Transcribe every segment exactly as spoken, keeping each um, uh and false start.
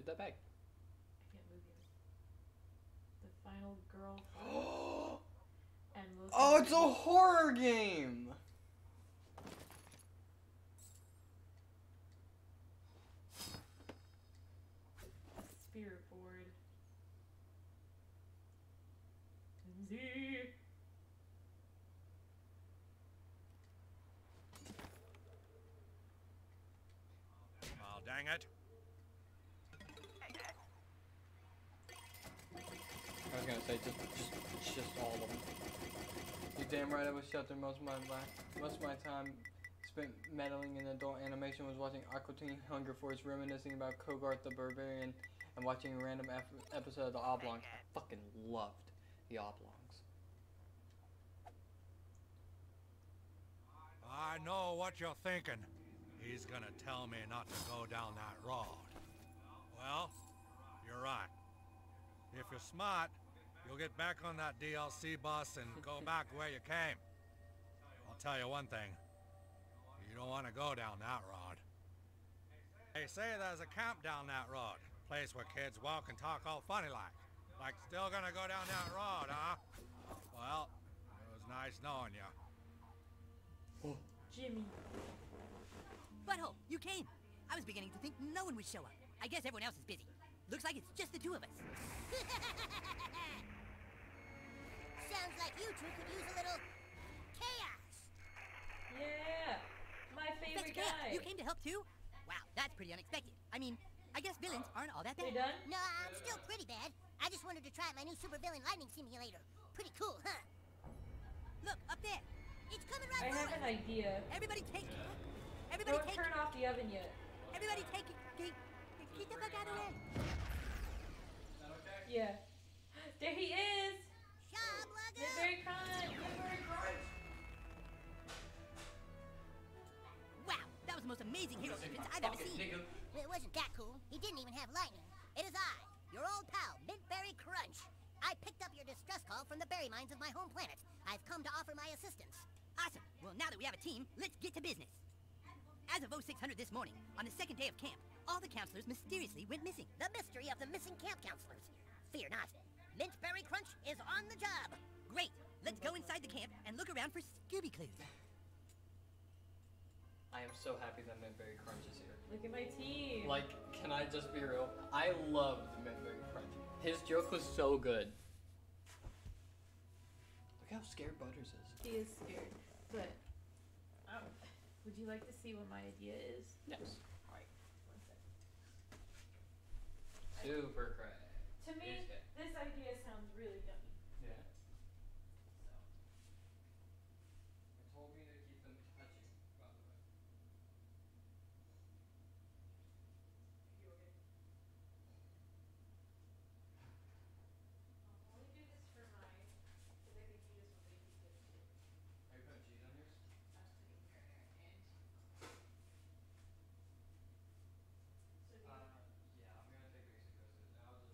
hit that bag. I can't move yet. The final girl. And most Oh, it's a horror game! Spirit board. Z. Oh, dang it. I was gonna say, just, just, just all of them. You damn right I was sheltered most of my life. Most of my time spent meddling in adult animation was watching Aqua Teen Hunger Force, reminiscing about Kogarth the Barbarian, and watching a random episode of The Oblongs. I fucking loved The Oblongs. I know what you're thinking. He's gonna tell me not to go down that road. Well, you're right. If you're smart, you'll get back on that D L C bus and go back where you came. I'll tell you one thing. You don't want to go down that road. They say there's a camp down that road. Place where kids walk and talk all funny like. Like still gonna go down that road, huh? Well, it was nice knowing you. Oh. Jimmy. Butthole, you came. I was beginning to think no one would show up. I guess everyone else is busy. Looks like it's just the two of us. Sounds like you two could use a little chaos. Yeah, my favorite Professor Chaos, guy. you came to help too? Wow, that's pretty unexpected. I mean, I guess villains aren't all that They bad. done? No, I'm still pretty bad. I just wanted to try my new supervillain lightning simulator. Pretty cool, huh? Look, up there. It's coming I right for have us. an idea. Everybody take it. Everybody Don't take turn it. off the oven yet. Everybody take it. Get, get the fuck out of the way. Yeah. There he is! Shablugga! Midberry Crunch! Midberry Crunch! Wow, that was the most amazing hero sequence I've ever seen. Well, it wasn't that cool. He didn't even have lightning. It is I, your old pal, Mintberry Crunch. I picked up your distress call from the berry mines of my home planet. I've come to offer my assistance. Awesome. Well, now that we have a team, let's get to business. As of oh six hundred this morning, on the second day of camp, all the counselors mysteriously went missing. The mystery of the missing camp counselors. Fear not. Mintberry Crunch is on the job. Great. Let's go inside the camp and look around for Scooby clues. I am so happy that Mintberry Crunch is here. Look at my team. Like, can I just be real? I loved Mintberry Crunch. His joke was so good. Look how scared Butters is. He is scared. But, um, would you like to see what my idea is? Yes. Alright, one sec. Super cray. To me, this idea sounds really yummy. Yeah. It told me to keep them touching, by the way. You okay? I'll only do this for mine, because I think you just want to make these good too. Are you putting cheese on yours? I'm putting here and so if you Uh, yeah, I'm gonna take basic because I'll just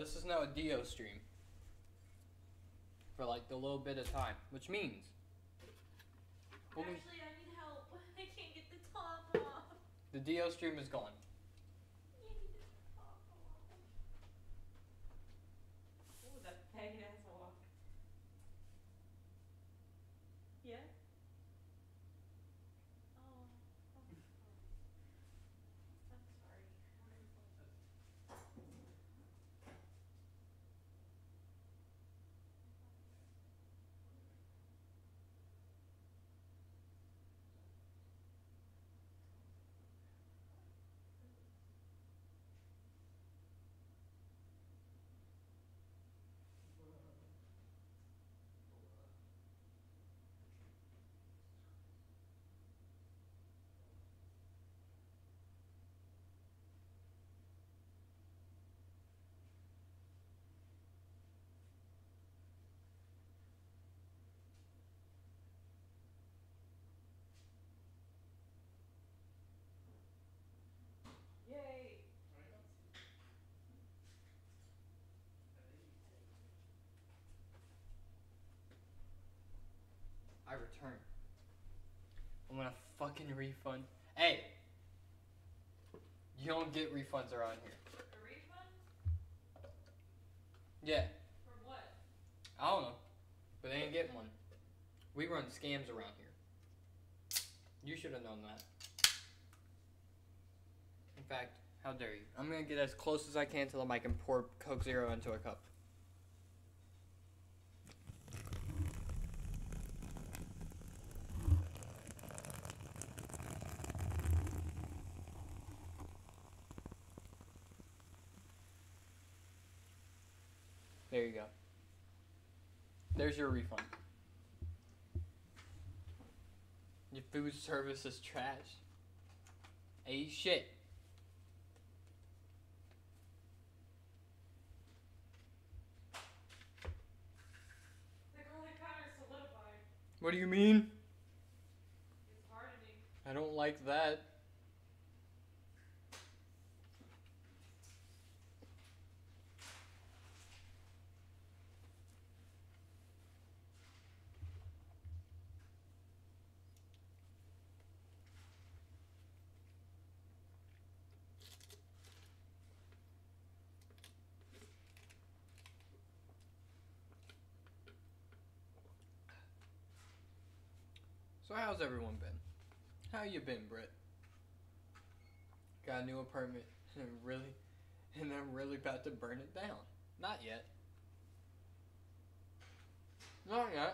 this is now a Dio stream. For like the little bit of time. Which means... we'll be- Actually, I need help. I can't get the top off. the Dio stream is gone. I can't get the top off. Ooh, that faggot ass walk. Yeah? Oh, I'm sorry. I'm sorry. Yay! I return. I'm gonna fucking refund. Hey! You don't get refunds around here. A refund? Yeah. For what? I don't know. But they ain't getting one. We run scams around here. You should have known that. In fact, how dare you? I'm gonna get as close as I can to the mic and pour Coke Zero into a cup. There you go. There's your refund. Your food service is trash. Hey, shit. The garlic powder's solidified. What do you mean? It's hardening. I don't like that. So how's everyone been? How you been, Britt? Got a new apartment and really, and I'm really about to burn it down. Not yet. Not yet.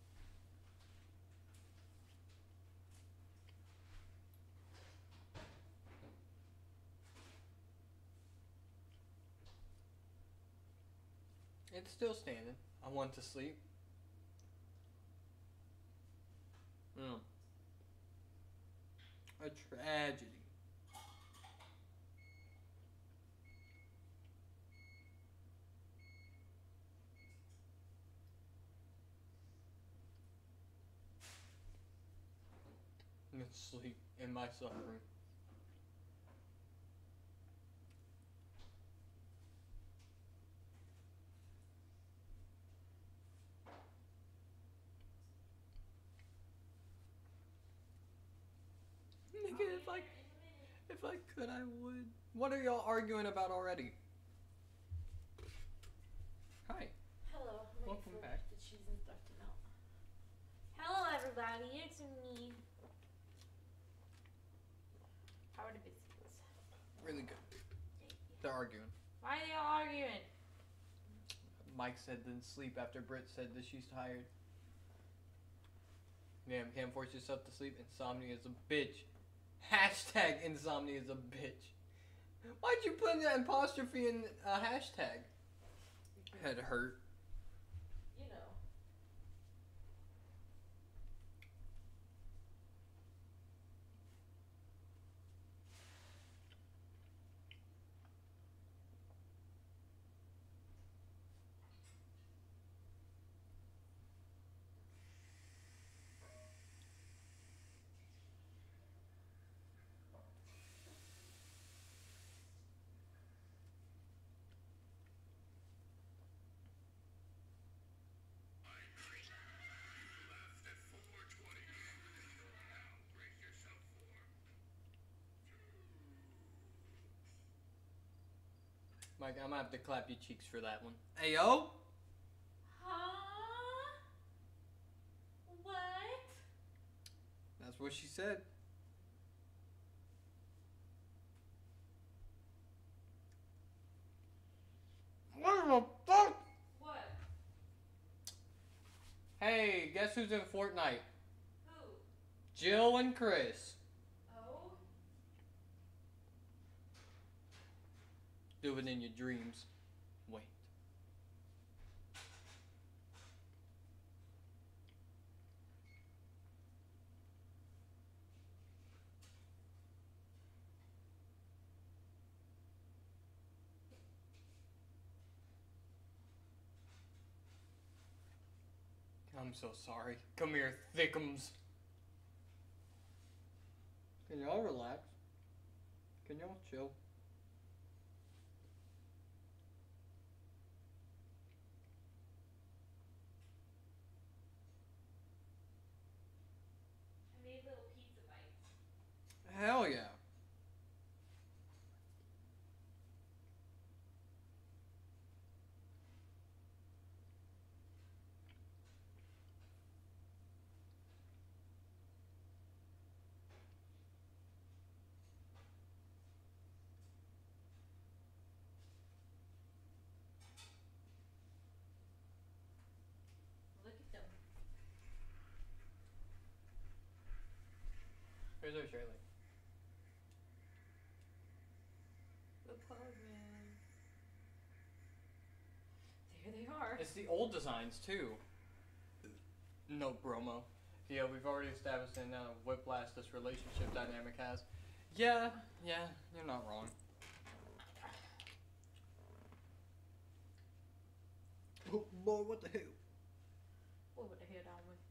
It's still standing. I want to sleep. Mm. A tragedy. I'm gonna sleep in my suffering. Nigga, if I, if I could, I would. What are y'all arguing about already? Hi. Hello. I'm Welcome waiting for back. the cheese and stuff to melt. Hello, everybody. It's me. How are the biscuits? Really good. They're arguing. Why are they all arguing? Mike said didn't sleep after Britt said that she's tired. Damn, can't force yourself to sleep. Insomnia is a bitch. Hashtag insomnia is a bitch. Why'd you put an apostrophe in a hashtag? Head hurt. You know. Mike, I'm gonna have to clap your cheeks for that one. Hey, yo! Huh? What? That's what she said. What the fuck? What? Hey, guess who's in Fortnite? Who? Jill and Chris. Oh? Do it in your dreams. Wait. I'm so sorry. Come here, thickums. Can y'all relax? Can y'all chill? I made little pizza bites. Hell yeah. Look at them. Here's our trailer. The Pugman. There they are. It's the old designs too. No promo. Yeah, we've already established the amount of whiplash this relationship dynamic has. Yeah, yeah, you're not wrong. Oh, boy, what the hell? Boy, what the hell down with?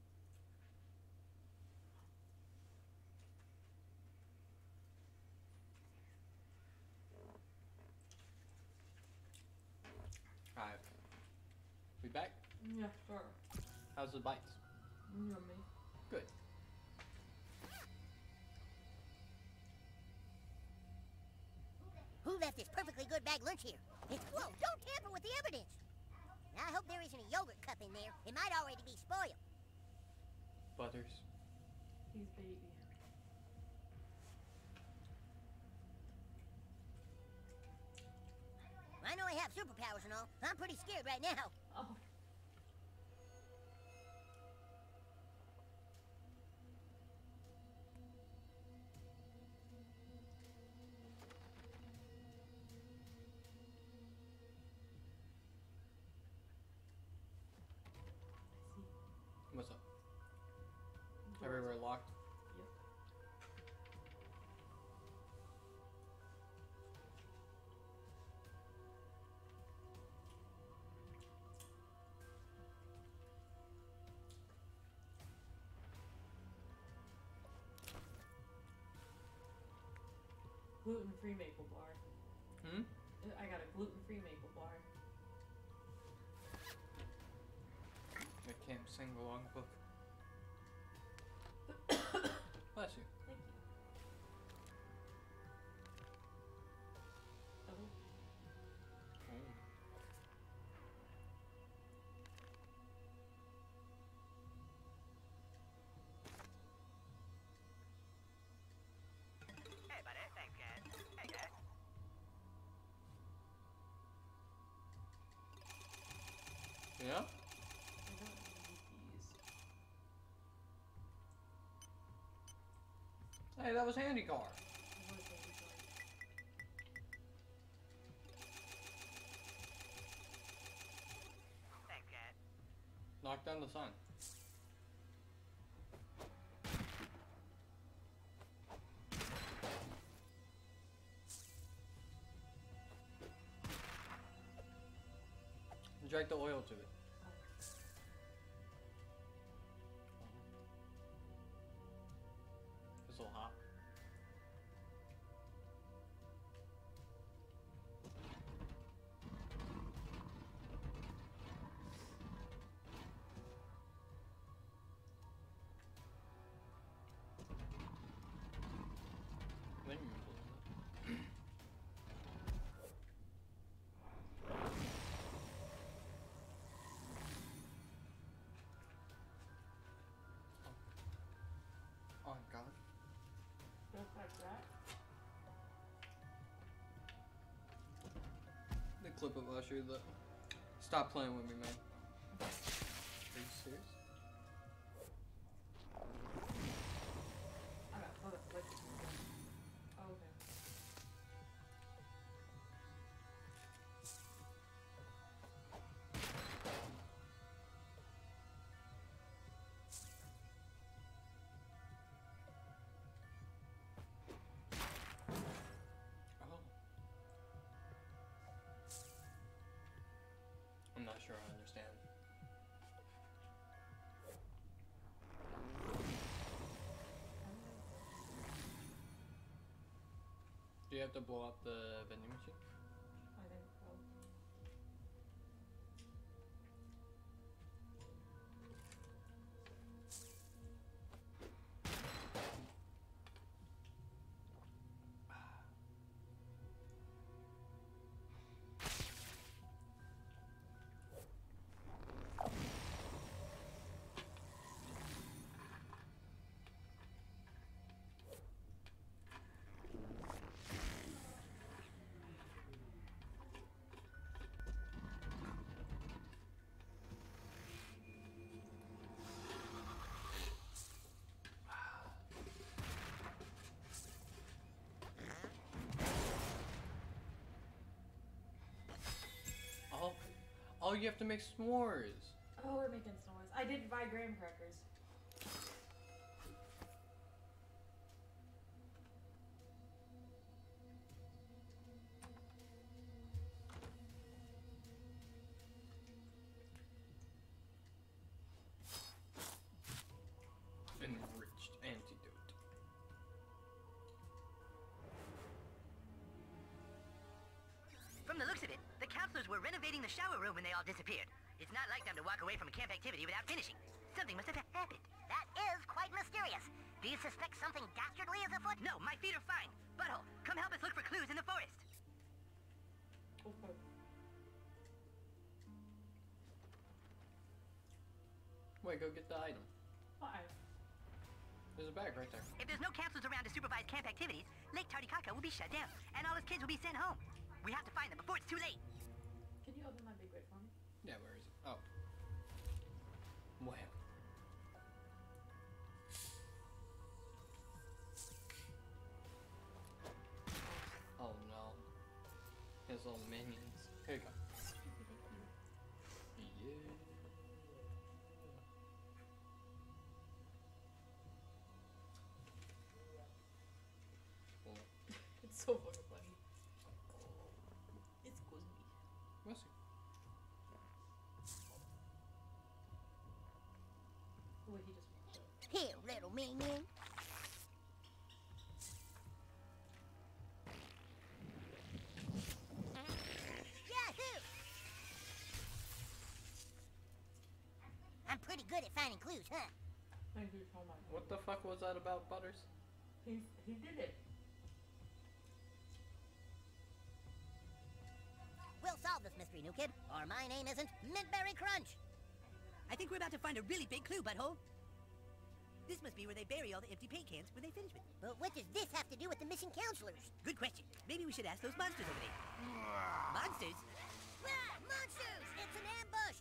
Alright. We back? Yeah, sure. How's the bites? Yummy. Good. Who left this perfectly good bag lunch here? It's, whoa, don't tamper with the evidence. I hope there isn't a yogurt cup in there. It might already be spoiled. Butters. He's baby. I know I have superpowers and all. I'm pretty scared right now. Oh. What's up? Everywhere locked? Yep. Gluten-free maple bar. Hmm? I got a gluten-free maple bar. I can't sing the long book. Bless you. Thank you. Oh. Hey, buddy. Thanks, guys. Hey, guys. Yeah? I don't need these. Hey, that was handy car. What is it? Thanks, guys. Knock down the sun. Drag the oil to it. It's a little hot. I think you can blow it. that. The clip of Usher. The stop playing with me, man. Are you serious? I got hold up, like, oh, okay. Oh. I'm not sure I understand. Do you have to blow up the vending machine? I think so. Oh, oh, you have to make s'mores. Oh, we're making s'mores. I did buy graham crackers. Enriched antidote. From the looks of it, the counselors were renovating the shower room when they all disappeared. It's not like them to walk away from a camp activity without finishing. Something must have happened. That is quite mysterious. Do you suspect something dastardly is afoot? No, my feet are fine. Butthole, come help us look for clues in the forest. Okay. Wait, go get the item. Why? There's a bag right there. If there's no counselors around to supervise camp activities, Lake Titicaca will be shut down, and all his kids will be sent home. We have to find them before it's too late. Can you open my big red for me? Yeah, where is it? Oh. Wow. Oh no. His little minions. Here you go. Yeah. Well, It's so fucking funny. It's Guzmi. we'll see. Wait, he just walked up. Here, little minion. Yahoo! I'm pretty good at finding clues, huh? Thank you so much. What the fuck was that about, Butters? He, he did it. We'll solve this mystery, new kid, or my name isn't Mintberry Crunch. I think we're about to find a really big clue, Butthole. This must be where they bury all the empty paint cans when they finish with them. But what does this have to do with the missing counselors? Good question. Maybe we should ask those monsters over there. Monsters? Ah, monsters! It's an ambush!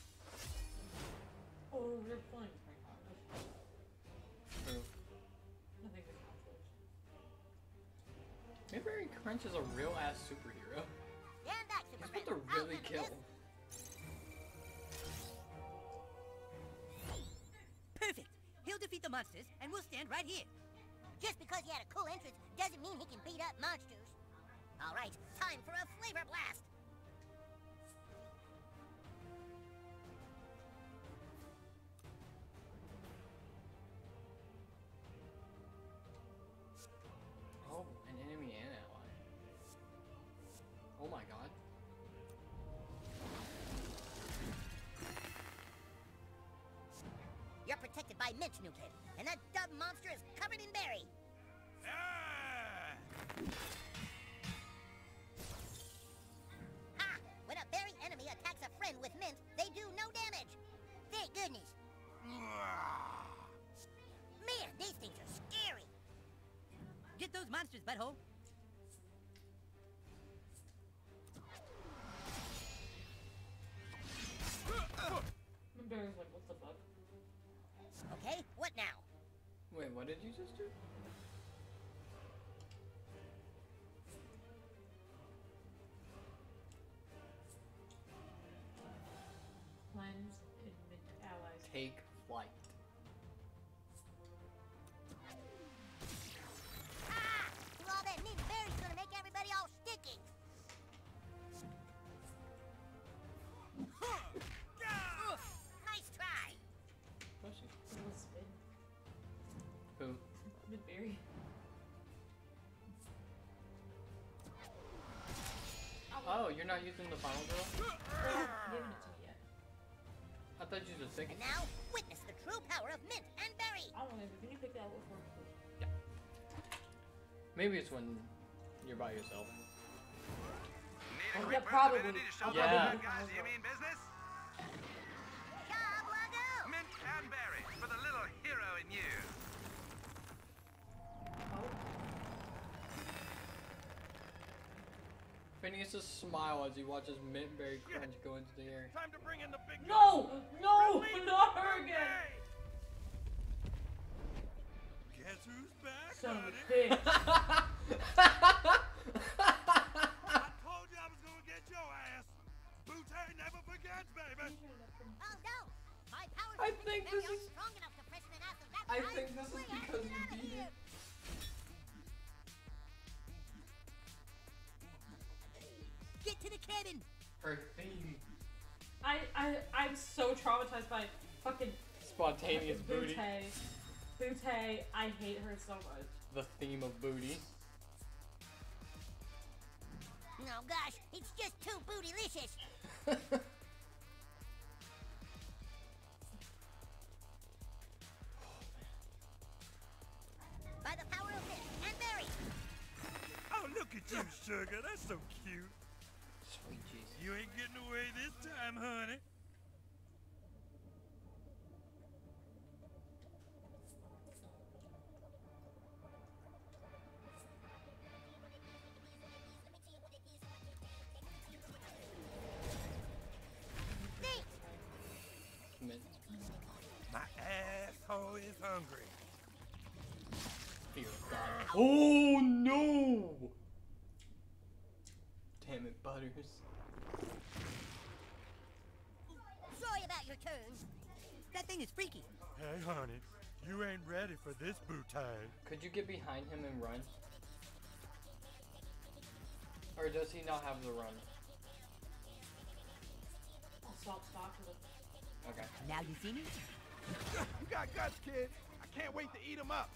Oh, you're playing right now. Who? I think it's counselors. Mintberry Crunch is a real ass superhero. Stand back, He's Super about to Friend. I'll really handle kill. this. Perfect. He'll defeat the monsters, and we'll stand right here. Just because he had a cool entrance doesn't mean he can beat up monsters. All right, time for a flavor blast. Oh, an enemy and ally. Oh my god. You're protected by Mint, new kid, and that dumb monster is covered in berry. Ah! Ha! When a berry enemy attacks a friend with Mint, they do no damage. Thank goodness. Man, these things are scary. Get those sister's butthole. The bear's like, what the fuck? Okay, what now? Wait, what did you just do? Cleanse and mint allies. Take flight. Ah! All that mint berry's gonna make everybody all sticky. Nice try. What's she? Little spin. Who? Midberry. Oh, you're not using the final girl? Giving it to me yet. I thought you were just thinking. And now, witness the true power of mint and berry. I don't know, but can you pick that up for me? Maybe it's when you're by yourself. Oh, yeah, probably. I'll Yeah. probably do Guys, the you final mean business? Job, Waggle. Mint and berry for the little hero in you. girl. Phineas' smile as he watches Mintberry Crunch go into the air. Time to bring in the big No! No! Not her again! Guess who's back, Son of honey? a bitch. I told you I was gonna get your ass. Booty never forgets, baby. Oh no! My powers I of mint think and berry this aren't is- strong enough to freshen an ass of that I kind. think this is We're because getting you out of beat here. it. Get to the cabin. Her theme. I, I, I'm so traumatized by fucking Spontaneous booty. Butte. Butte, I hate her so much. The theme of booty. Oh gosh, it's just too bootylicious. By the power of mint and berry. Oh, look at you, sugar. That's so cute. Sweet Jesus. You ain't getting away this time, honey. Neat. Mint. My asshole is hungry. Fear of God. Oh no! Damn it, Butters. Sorry about your turn. That thing is freaky. Hey, honey, you ain't ready for this booty. Could you get behind him and run? Or does he not have the run? I'll swap spots with him. Okay. Now you see me? You got guts, kid. I can't wait to eat them up.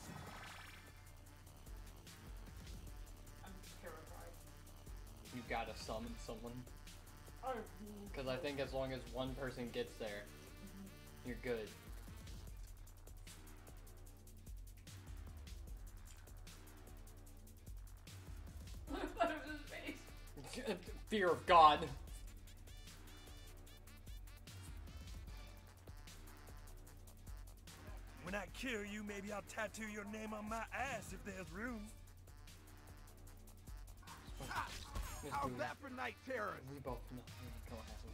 I'm terrified. You gotta summon someone. Oh, Because I think as long as one person gets there, you're good. look at his face. Fear of God. When I kill you, maybe I'll tattoo your name on my ass if there's room. Miss How's Boone, that for night terrors? we both know you ain't gonna have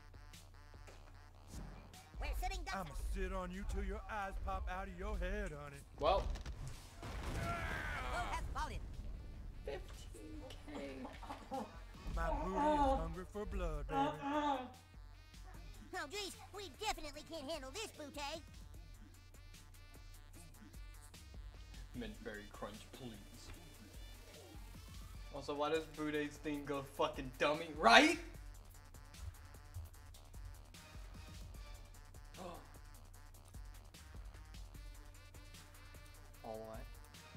it. We're sitting ducks. I'ma sit on you till your eyes pop out of your head, honey. Well, Foe has fallen. fifteen K. My booty is hungry for blood, baby. Uh-uh. Oh geez, we definitely can't handle this, Butte. Mintberry Crunch, please. Also, why does Bude's thing go fucking dummy, right? Oh. All the way.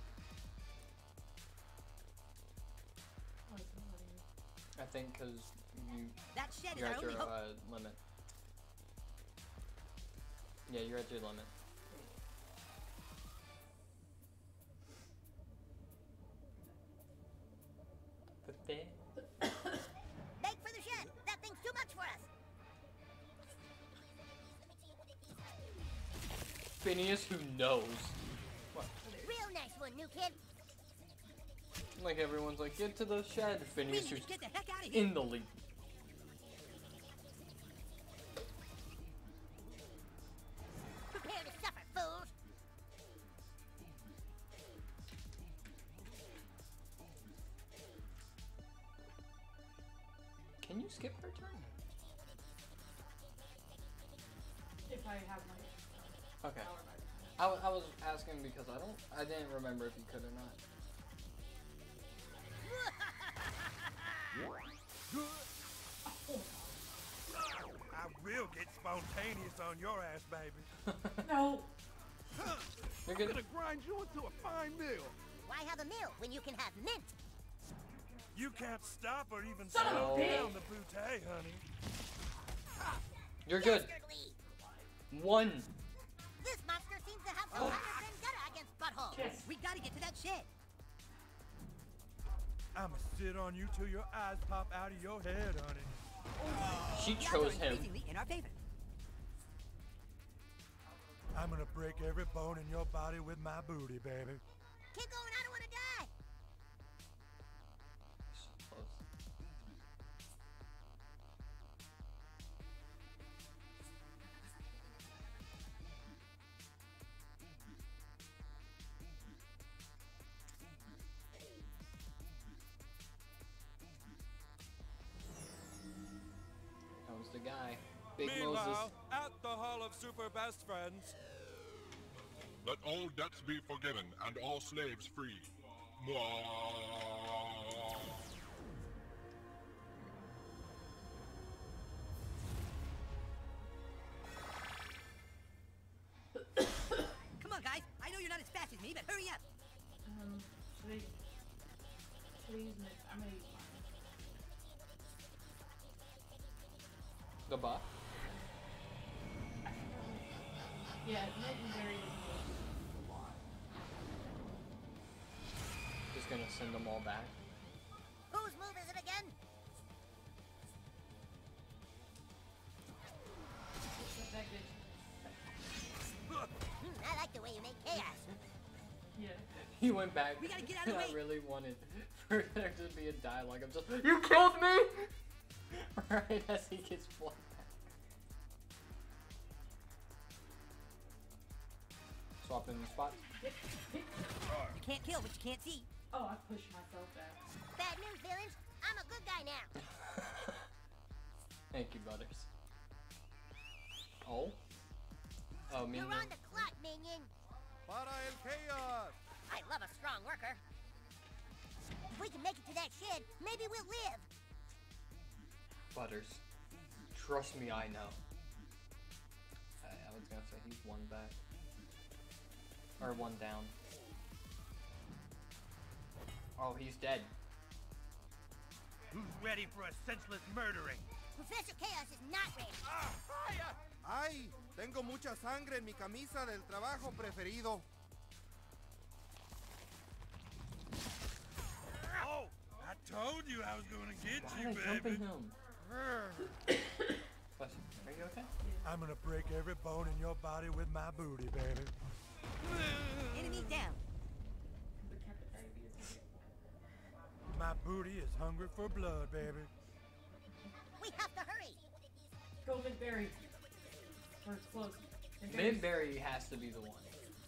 Oh, it's not here. I think because you, That shed is you're our at only your hope. uh, limit. Yeah, you're at your limit. But then, Make for the shed. That thing's too much for us. Phineas, who knows? What? Real nice one, new kid. Like everyone's like, get to the shed. We Phineas need to shoots get the heck out of here. in the lead. Prepare to suffer, fools. Can you skip her turn? If I have my Okay. power back. I, w I was asking because I don't, I didn't remember if you could or not. I will get spontaneous on your ass, baby. No. You're I'm good. gonna grind you into a fine meal. Why have a meal when you can have mint? You can't stop or even Son of a slow bitch. down the bootay, honey. You're good. Dastardly. One. This monster seems to have some kind of vendetta against Butthole. Kiss. We gotta get to that shed. I'ma sit on you till your eyes pop out of your head, honey. She The odds chose are him. increasingly in our favor. I'm gonna break every bone in your body with my booty, baby. Keep going, I don't want to die. So close. That was the guy. Big Moses. Meanwhile, at the Hall of Super Best Friends, Let all debts be forgiven and all slaves free. Mwah. Come on, guys. I know you're not as fast as me, but hurry up. Um, should I should I use my I'm gonna use mine. The buff. Yeah, mint and berry doesn't do a lot. Just gonna send them all back. Whose move is it again? Set that bitch. Hmm, I like the way you make chaos. Yeah. He went back. We gotta get out of the I way. really wanted for there to be a dialogue of just, you killed me! Right as he gets blown back. Swapping spots. You can't kill what you can't see. Oh, I pushed myself back. Bad news, villains. I'm a good guy now. Thank you, Butters. Oh? Oh, You're Minion. on the clock, minion. para el chaos. I love a strong worker. If we can make it to that shed, maybe we'll live. Butters. Trust me, I know. I, I was gonna say he's one back. Or one down. Oh, he's dead. Who's ready for a senseless murdering? Professor Chaos is not ready. ¡Ay! Tengo mucha sangre en mi camisa del trabajo preferido. Oh, I told you I was gonna get Why you, are they jumping baby. him? Bless you. Are you okay? I'm gonna break every bone in your body with my booty, baby. Enemy down. The hepatitis. My booty is hungry for blood, baby. We have to hurry. Go mint berry. Or it's close. Mint berry's- Midberry has to be the one.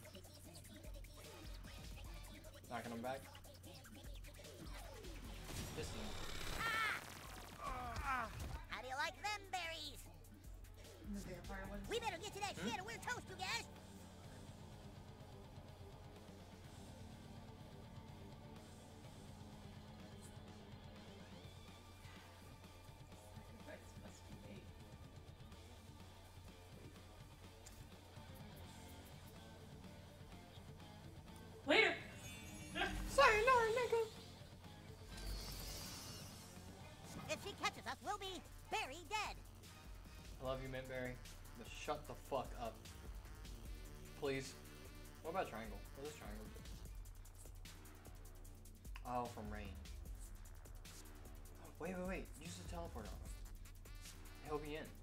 Knocking him back. This is How do you like them berries? The vampire one. We better get to that shed or we're toast, you guys. Sacrifice must be made. Later! Sayonara, nigga. If she catches us, we'll be very dead. I love you, Mintberry. But shut the fuck up. Please. What about triangle? What does triangle do? Oh, from range. Wait, wait, wait. Use the teleport on him. He'll be in.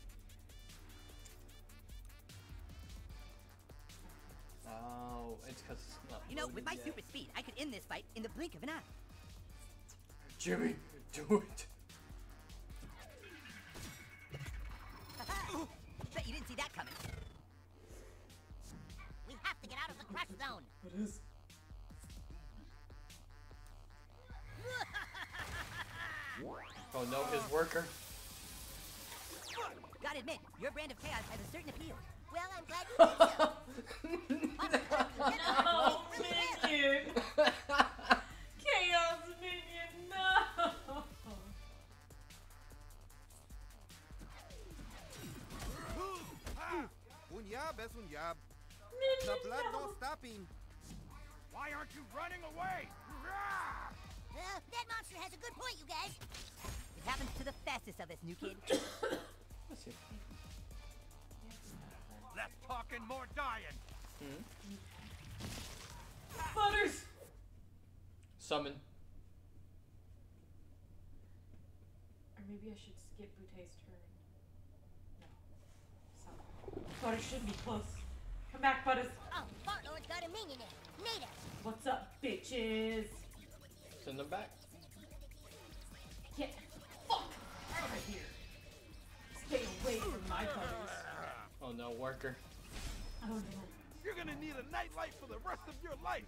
Oh, it's because it's not You know, with loaded my yet. super speed, I could end this fight in the blink of an eye. Jimmy, do it. Bet you didn't see that coming. We have to get out of the crush zone. It is. Oh no, his worker. Gotta admit, your brand of chaos has a certain appeal. Well, I'm glad you think so. No, minion. Chaos minion, no. Un yab es un yab. The Minion, blood no. no stopping. Why aren't you running away? Rah! Uh, that monster has a good point, you guys. It happens to the fastest of us, new kid. Let's see. Less talking, more dying. Hmm? Butters. Summon. Or maybe I should skip Bouteille's turn. No. Something. Butters should be close. Come back, Butters. Oh, Fartlord's got a minion in. Nada. What's up, bitches? Send them back. Get fuck out of here. Stay away from my Butters. Oh no, worker. Oh no. You're gonna need a nightlight for the rest of your life.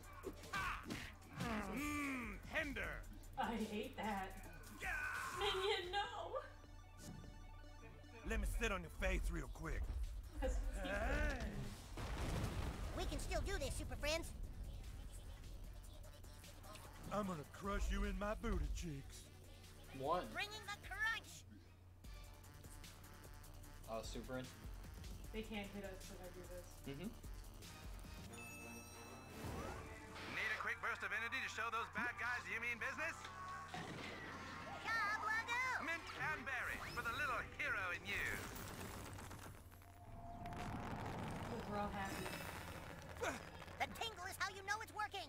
Mmm, tender. I hate that. Minion, no. Let me sit on your face real quick. Cause Hey. We can still do this, super friends. I'm gonna crush you in my booty cheeks. One. Bringing the crunch. Oh, super in. they can't hit us if I do this. Mm-hmm. Need a quick burst of energy to show those bad guys you mean business? Job, Waggle. Mint and berry for the little hero in you. Look, we're all happy. The tingle is how you know it's working.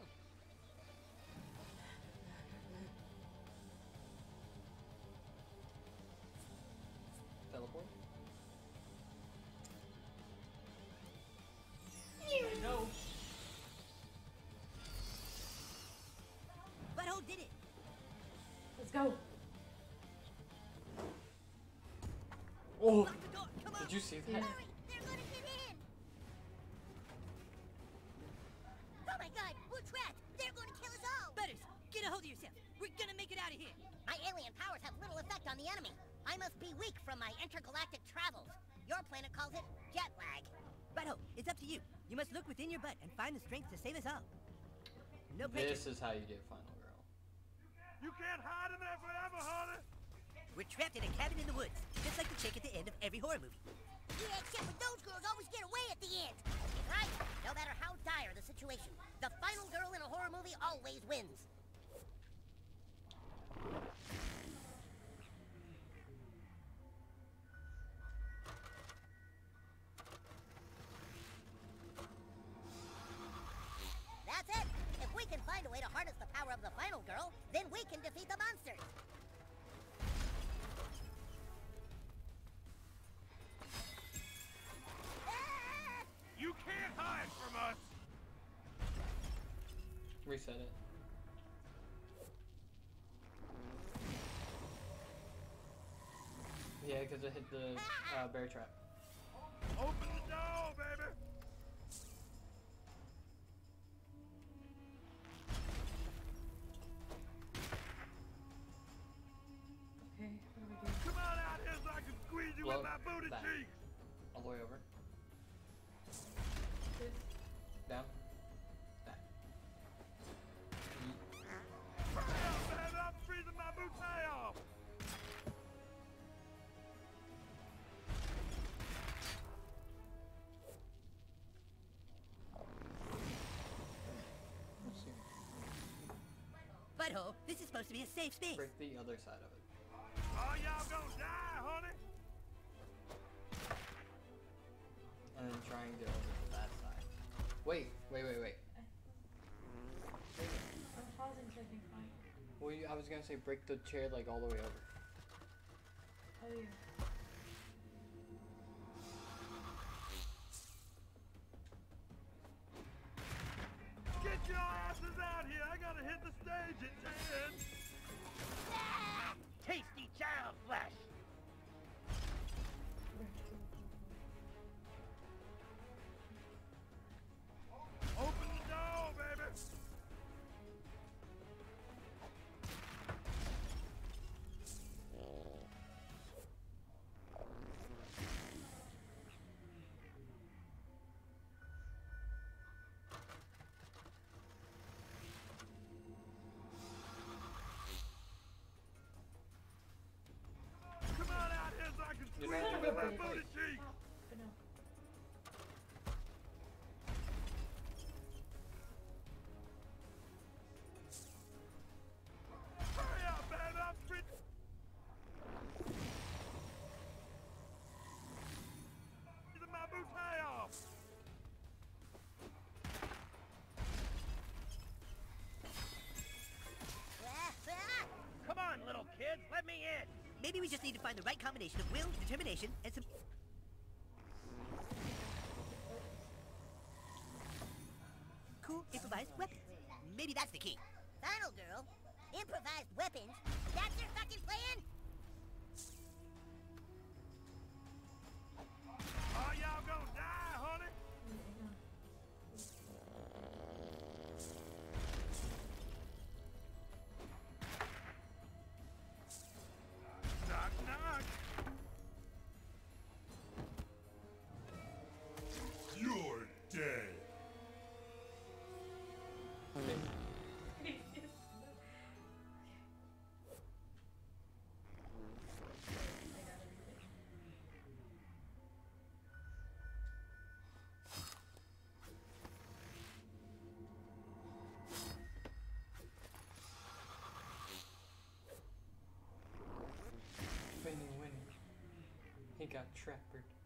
Teleport. I know. Butthole did it. Let's go. Oh! Lock the door. Come on. Did you see that? Hurry, they're gonna get in. Oh my god, we're trapped. They're gonna kill us all. Butters, get a hold of yourself. We're gonna make it out of here. My alien powers have little effect on the enemy. I must be weak from my intergalactic travels. Your planet calls it jet lag. Butthole, it's up to you. You must look within your butt and find the strength to save us all. No pressure. This is how you get Final Girl. You can't hide in there forever, honey. We're trapped in a cabin in the woods, just like the chick at the end of every horror movie. Yeah, except for those girls always get away at the end. Right? No matter how dire the situation, the final girl in a horror movie always wins. That's it. If we can find a way to harness the power of the final girl, then we can defeat the monsters. Ah! You can't hide from us. Reset it. Yeah, because it hit the uh, bear trap. Open the door, baby. Okay, what do we do? Come on out here so I can squeeze you Blow with my booty that. cheeks. All the way over. This. Down. That. Hell, baby, I'm freezing my booty off. Let's see. Butthole, this is supposed to be a safe space. Break the other side of it. Oh, y'all gonna die, honey. And then try and get over to that side. Wait, wait, wait, wait. I'm pausing so I can find. Well, you, I was gonna say break the chair like all the way over. Oh yeah. hit the stage at ten. Tasty child flesh. Open the door, baby. Come on out here so I can You're squeeze not you gonna with my wait. booty cheek. But no. Hurry up, baby. I'm pretty. Get my bouquet off. Come on, little kids, let me in. Maybe we just need to find the right combination of will, determination, and some... cool improvised weapons. Maybe that's the key. Final girl, improvised weapons. That's your fucking plan? Oh, y'all gonna die, honey? Knock, knock. You're dead. Winning, winning. He got trappered.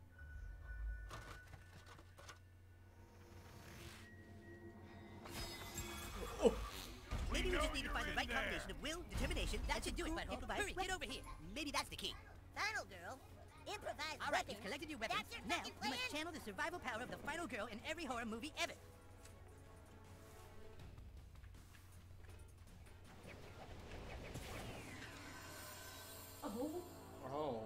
Maybe we just need to find the right combination of will, determination, that should do it, Butthole. Hurry, get over here. Maybe that's the key. Final girl, improvised All right, weapons. you've collected your weapons. That's your Now, fucking you plan? must channel the survival power of the final girl in every horror movie ever. Oh. Oh.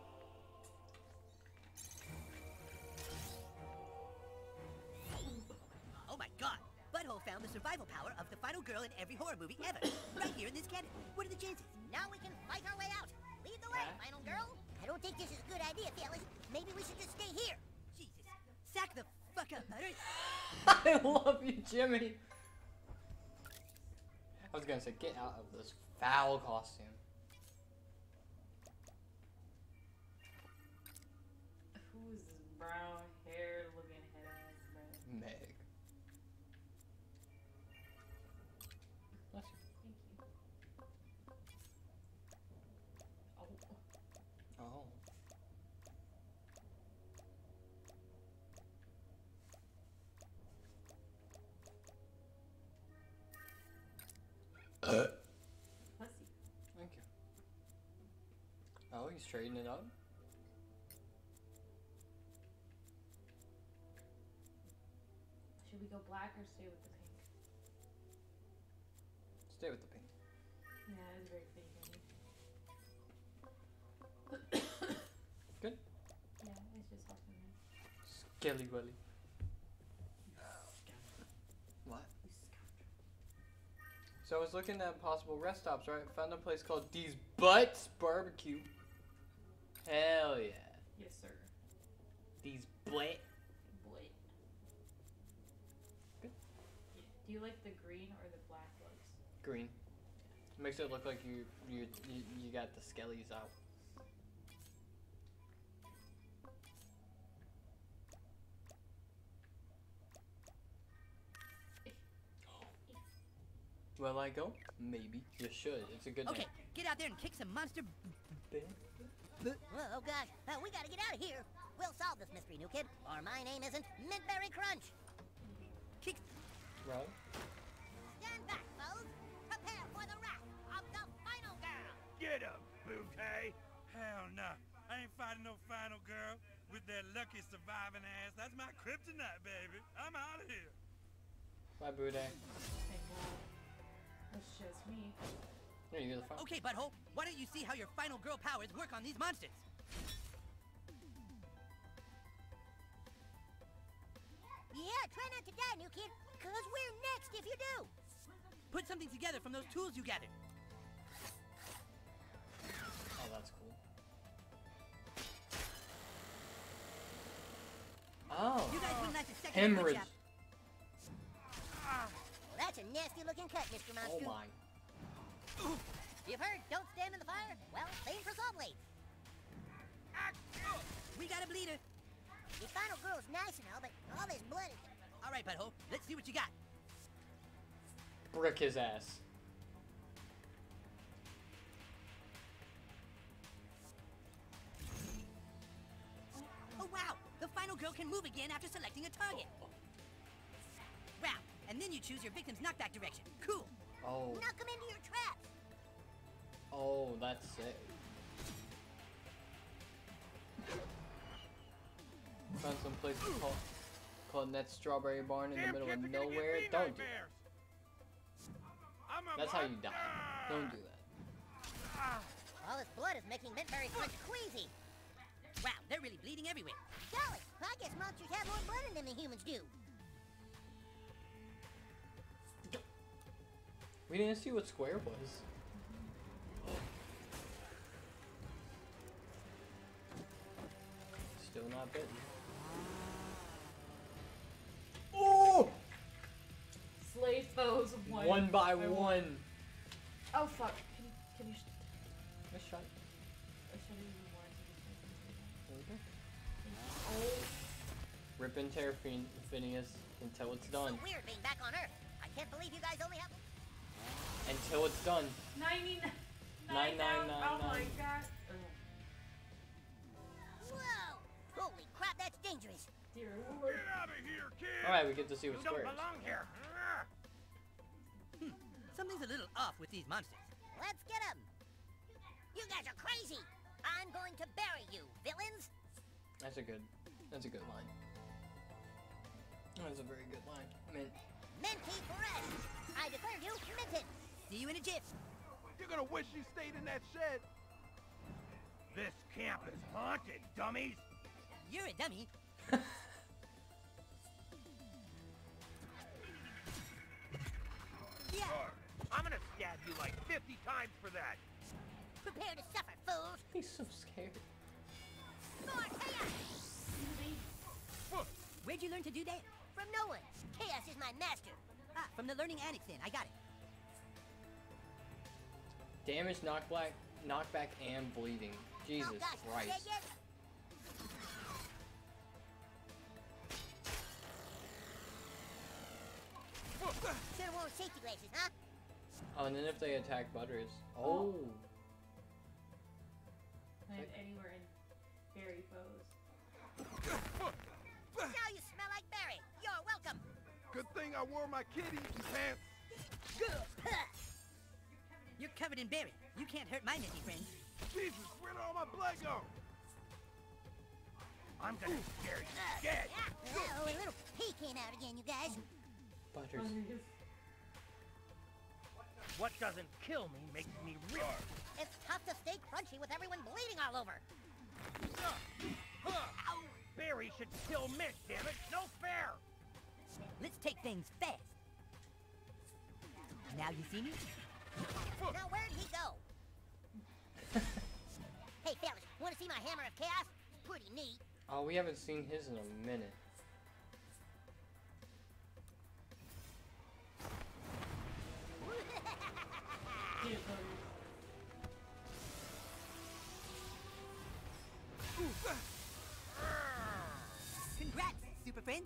Oh my god! Butthole found the survival power of the final girl in every horror movie ever. Right here in this cabin. What are the chances? Now we can fight our way out. Lead the way, Huh? final girl. I don't think this is a good idea, fellas. Maybe we should just stay here. Jesus. Sack the fuck up, Butters. I love you, Jimmy. I was gonna say, get out of this foul costume. Who's this brown hair looking head ass man? Meg. Bless you. Thank you. Oh. Oh. Pussy. Thank you. Oh, he's trading it up? Should we go black or stay with the pink? Stay with the pink. Yeah, it's very fitting on me. Good. Yeah, it's just helping me. Skelly Welly. What? You scoundrel. So I was looking at possible rest stops, right? Found a place called These Butts Barbecue. Hell yeah. Yes, sir. These Butt. Boy. Good. Yeah. Do you like the green or the black legs? Green. Makes it look like you you you, you got the skellies out. Will I go? Maybe. You should. It's a good Okay, get out there and kick some monster... name. Whoa, oh gosh, uh, we gotta get out of here. We'll solve this mystery, new kid, or my name isn't Mintberry Crunch. Kick... Right? Stand back, foes. Prepare for the wrath of the final girl. Get up, Bouquet. Hell no. I ain't fighting no final girl with that lucky surviving ass. That's my kryptonite, baby. I'm out of here. Bye, Boudet. Thank God. That's just me. There you go. The fire. Okay, butthole. Why don't you see how your final girl powers work on these monsters? Yeah, try not to die, new kid, cause we're next if you do. Put something together from those tools you gathered. Oh, that's cool. Oh. You guys wouldn't like to second Hemorrhage. wood Well, that's a nasty looking cut, Mister Oh Monster. my. You've heard, don't stand in the fire? Well, same for saw blades. We got a bleeder. Your final girl's nice and all, but all this blood is... All right, butthole. Let's see what you got. Brick his ass. Oh, wow. The final girl can move again after selecting a target. Wow. And then you choose your victim's knockback direction. Cool. Oh. Knock them into your traps. Oh, that's sick. Found some place called, called Net Strawberry Barn in the Damn middle kids of are gonna give nowhere. me Don't do nightmares. that. I'm a That's how you monster. die. Don't do that. All this blood is making Ventberry Crunch queasy. Wow, they're really bleeding everywhere. Golly, I guess monsters have more blood in them than humans do. We didn't see what square was. Still not bitten. Oh! Slay foes one. One by by one. Oh fuck. Can you can you sh- Nice shot. I should have even warned you. There we go. Rip and tear Phin Phineas until it's done. So weird being back on Earth. I can't believe you guys only have... Until it's done. ninety-nine. Nine, nine, nine, Oh my nine. god. Whoa! Holy crap, that's dangerous. Dear lord. Get out of here, kid. Alright, we get to see You what don't square is. belong here. Hmm. Something's a little off with these monsters. Let's get them. You guys are crazy. I'm going to bury you, villains. That's a good, that's a good line. That's a very good line. Mint. Minty fresh. I declare you minted. See you in a jiff. You're gonna wish you stayed in that shed. This camp is haunted, dummies. You're a dummy. Yeah. I'm gonna stab you like fifty times for that. Prepare to suffer, fools. He's so scared. More chaos. Where'd you learn to do that? From no one. Chaos is my master. Ah, from the Learning Annex then. I got it. Damage, knockback, knockback, and bleeding. Jesus oh gosh, Christ. dead yet? Should have worn safety glasses, huh? Oh, and then if they attack Butters. Oh. Land anywhere in berry foes. Now you smell like berry. You're welcome. Good thing I wore my kid-eating pants. You're covered in berry. You can't hurt my minty friends. Jesus, where did all my blood go? I'm gonna scare you dead. Oh, a little pee came out again, you guys. Butters. What doesn't kill me makes me rich. It's tough to stay crunchy with everyone bleeding all over. Barry should kill Mick, damn it. No fair. Let's take things fast. Now you see me? Now where'd he go? Hey, fellas, want to see my hammer of chaos? Pretty neat. Oh, we haven't seen his in a minute. Congrats, super friends.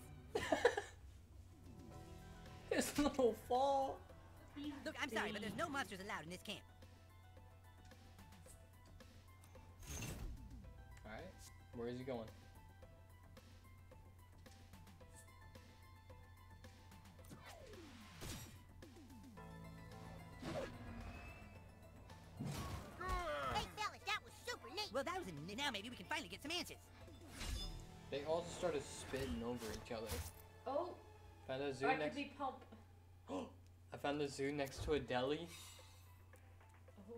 His little fall. Look, I'm sorry, but there's no monsters allowed in this camp. Alright. Where is he going? Hey, fellas, that was super neat. Well, that was a, now maybe we can finally get some answers. They all started spitting over each other. Oh, Found a zoo I could next. be pump. I found a zoo next to a deli. Oh.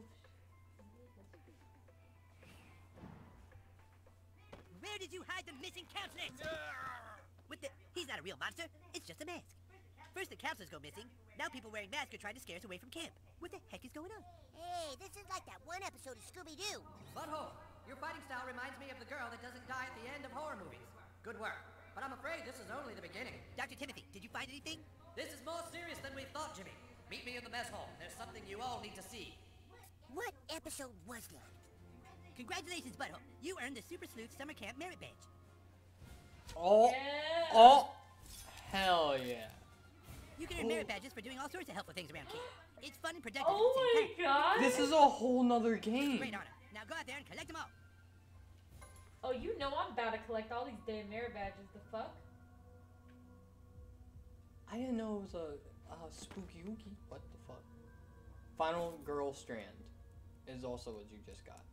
Where did you hide the missing counselors? With the... He's not a real monster. It's just a mask. First the counselors go missing. Now people wearing masks are trying to scare us away from camp. What the heck is going on? Hey, this is like that one episode of Scooby-Doo. Butthole, your fighting style reminds me of the girl that doesn't die at the end of horror movies. Good work. But I'm afraid this is only the beginning. Doctor Timothy, did you find anything? This is more serious than we thought, Jimmy. Meet me in the mess hall. There's something you all need to see. What episode was that? Congratulations, Butthole. You earned the Super Sleuth Summer Camp Merit Badge. Oh, Yeah. oh, hell yeah. You can earn Oh. merit badges for doing all sorts of helpful things around camp. It's fun and productive Oh at the my same time. god. This is a whole nother game. Great honor. Now go out there and collect them all. Oh, you know I'm about to collect all these damn merit badges. The fuck? I didn't know it was a, a spooky ookie. What the fuck? Final Girl Strand is also what you just got.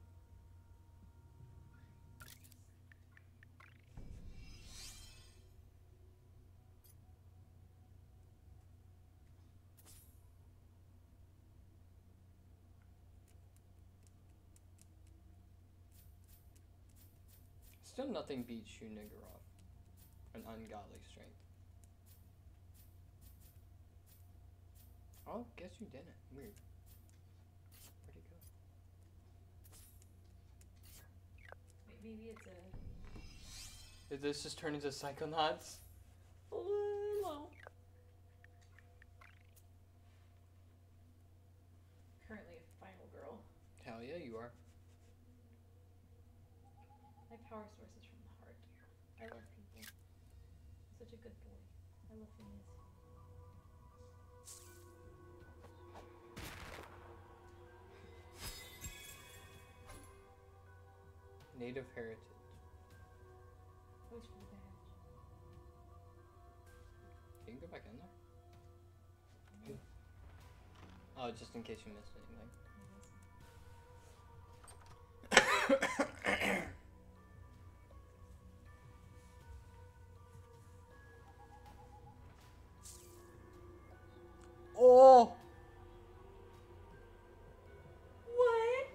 Still nothing beats Shunigarov. An ungodly strength. Oh, guess you didn't. Weird. Where'd he go? Maybe it's a. Did this just turn into Psychonauts? Hello. Currently a final girl. Hell yeah, you are. My power source is from the heart. I love people. I'm such a good boy. I love Phineas. Native heritage. Always for the badge. Can you go back in there? Oh, just in case you missed anything. Oh! What?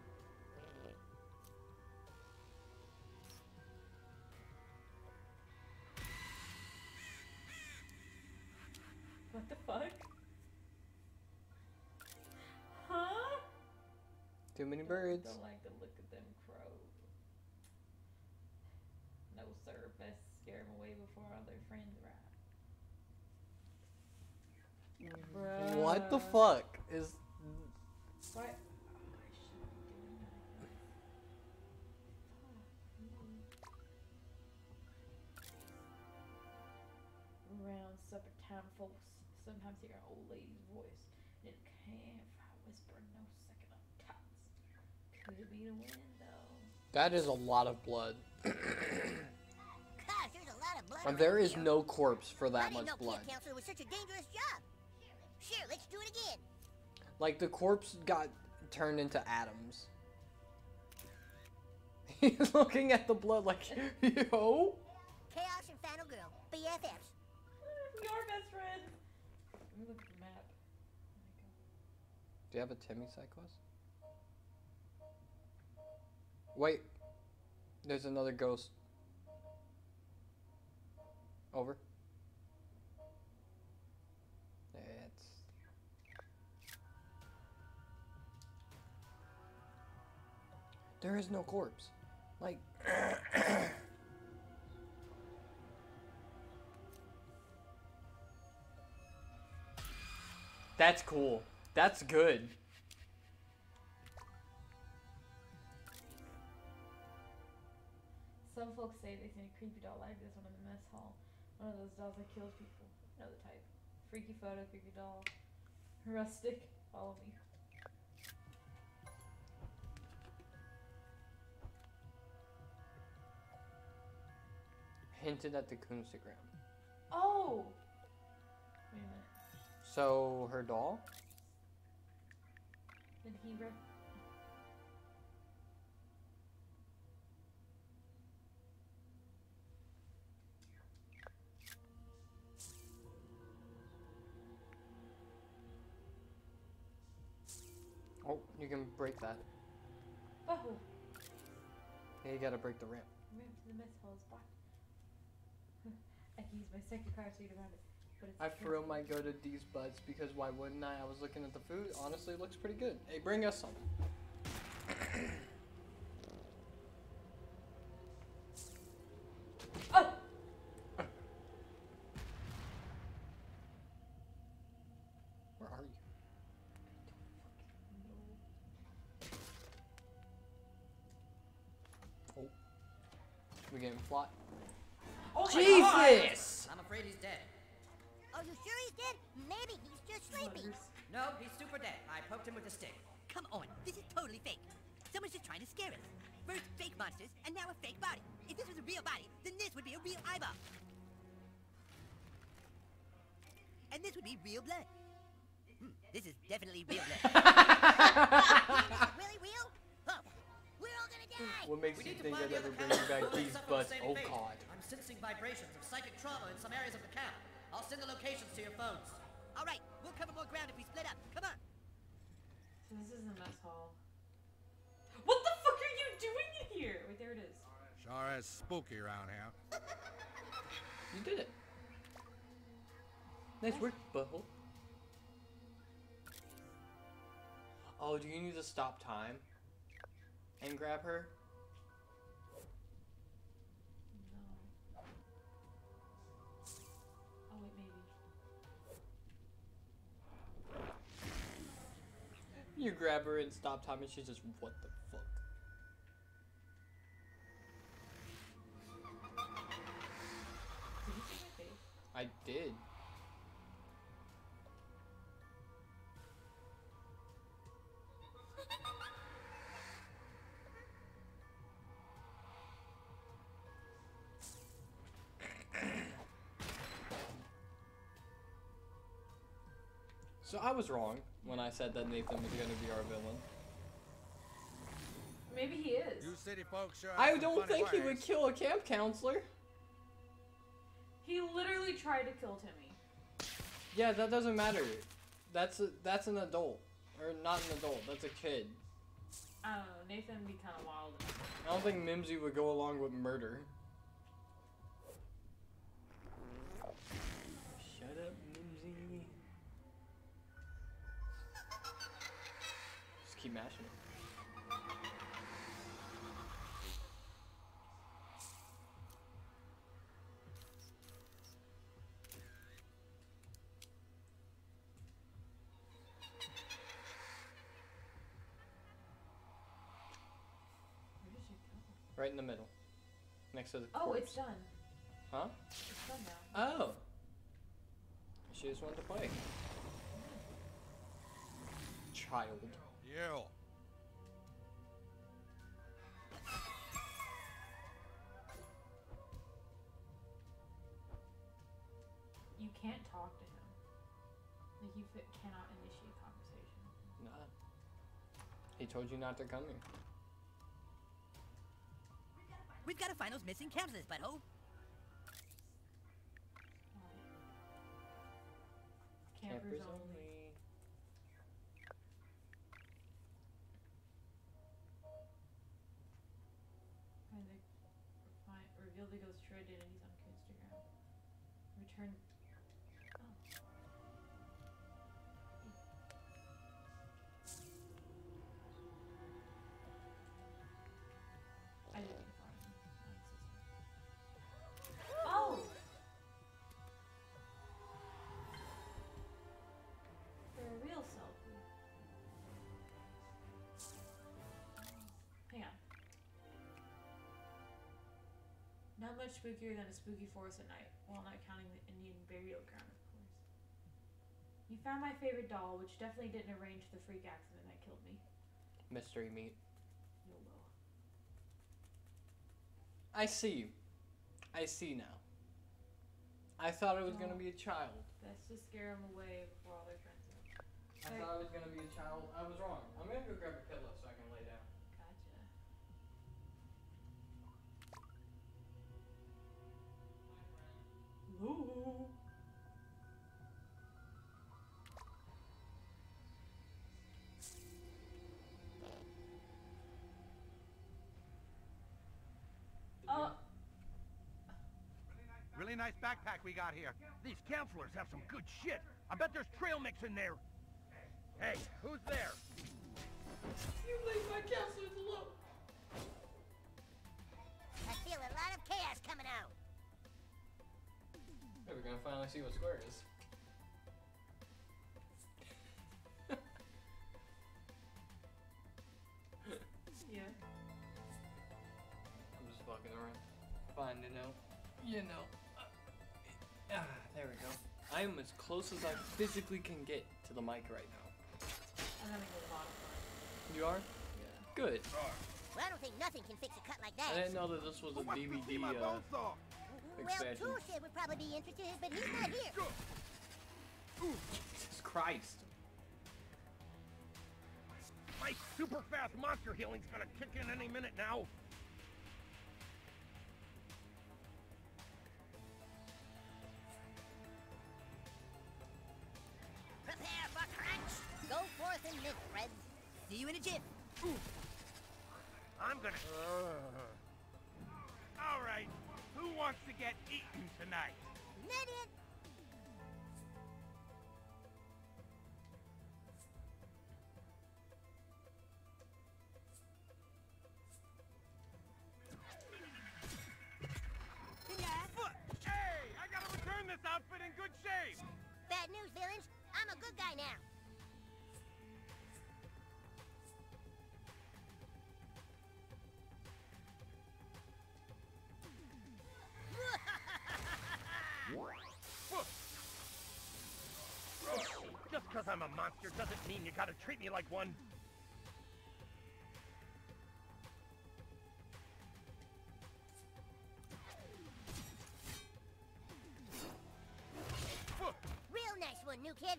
What the fuck? Huh? Too many birds. Don't like the look of them crows. No sir, best scare them away before all their friends arrive. Bruh. What the fuck is? Why? Oh, I shouldn't be doing that. Fuck me. Around supper time, folks. Sometimes hear an old lady's voice. In a campfire whisper, no second of tots. Could be the window. That is a lot of blood. Gosh, there's a lot of blood. And there around is here. no corpse for I that didn't much know blood. camp counselor was such a dangerous job. Sure, let's do it again. Like the corpse got turned into atoms. He's looking at the blood like, yo. Chaos and Final Girl, B F Fs. We are best friends. Let me look at the map. Do you have a Timmy side quest? Wait. There's another ghost. Over. It's... There is no corpse. Like... That's cool. That's good. Some folks say they've seen a creepy doll like this one in the mess hall. One of those dolls that kills people. You know the type. Freaky photo, creepy doll. Rustic. Follow me. Hinted at the Kunstagram. Oh! Wait a minute. So, her doll? Did he rep... can break that. Oh. Yeah, you gotta break the ramp. Ramp to the mess hall is blocked. I can use my second car to get around it. But it's I for real might go to D's Buds because why wouldn't I? I was looking at the food. Honestly, it looks pretty good. Hey, bring us some. Oh! Where are you? Oh. We getting flat. Oh my Jesus! I'm afraid he's dead. Are you sure he's dead? Maybe he's just sleeping. No, he's super dead. I poked him with a stick. Come on, this is totally fake. Someone's just trying to scare us. First fake monsters, and now a fake body. If this was a real body, then this would be a real eyeball. And this would be real blood. Hmm, this is definitely real blood. Really real? Oh, we're all gonna die. What makes We you need to think find I'd the ever other bring you captives. back Who may D's suffer the Buds? same Oh fate. god. I'm sensing vibrations of psychic trauma in some areas of the camp. I'll send the locations to your phones. All right, we'll cover more ground if we split up. Come on. So this is the mess hall. What the fuck are you doing in here? Wait, there it is. Sure is spooky around here. You did it. Nice work, butthole. Oh, do you need to stop time and grab her? No. Oh wait, maybe. You grab her and stop time and she's just, what the fuck? Did you see my face? I did. So I was wrong when I said that Nathan was going to be our villain. Maybe he is. You city folks sure have I some don't funny think he ways. would kill a camp counselor. He literally tried to kill Timmy. Yeah, that doesn't matter. That's a, that's an adult. Or not an adult, that's a kid. I don't know. Nathan would be kind of wild. I don't think Mimsy would go along with murder. Shut up, Mimsy. Just keep mashing it. Where did she go? Right in the middle. Next to the Oh, corpse. it's done. Huh? It's done now. Oh. She just wanted to play. Child. You. You can't talk to him. Like, you fi- cannot initiate conversation. Nah. He told you not to come here. We've got to find those missing counselors, butthole. Campers only. Find the, find, reveal the ghost true identities on Instagram. Return. Oh. I didn't mean to find him. I'm so sorry. Oh! For a real selfie. Hang on. Not much spookier than a spooky forest at night, while not counting the Indian burial ground, of course. You found my favorite doll, which definitely didn't arrange the freak accident that killed me. Mystery meat. YOLO. I see. I see now. I thought it was gonna be a child. That's to scare them away before all their friends are. I thought it was gonna be a child. I was wrong. I'm gonna go grab a pillow so I can lay down. Gotcha. Ooh. nice backpack we got here. These counselors have some good shit. I bet there's trail mix in there. Hey, who's there? You leave my counselors alone. I feel a lot of chaos coming out. Hey, we're gonna finally see what Square is. Yeah. I'm just fucking around. Finding out. You know. Uh, ah, there we go. I am as close as I physically can get to the mic right now. I'm having a lot of fun. You are? Yeah. Good. Well, I don't think nothing can fix a cut like that. I didn't know that this was a D V D uh, Well, expansion. Tool Shed would probably be interested, but he's not here. Jesus Christ. My super fast monster healing's gonna kick in any minute now. Prepare for crunch. Go forth and live, friends. See you in a jiff. I'm gonna... All right, who wants to get eaten tonight? Not it. Hey, I gotta return this outfit in good shape. Bad news, villains. I'm a good guy now. Just because I'm a monster doesn't mean you gotta treat me like one. Real nice one, new kid.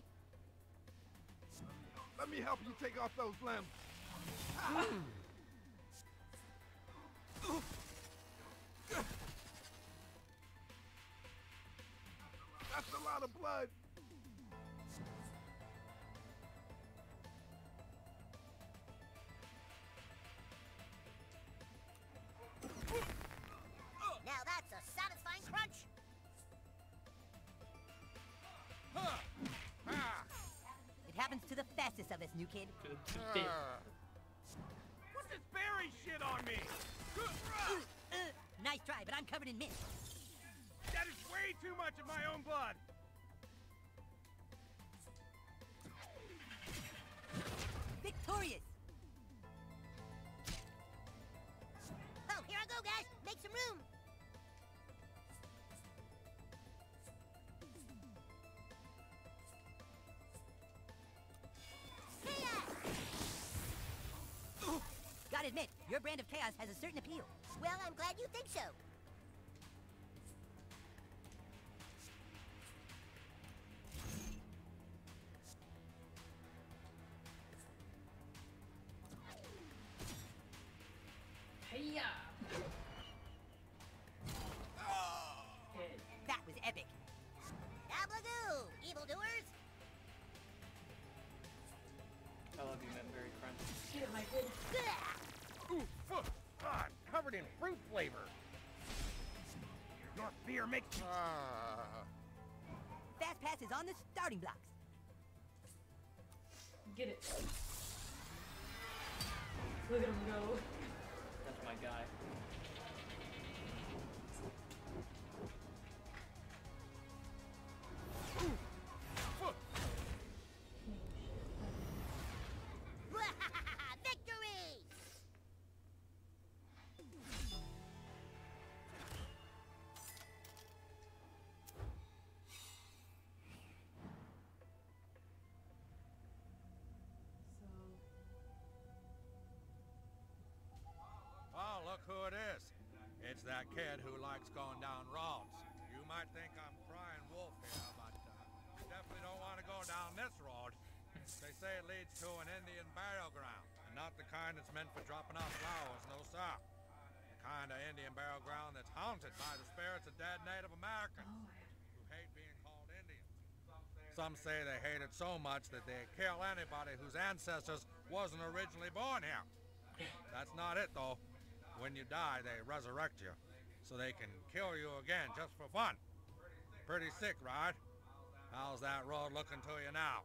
Let me help you take off those limbs. That's a lot of blood. Now that's a satisfying crunch. It happens to the fastest of us, new kid. What's this berry shit on me? Uh, nice try, but I'm covered in mist. That is way too much of my own blood. Victorious. Oh, here I go, guys. Make some room. Gotta admit, your brand of chaos has a certain appeal. Well, I'm glad you think so. Hey-ya! Dead. That was epic. Gobbledoo, evildoers. I love you, man. Very crunchy. Shit, my kid. Ooh, fuck. Ah, I'm covered in fruit flavor. Your fear makes me... Fast Pass is on the starting blocks. Get it. Look at him go. That's my guy. Victory! Oh, look who it is. It's that kid who likes going down roads. You might think I'm crying wolf here, but uh, you definitely don't want to go down this road. They say it leads to an Indian burial ground, and not the kind that's meant for dropping off flowers, no sir. The kind of Indian burial ground that's haunted by the spirits of dead Native Americans who hate being called Indians. Some say they hate it so much that they kill anybody whose ancestors wasn't originally born here. That's not it, though. When you die, they resurrect you, so they can kill you again just for fun. Pretty sick, right? How's that road looking to you now?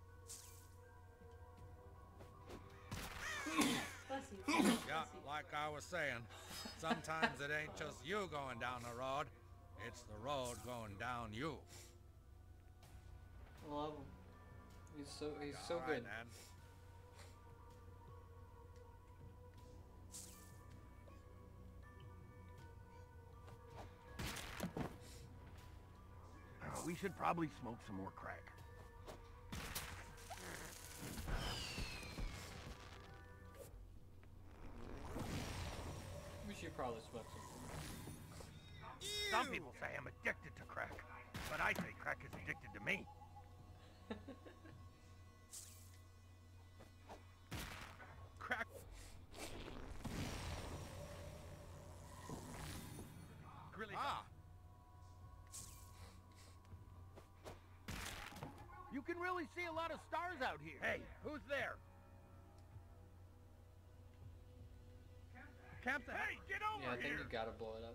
Bless you. Bless you. Yeah, like I was saying, sometimes it ain't just you going down the road, it's the road going down you. I love him. He's so he's All so right, good. man. Uh, we should probably smoke some more crack. We should probably smoke some. Some people say I'm addicted to crack, but I say crack is addicted to me. Crack. Really? Ah. You can really see a lot of stars out here. Hey, who's there? Captain. Hey, get over Yeah, I think here. you gotta blow it up.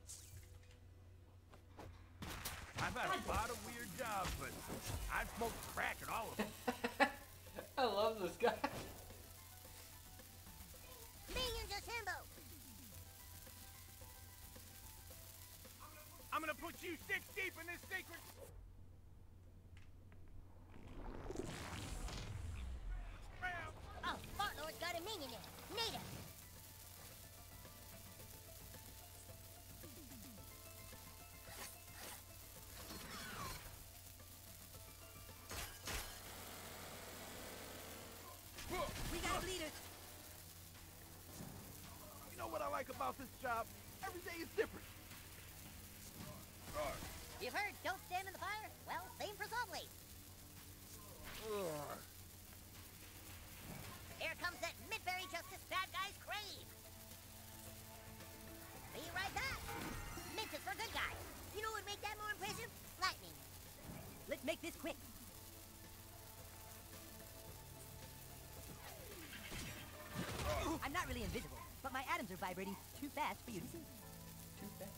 I've had a lot of weird jobs, but I've smoked crack at all of them. I love this guy. Millions of Timbo! I'm gonna put you six deep in this sacred... Oh, Fartlord's got a minion in. Need him! We got a bleeder. You know what I like about this job? Every day is different. You've heard, don't stand in the fire? Well, same for salt waste. Here comes that Midbury Justice bad guys crave. Be right back. Mint is for good guys. You know what would make that more impressive? Lightning. Let's make this quick. I'm not really invisible, but my atoms are vibrating too fast for you to see. Too fast.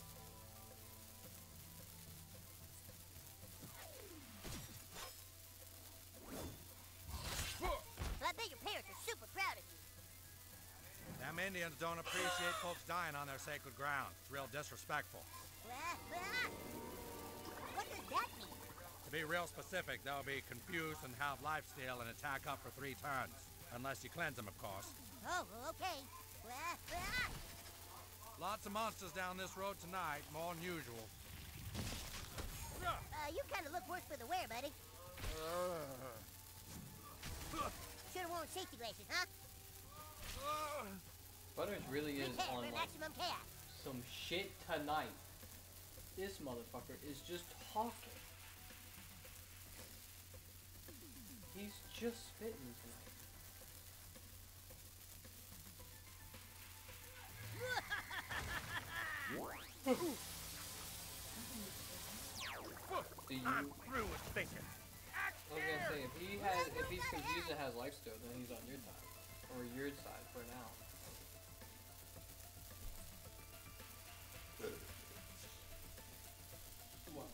So I bet your parents are super proud of you. Them Indians don't appreciate folks dying on their sacred ground. It's real disrespectful. Blah, blah. What does that mean? To be real specific, they'll be confused and have lifesteal and attack up for three turns. Unless you cleanse them, of course. Oh, okay. Blah, blah. Lots of monsters down this road tonight, more than usual. Uh, you kind of look worse for the wear, buddy. Should've worn safety glasses, huh? Butters really is Prepare on for like maximum chaos. some shit tonight. This motherfucker is just talking. He's just spitting tonight. Do you? I'm through with thinking. I was gonna say if he has, if he's confused and has life steal, then he's on your side or your side for now. What?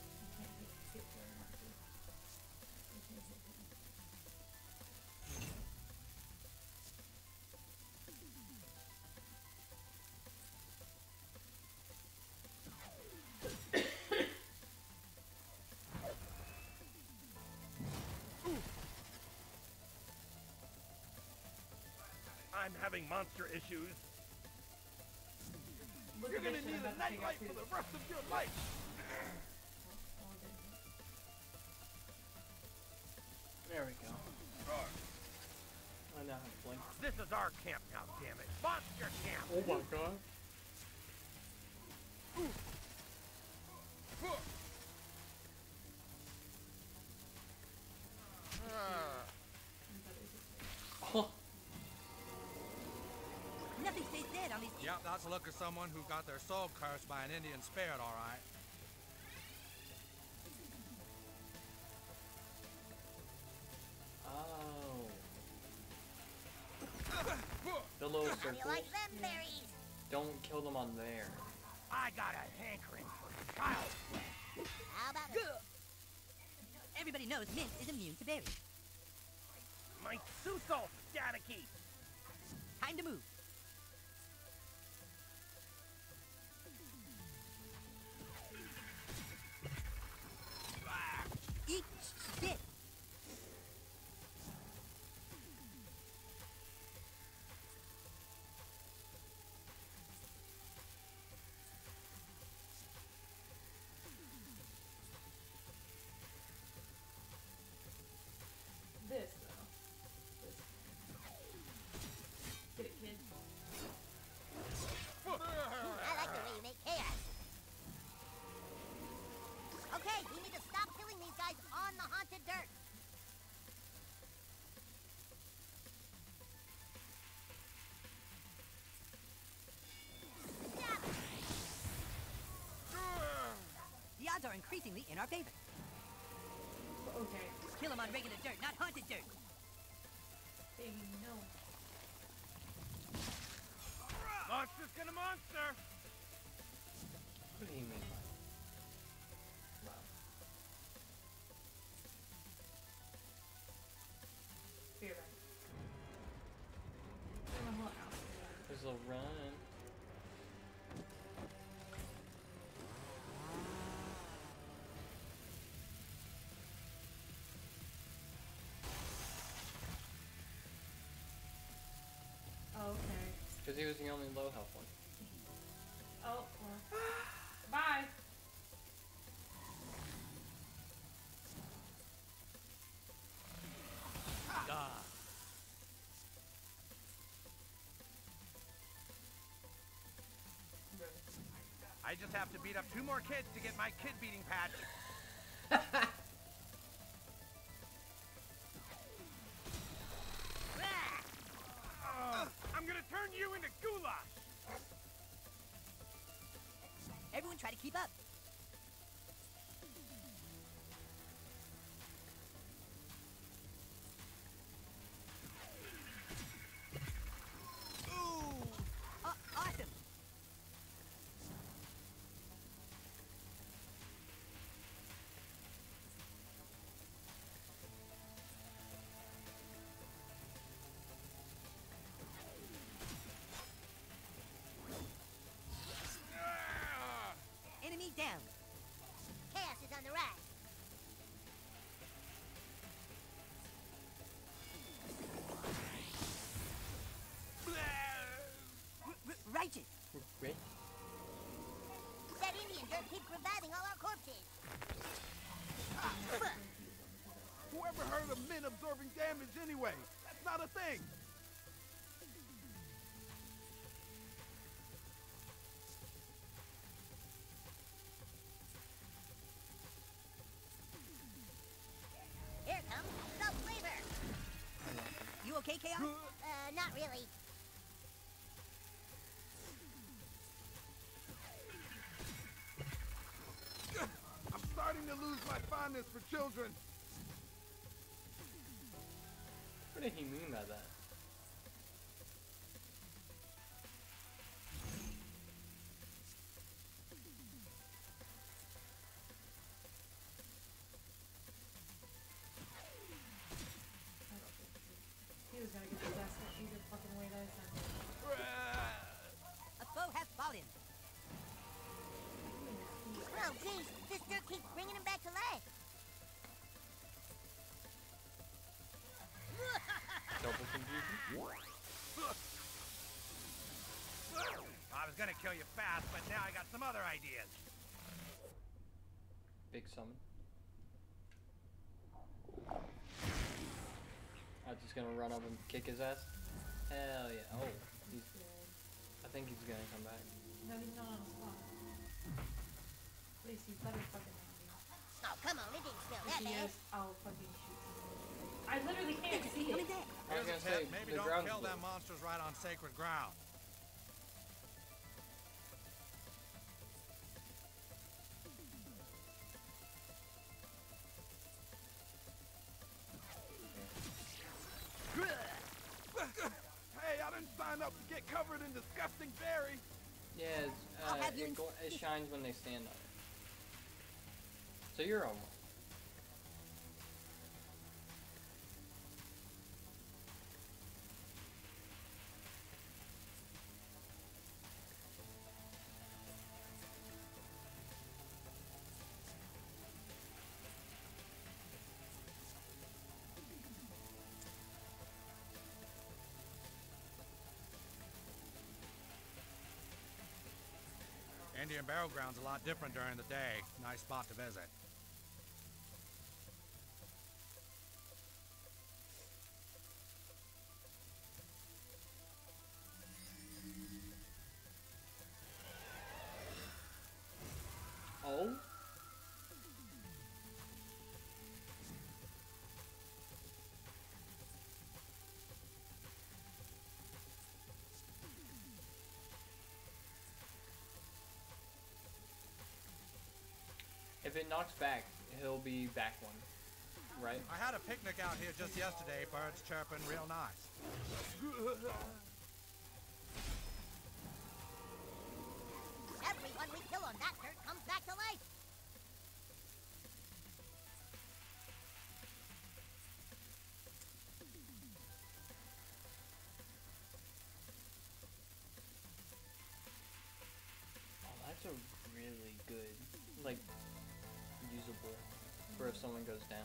I'm having monster issues. Look You're at gonna this shit need I'm a about to take out nightlight too. for the rest of your life. There we go. I know how to blink. This is our camp now, damn it. Monster camp. Oh my god. Oh, Nothing stays dead on these. Yep, that's a look at someone who got their soul cursed by an Indian spirit, all right. oh. The little How do you circles. like them berries? Don't kill them on there. I got a hankering for child. How about it? Everybody knows Mint is immune to berries. My Suso staticky! Time to move. Eat shit. This though. This. Get it, kid. Ooh, I like the way you make chaos. Okay, we need to stop killing these guys on the haunted dirt. The odds are increasingly in our favor. Okay. Kill them on regular dirt, not haunted dirt. Baby, no. Monster's gonna monster! What do you mean by wow? Fear back. There's a whole house. There's a run. Okay. Because he was the only low health one. Oh, well. Bye. Ah. I just have to beat up two more kids to get my kid beating patch. Uh, I'm gonna turn you into goulash! Everyone try to keep up. Ooh! Uh, awesome! Enemy down. Chaos is on the rise. R- r- righteous. Great. That Indian dirt keeps reviving all our corpses. Whoever heard of men absorbing damage anyway? That's not a thing. Here comes the flavor. You okay, Chaos? Uh, not really. I'm starting to lose my fondness for children. What did he mean by that? He was gonna get the best either fucking way that time. A foe has fallen. Oh, geez, this dirt keeps bringing him back to life. Double confusion? I was gonna kill you fast, but now I got some other ideas. Big summon. I'm just gonna run up and kick his ass. Hell yeah. Oh, he's. I think he's gonna come back. No, he's not on the spot. Please, you better fucking hit me. Oh, come on, it didn't smell If that he bad. is, I'll fucking shoot him. I literally can't see it. I was Here's a gonna say, tip, maybe the don't ground's kill blue. them monsters right on sacred ground. Hey, I didn't sign up to get covered in disgusting berry. Yeah, it's, I'll uh, have you it, in- go- it shines when they stand on it. So you're almost. Indian Burial Ground's a lot different during the day. Nice spot to visit. Oh? If it knocks back, he'll be back one, right? I had a picnic out here just yesterday. Birds chirping real nice. Everyone we kill on that dirt comes back to life. Oh, that's a really good, like, usable for if someone goes down.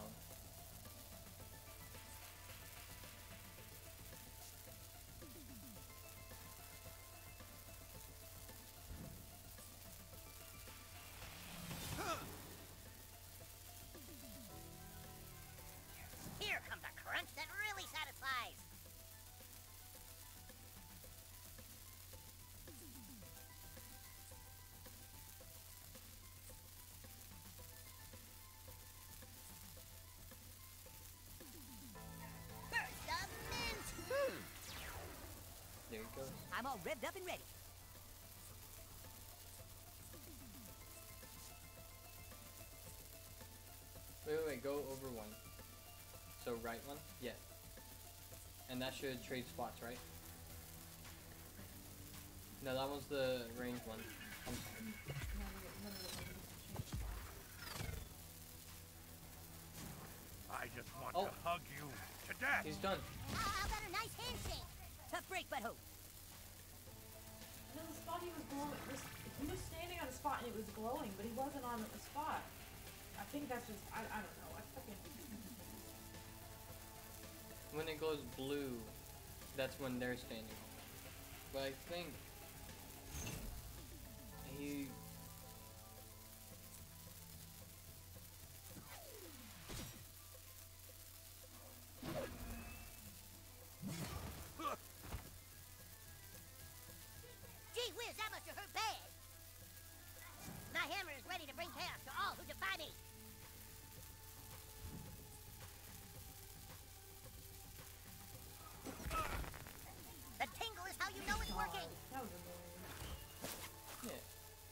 Here comes a crunch that really satisfies. Burst of mint! There you go. I'm all revved up and ready. Wait, wait, wait, go over one. So right one? Yeah. And that should trade spots, right? No, that one's the range one. I'm sorry. I just want Oh. to hug you to death. He's done. How about a nice handshake? Tough break, butthole. No, the spot he was glowing. Was, he was standing on a spot and it was glowing, but he wasn't on a spot. I think that's just. I, I don't know. I fucking. When it goes blue, that's when they're standing. But I think he. Gee whiz, that must have hurt bad. My hammer is ready to bring chaos to all who defy me. The tingle is how you know it's working. That was annoying. Yeah.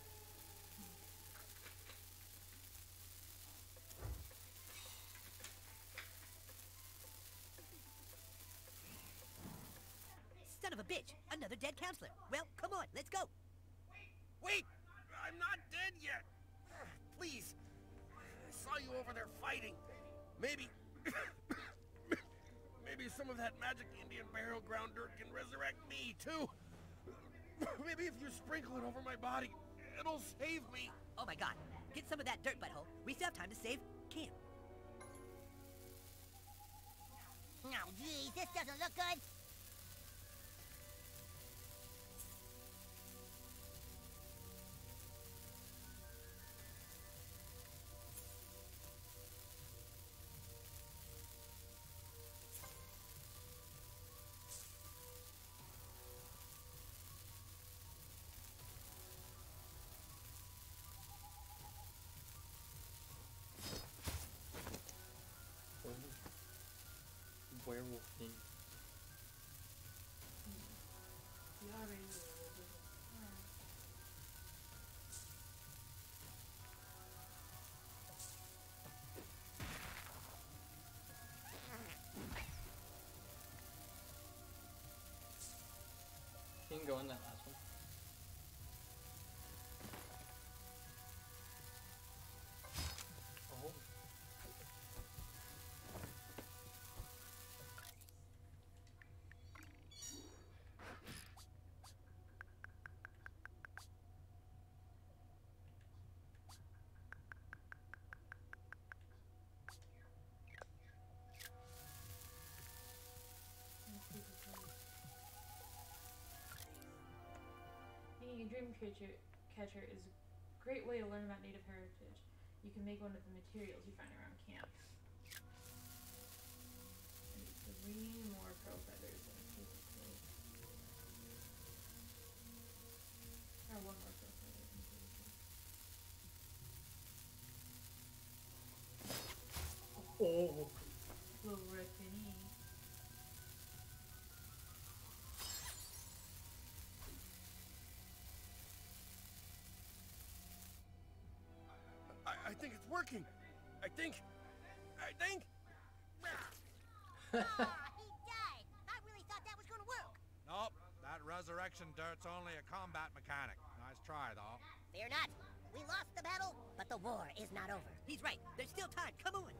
Son of a bitch. Another dead counselor. Well, come on, let's go. Wait! I'm not dead yet! Ugh, please! I saw you over there fighting. Maybe... Maybe some of that magic Indian burial ground dirt can resurrect me, too. Maybe if you sprinkle it over my body, it'll save me. Oh my god. Get some of that dirt, butthole. We still have time to save camp. Oh, geez, this doesn't look good. Werewolf thing. You already knew it was. Alright. He can go in that last one. a dream catcher, catcher is a great way to learn about native heritage. You can make one of the materials you find around camp. I need three more pearl feathers and a piece of clay. Or one more pearl feather and a piece of clay. Oh. Little red penny. I, I think it's working. I think. I think. Aw, he died. I really thought that was gonna work. Nope, that resurrection dirt's only a combat mechanic. Nice try, though. Fear not. We lost the battle, but the war is not over. He's right. There's still time. Come on.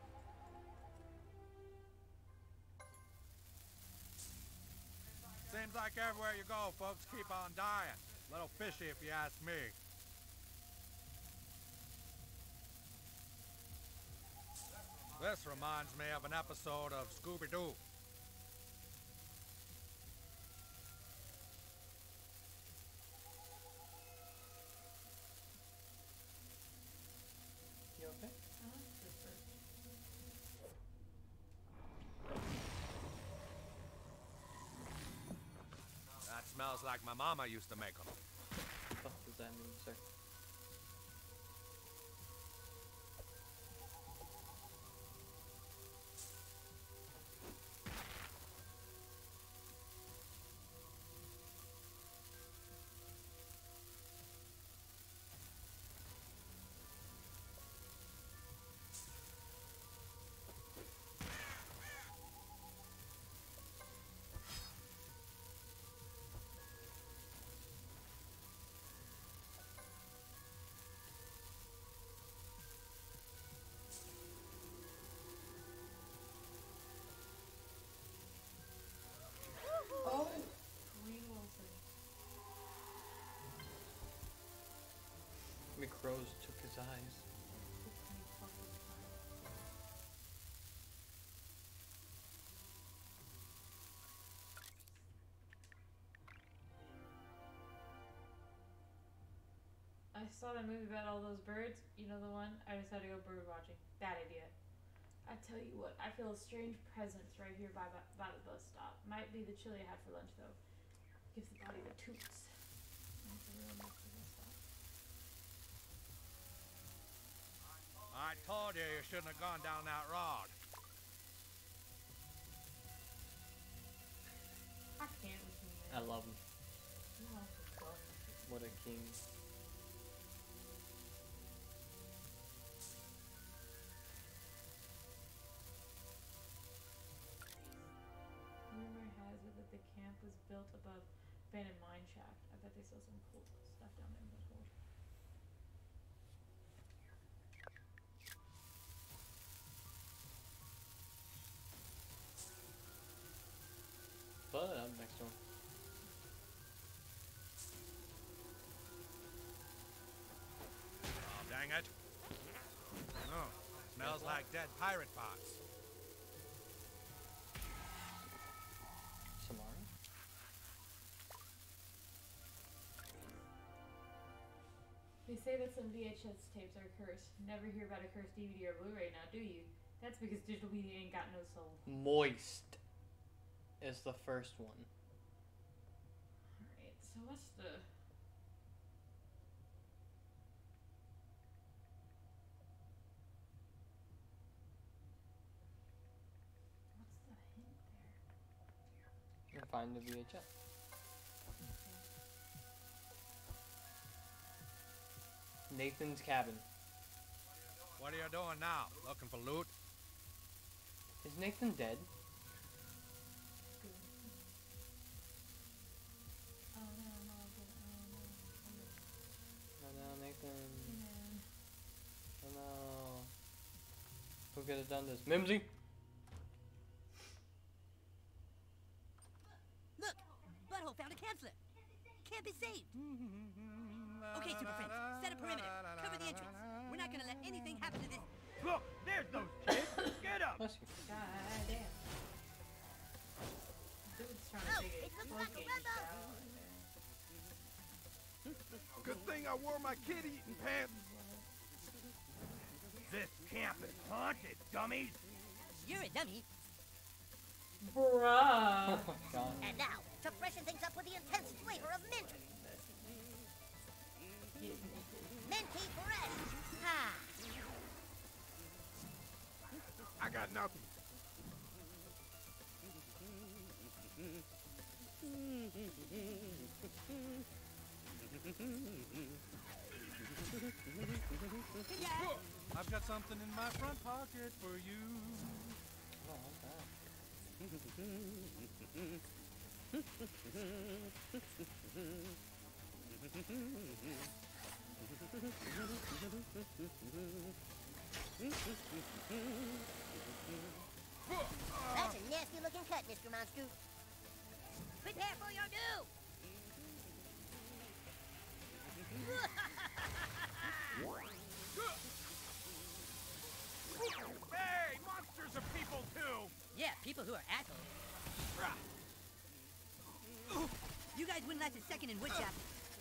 Seems like everywhere you go, folks keep on dying. Little fishy if you ask me. This reminds me of an episode of Scooby-Doo. You okay? That smells like my mama used to make them. What the fuck does that mean, sir? Oh! Green Wilson. McRose took his eyes. I saw that movie about all those birds. You know the one? I decided to go bird watching. Bad idea. I tell you what, I feel a strange presence right here by, by, by the bus stop. Might be the chili I had for lunch, though. Gives the body the toots. That's a real nice bus stop. I told you you shouldn't have gone down that road. I can't with you, I man. love him. You want to go. What a king. Rumor has it that the camp was built above abandoned mine shaft. I bet they sell some cool stuff down there in those holes. But up next door. Oh, dang it. Oh, smells like dead pirate pots. Samara? They say that some V H S tapes are cursed. Never hear about a cursed D V D or Blu-ray now, do you? That's because digital media ain't got no soul. Moist is the first one. Alright, so what's the... What's the hint there? And find the V H S. Nathan's cabin. What are you doing now? Looking for loot? Is Nathan dead? Oh no, no, oh no, Oh no, Nathan. yeah. Oh no. Who could have done this? Mimsy? Look! Butthole found a camp slip. Camp is saved. Okay, Super Friends, set a perimeter. Cover the entrance. We're not gonna let anything happen to this. Look, there's those kids. Get up. Bless you. God damn. Dude's trying to Oh, take it it looks close like a game rubber. style. I wore my kid-eating pants. This camp is haunted, dummies. You're a dummy. Bruh. Oh my god. And now, to freshen things up with the intense flavor of mint. Minty fresh. Ah. I got nothing. I've got something in my front pocket for you. Oh, not bad. That's a nasty looking cut, Mister Monster. Prepare for your doom! Hey, monsters are people too. Yeah, people who are assholes. You guys wouldn't last a second in woodshop.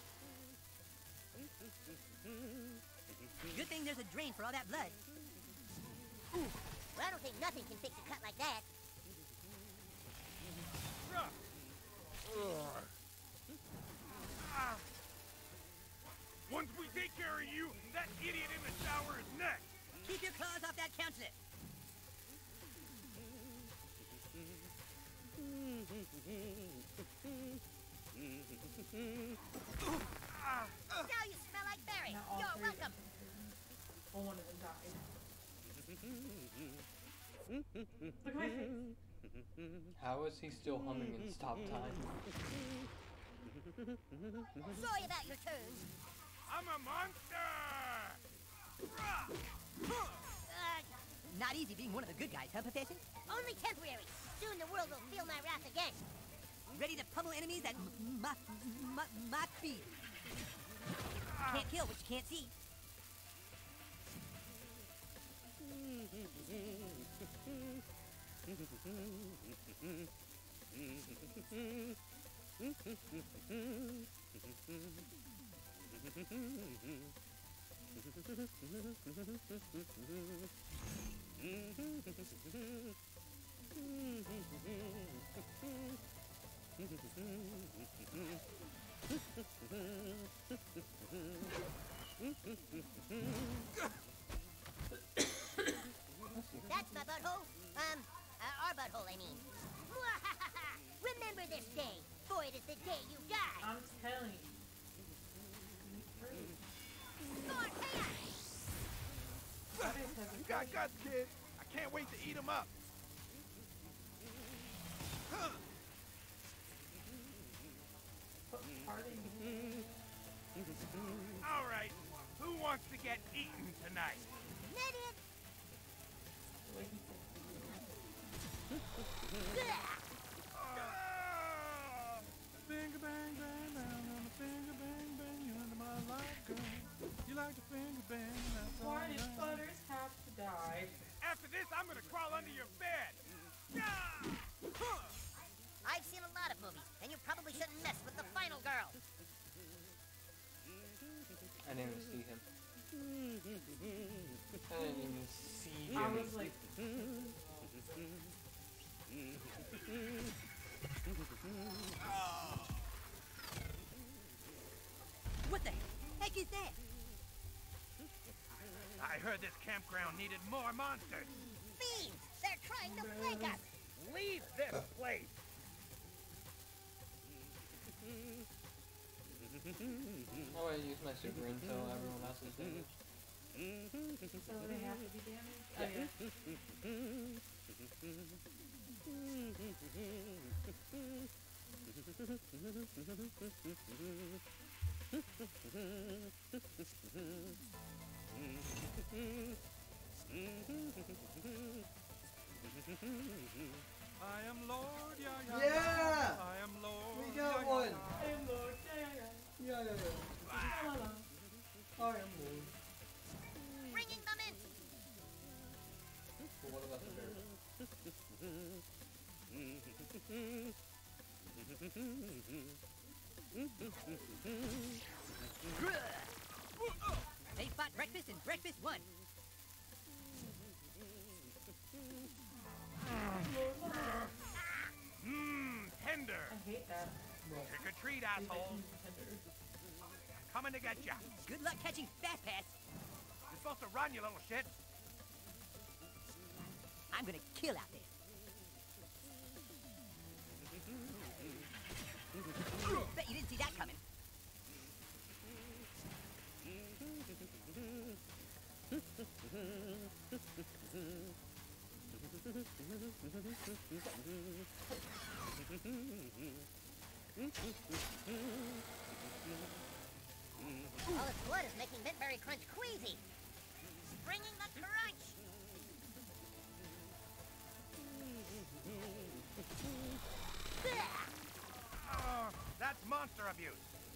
Good thing there's a drain for all that blood. Well, I don't think nothing can fix a cut like that. Ah. Once we take care of you, that idiot in the shower is next. Keep your claws off that counselor. Ah. Now you smell like Barry. Now all You're three of welcome. them. Well, one of them died. Look at my face. How is he still humming in stop time? Sorry about your turn. I'm a monster. Uh, Not easy being one of the good guys, huh, Professor? only temporary. Soon the world will feel my wrath again. Ready to pummel enemies at m- my, my, my speed. Can't kill what you can't see. That's my butthole. Um, uh, our butthole, I mean. Remember this day, for it is the day you die. I'm telling you. For chaos. You got guts, kid. I can't wait to eat them up. All right, who wants to get eaten tonight? Idiot. Finger bang bang bang on the finger bang bang you under my light girl. You like to finger bang, that's all Why did right. Butters have to die? After this, I'm gonna crawl under your bed. I've seen a lot of movies, and you probably shouldn't mess with the final girl. I didn't even see him. I didn't even see I him. was like, What the heck is that? I heard this campground needed more monsters. Fiends! They're trying to flank us! Leave this place. How do I use my super until everyone else is damaged? so they have to be damaged? Oh, yeah. I am Lord, yeah, yeah. Yeah! I am Lord. We yeah, got yeah, one! yeah. Hey, look, yeah, yeah, Yeah, yeah, yeah. yeah. La, la, la. I am Lord. Bringing them in! But what about the bears? They fought breakfast and breakfast won. Mmm, tender. I hate that. Trick or treat, asshole. Coming to get ya. Good luck catching Fat Pass. You're supposed to run, you little shit. I'm gonna kill out there. Bet you didn't see that coming. All its blood is making Mintberry Crunch queasy. Bringing the crunch. Oh, that's monster abuse.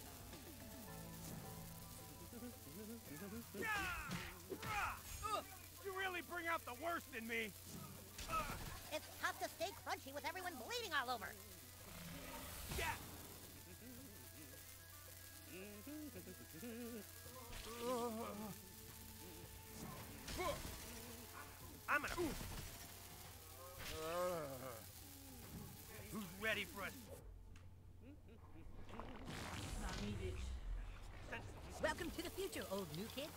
You really bring out the worst in me. It's tough to stay crunchy with everyone bleeding all over. Yeah. I'm gonna. Who's ready for us? Not me, bitch. Welcome to the future, old new kid.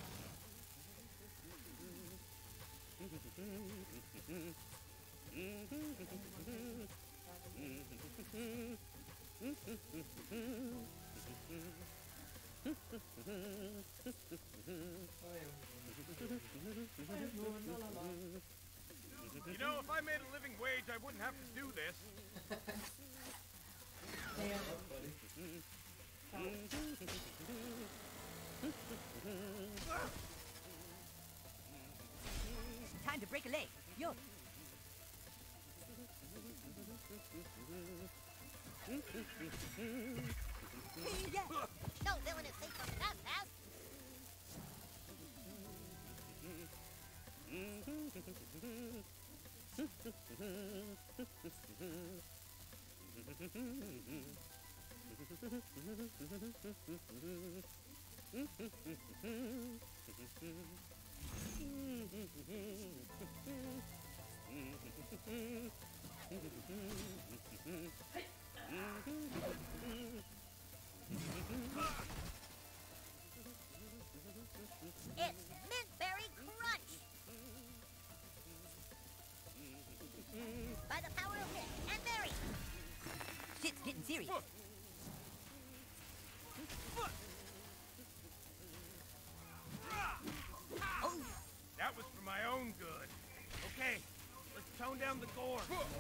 You know, if I made a living wage, I wouldn't have to do this. Time to break a leg. Yo. Yeah. No villain is safe from Fat Pass. It's Mintberry Crunch! By the power of mint and berry! Shit's getting serious. Oh. That was for my own good. Okay, let's tone down the gore.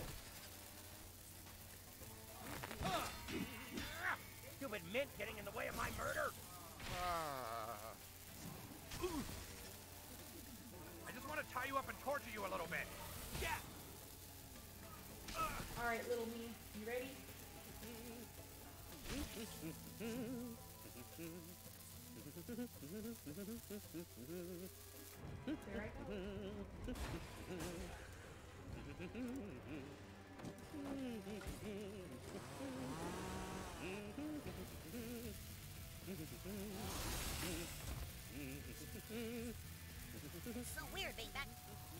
Stupid mint getting in the way of my murder. I just want to tie you up and torture you a little bit. Yeah. All right, little me, you ready? There I go. So weird being back.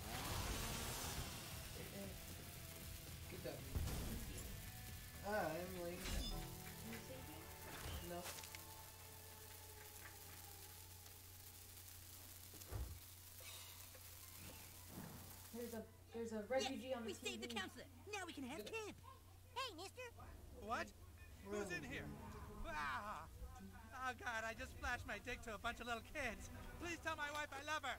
Get that. Ah, Emily. No. There's a there's a refugee Yes, on the we T V. saved the counselor. Now we can have camp. Hey, mister. What? Who's in here? Ah! Oh, God, I just flashed my dick to a bunch of little kids. Please tell my wife I love her.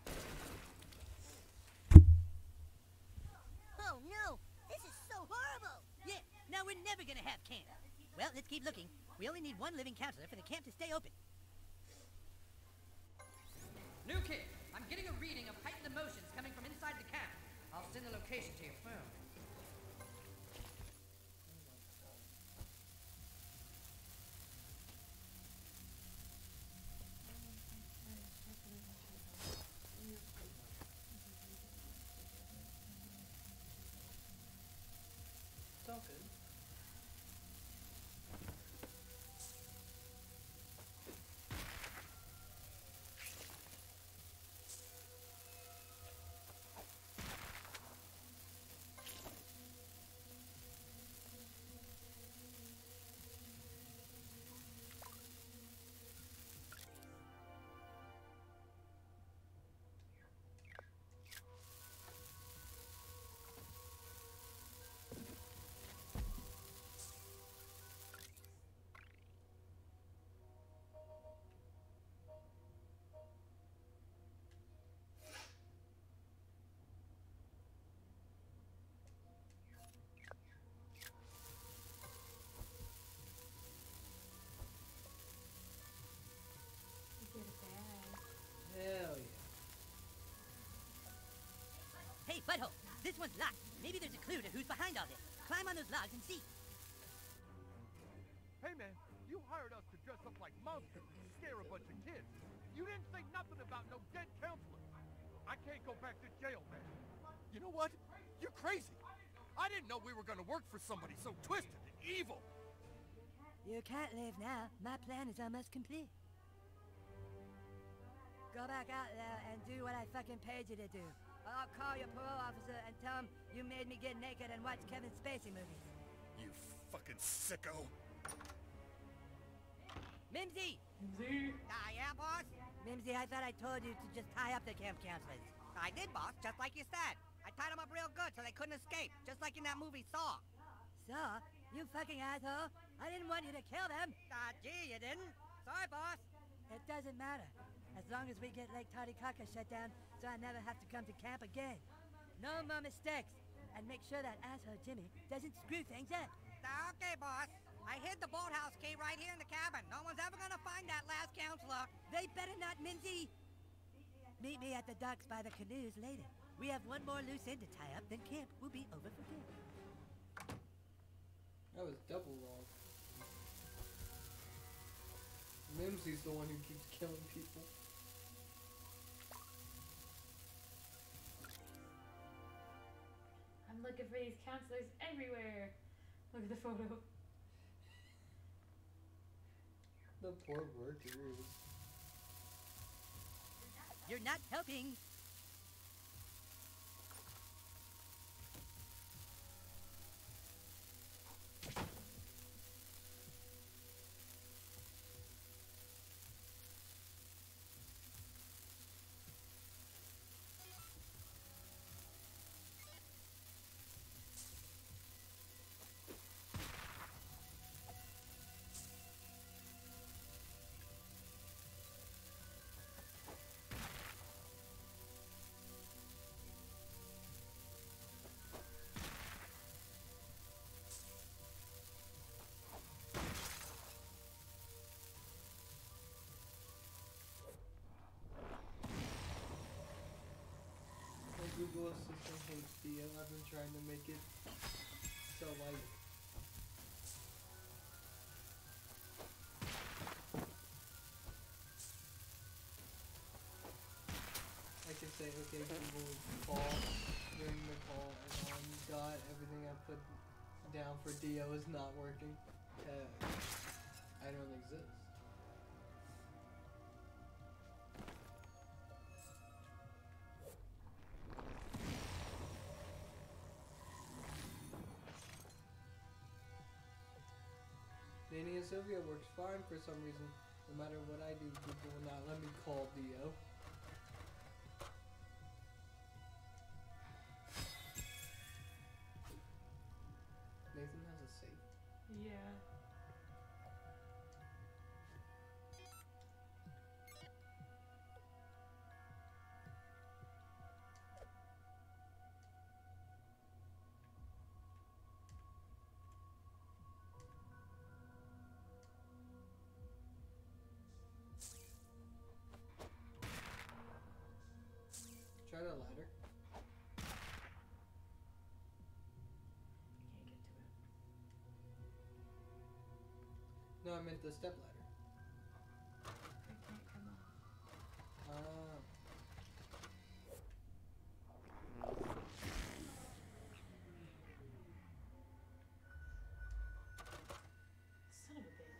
Oh, no. This is so horrible. Yeah, now we're never gonna have camp. Well, let's keep looking. We only need one living counselor for the camp to stay open. New kid, I'm getting a reading of heightened emotions coming from inside the camp. I'll send the location to your phone. It's all good. This one's locked. Maybe there's a clue to who's behind all this. Climb on those logs and see. Hey, man, you hired us to dress up like monsters and scare a bunch of kids. You didn't say nothing about no dead counselor. I can't go back to jail, man. You know what? You're crazy. I didn't know we were gonna work for somebody so twisted and evil. You can't leave now. My plan is almost complete. Go back out there and do what I fucking paid you to do. I'll call your parole officer and tell him you made me get naked and watch Kevin Spacey movies. You fucking sicko. Mimsy! Mimsy! Ah, yeah, boss? Mimsy, I thought I told you to just tie up the camp counselors. I did, boss, just like you said. I tied them up real good so they couldn't escape, just like in that movie Saw. Saw? You fucking asshole! I didn't want you to kill them! Ah, gee, you didn't? Sorry, boss. It doesn't matter. As long as we get Lake Titicaca shut down so I never have to come to camp again. No more mistakes. And make sure that asshole Jimmy doesn't screw things up. Ah, okay, boss. I hid the boathouse key right here in the cabin. No one's ever gonna find that last counselor. They better not, Mimsy! Meet me at the docks by the canoes later. We have one more loose end to tie up, then camp will be over for good. That was double wrong. Mimsy's the one who keeps killing people. I'm looking for these counselors everywhere. Look at the photo. The poor workers. You're not helping. Google Assistant hates Dio. I've been trying to make it so like I can say, okay, Google call during the call, and on God, everything I put down for Dio is not working. Uh, I don't exist. Danny and Sylvia works fine for some reason. No matter what I do, Google will not let me call Dio. Nathan has a safe. Yeah. Try the ladder. I can't get to it. No, I meant the step ladder. I can't come up. Ah. Son of a bitch.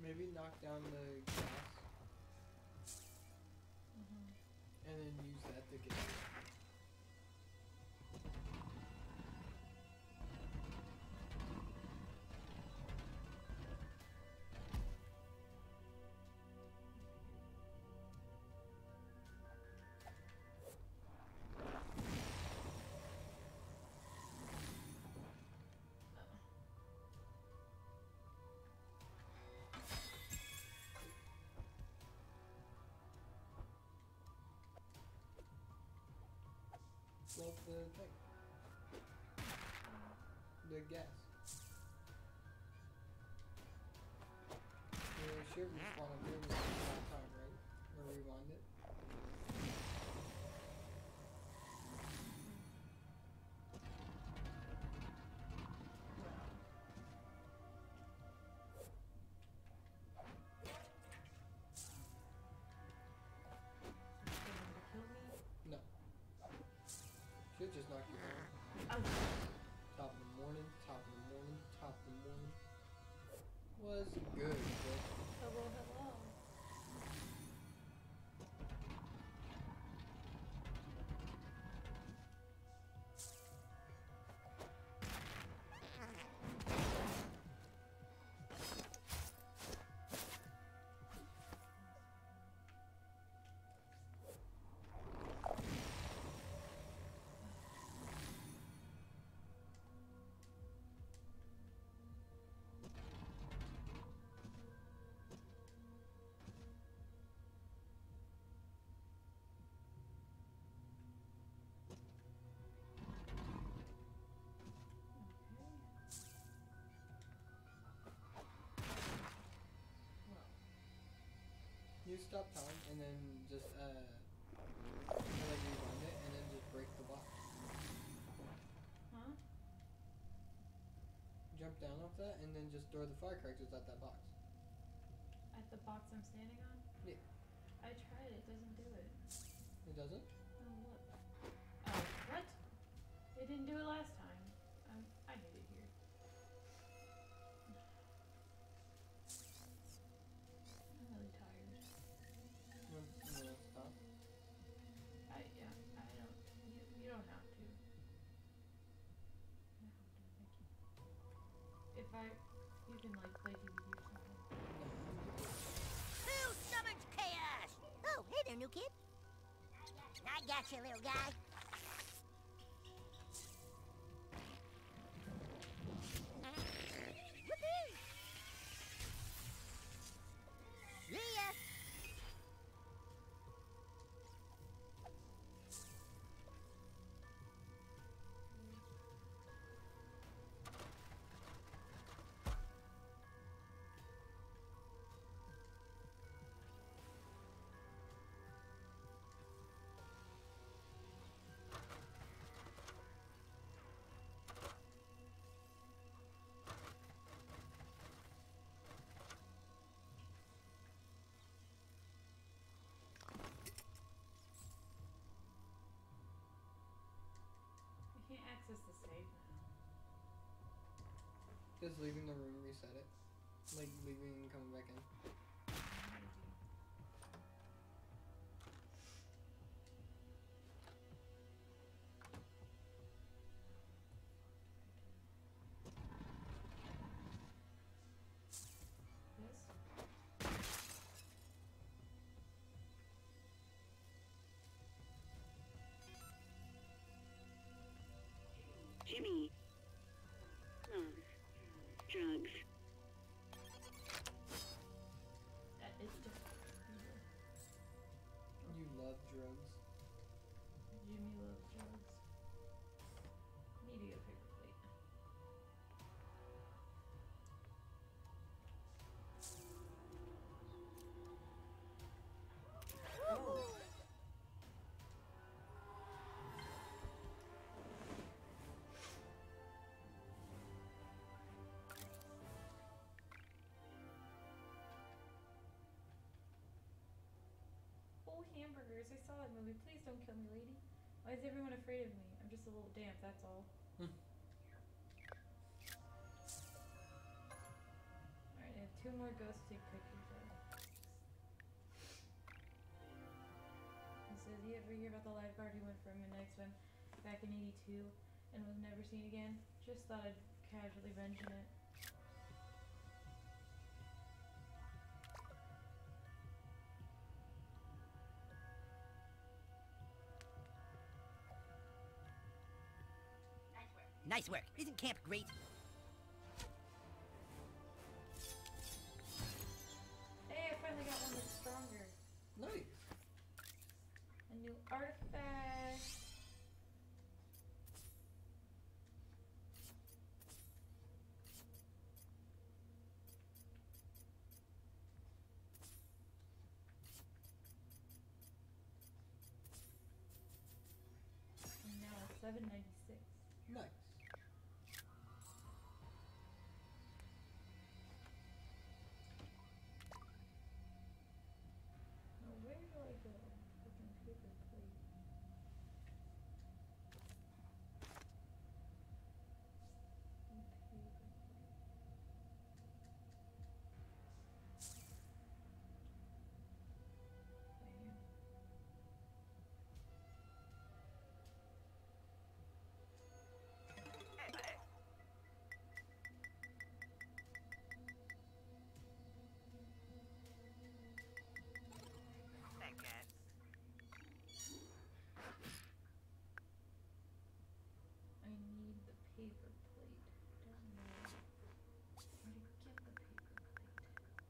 Maybe knock down the gas. Mm-hmm. And then use that to get it. Blow up the thing. The gas. The ship will spawn up here the whole time, right? Or rewind it. No. Should just knock you out. Oh. Top of the morning, top of the morning, top of the morning. Was good, but Hello, hello. you stop time and then just uh like rewind it and then just break the box. Huh? Jump down off that and then just throw the firecrackers at that box. At the box I'm standing on? Yeah. I tried, it doesn't do it. It doesn't? Oh, look. Oh, what? It didn't do it last time. Um, I hate it here. I'm really tired. You want, you want to stop? I, yeah, I don't, you, you don't have to. You don't have to, thank you. If I, you can like play D V D or something. Who summons chaos? Oh, hey there, new kid. I got you, little guy. Woohoo! See ya. I can't access the save now. Just leaving the room, reset it. Like leaving and coming back in. Jimmy loves drugs. That is just You love drugs. Jimmy loves drugs. Need to get a paper plate. Oh, hamburgers. I saw that movie. Please don't kill me, lady. Why is everyone afraid of me? I'm just a little damp, that's all. Hmm. Alright, I have two more more ghosts take pictures of. He says, you ever hear about the lifeguard who went for a midnight swim back in eighty-two and was never seen again? Just thought I'd casually mention it. Nice work. Isn't camp great? Hey, I finally got one that's stronger. Nice. A new artifact. And now it's seven ninety-six. Nice. Now where do I go? Fucking paper plate. Paper plate. Bam. Thanks, Cat. I need the paper plate. Don't know where to get the paper plate.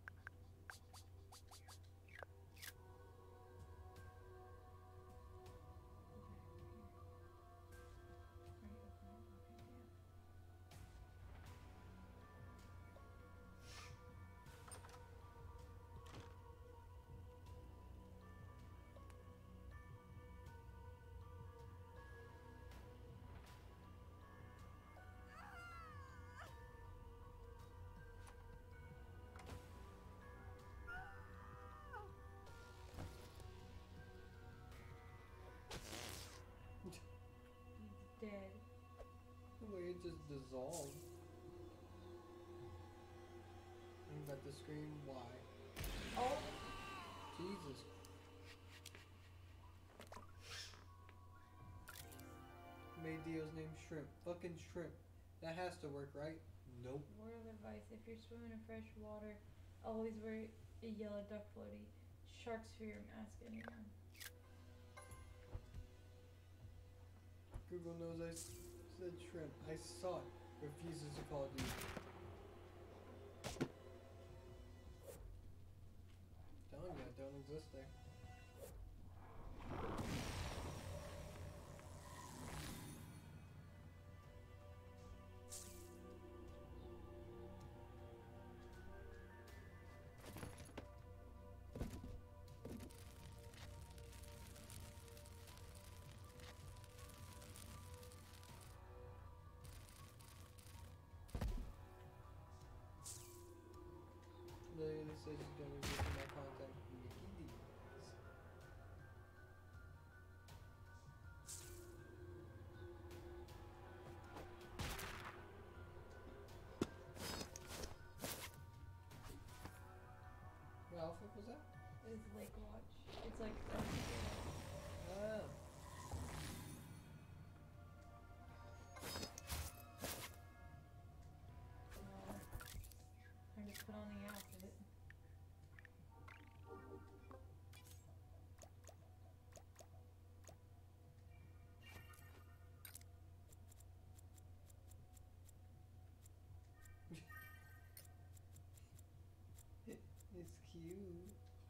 He's dead. The way it just dissolved. I'm about to scream, why? Oh! Jesus. Made Dio's name Shrimp. Fucking Shrimp. That has to work, right? Nope. Word of advice, if you're swimming in fresh water, always wear a yellow duck floaty. Sharks fear your mask anyone. Google knows I s- said shrimp. I saw it. Refuses to call it duty. Telling you, I don't exist there. Literally says you don't exist in my content. Mickey D's. What outfit was that? It's Lake Watch. It's like Ah. uh, I just put on the outfit. It's cute.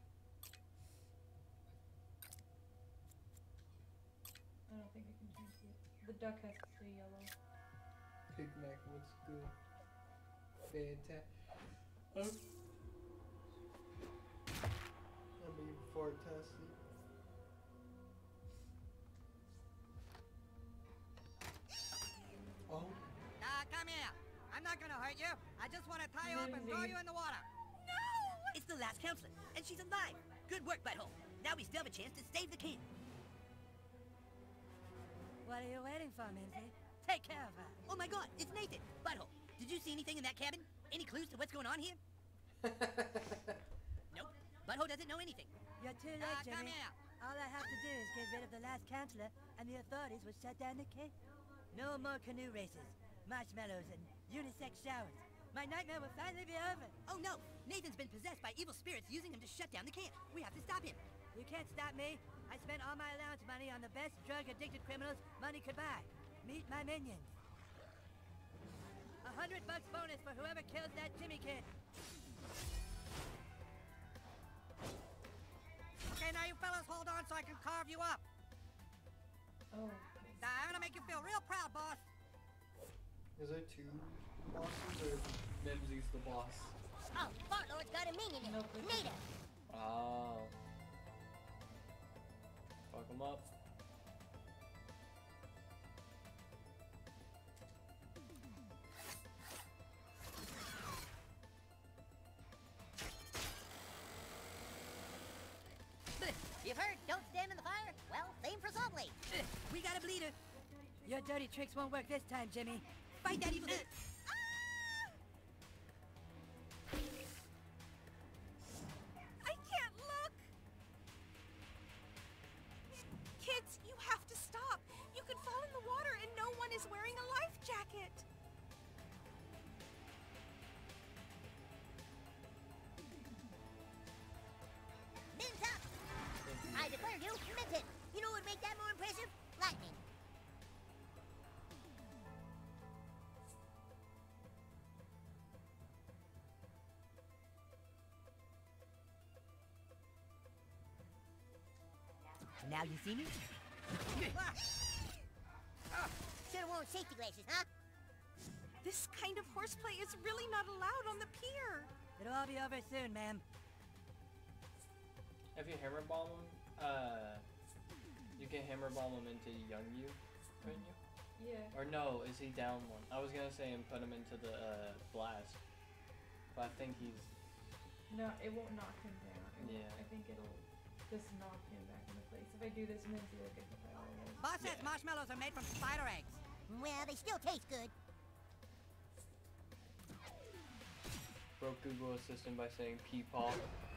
I don't think I can change it. The duck has to stay yellow. Big Mac looks good. Fantastic. Oh. I'm being fantastic. Oh. Ah, come here. I'm not gonna hurt you. I just want to tie you up and throw you in the water. No! It's the last counselor, and she's alive. Good work, Butthole. Now we still have a chance to save the king. What are you waiting for, Minzy? Take care of her. Oh my god, it's Nathan. Butthole, did you see anything in that cabin? Any clues to what's going on here? Nope. Butthole doesn't know anything. You're too late, Ah, come Jimmy. here. All I have to do is get rid of the last counselor, and the authorities will shut down the camp. No more canoe races, marshmallows, and unisex showers. My nightmare will finally be over. Oh no! Nathan's been possessed by evil spirits using him to shut down the camp. We have to stop him. You can't stop me. I spent all my allowance money on the best drug-addicted criminals money could buy. Meet my minions. A hundred bucks bonus for whoever kills that Jimmy kid. Okay, now you fellas hold on so I can carve you up. Oh. Now, I'm gonna make you feel real proud, boss. Is there two bosses or Mimsy's the boss? Oh, Fartlord's got a minion in it. Nita. Oh. Fuck him up. You've heard, don't stand in the fire? Well, same for Salt Lake. We got a bleeder. Your dirty tricks won't work this time, Jimmy. Fight that evil. I can't look! Kids, you have to stop. You could fall in the water and no one is wearing a life jacket. Min's up. I declare you minted. You know what would make that more impressive? Lightning. Now you see me? Should've worn safety glasses, huh? This kind of horseplay is really not allowed on the pier. It'll all be over soon, ma'am. If you hammer bomb him, uh, you can hammer bomb him into young you, couldn't you? Yeah. Or no, is he down one? I was gonna say and put him into the uh, blast, but I think he's. No, it won't knock him down. It won't- Yeah. I think it'll just knock him back into place. If I do this, Minzy will get the power. Boss says marshmallows are made from spider eggs. Well, they still taste good. Broke Google Assistant by saying peepaw.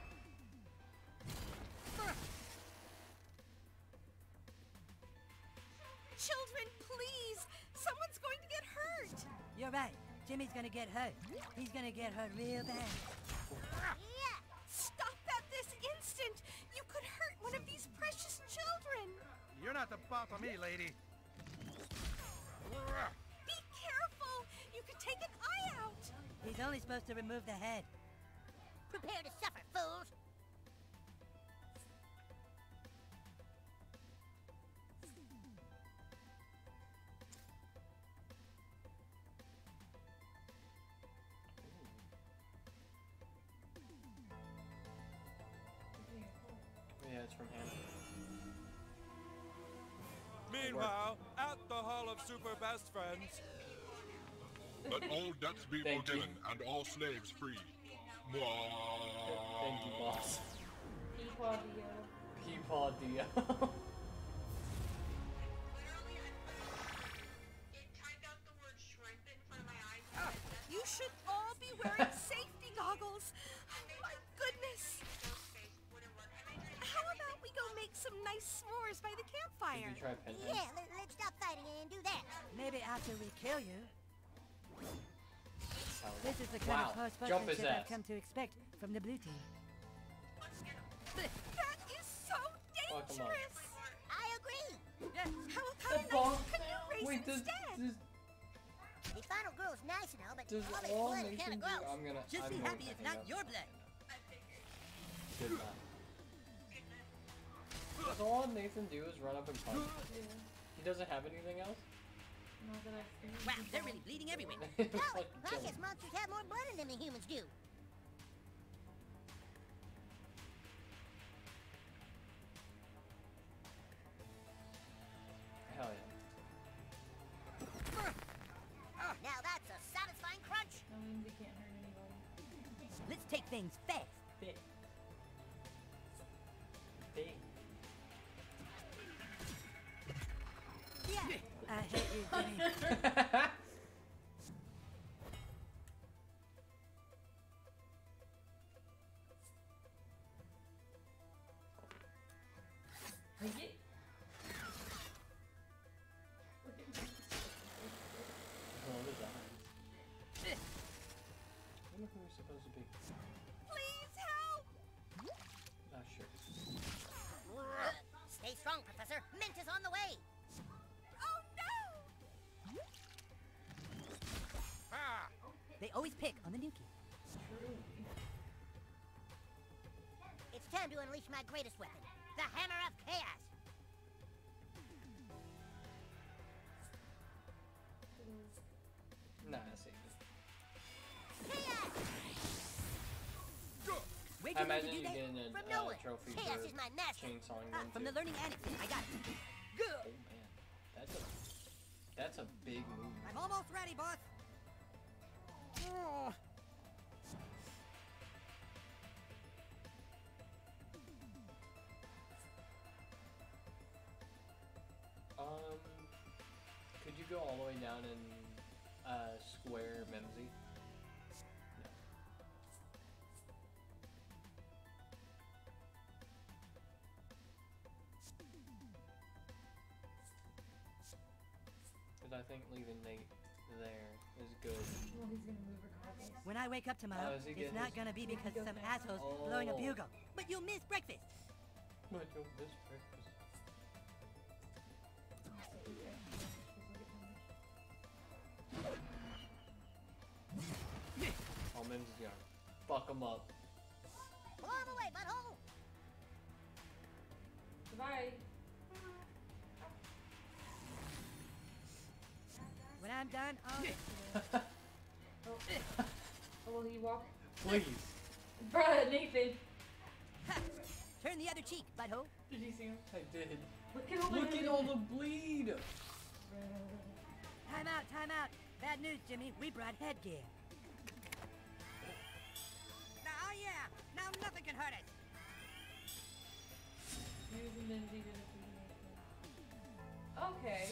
Children, please! Someone's going to get hurt! You're right. Jimmy's gonna get hurt. He's gonna get hurt real bad. Yeah. Stop that this instant! You could hurt one of these precious children! You're not the boss of me, lady. Be careful! You could take an eye out! He's only supposed to remove the head. Prepare to suffer, fools. Yeah, it's from Hannah. Meanwhile, at the Hall of Super Best Friends. Let all debts be Thank you. forgiven and all slaves free. Thank you, boss. Peepaw Dio. Peepaw Dio. You should all be wearing safety goggles! My goodness! How about we go make some nice s'mores by the Did campfire? you try Pinhead? Yeah, let, let's stop fighting and do that. Maybe after we kill you. Hell This is the yeah. kind Wow. of close Jump his sportsmanship I've ass. come to expect from the blue team. That is so Fuck 'em up. dangerous! I agree. How about The a bomb- nice canoe race Wait, does, instead? does, The final girl's nice and all, but does all this all blood is kind nations of gross. I'm gonna Just I'm be going happy to it's hang not up. your blood. Good night. Does all Nathan do is run up and punch? Yeah. He doesn't have anything else? Not that I've seen. Wow, they're really bleeding everywhere. It's No, like I killing. guess monsters have more blood in them than humans do. Hell yeah. Now that's a satisfying crunch. That means he can't hurt anybody. Let's take things fast. Big. Big. Yeah. I hate you, Jimmy. we supposed to be? Please help! Ah, sure. Stay strong, Professor. Mint is on the way. Oh no! Ah! They always pick on the Nuki. It's time to unleash my greatest weapon, the Hammer of Chaos. Nah, I see. Where'd I you learn to imagine do you that? getting a From uh, no one. trophy Chaos for is my master. chainsawing Ah, them from too. the learning annexes. I got it. Oh man, that's a that's a big move. I'm almost ready, boss. Oh. Um, could you go all the way down in uh, square Mimsy? No. Because I think leaving Nate there is good. Well, he's gonna move regardless. When I wake up tomorrow, Oh, is he it's getting not his- gonna be because Go some back. asshole's Oh. blowing a bugle. But you'll miss breakfast. But you'll miss breakfast. Oh, Mimsy's gonna fuck him up. Blow him away, butthole. Goodbye. When I'm done, I'll... Oh. Oh, will he walk? Please. Bruh, Nathan. Turn the other cheek, butthole. Did you see him? I did. Look at all the Look at all the bleed. Time out, time out. Bad news, Jimmy. We brought headgear. Now, oh yeah. Now nothing can hurt us. Use the Mimsy to defeat Nathan. Okay.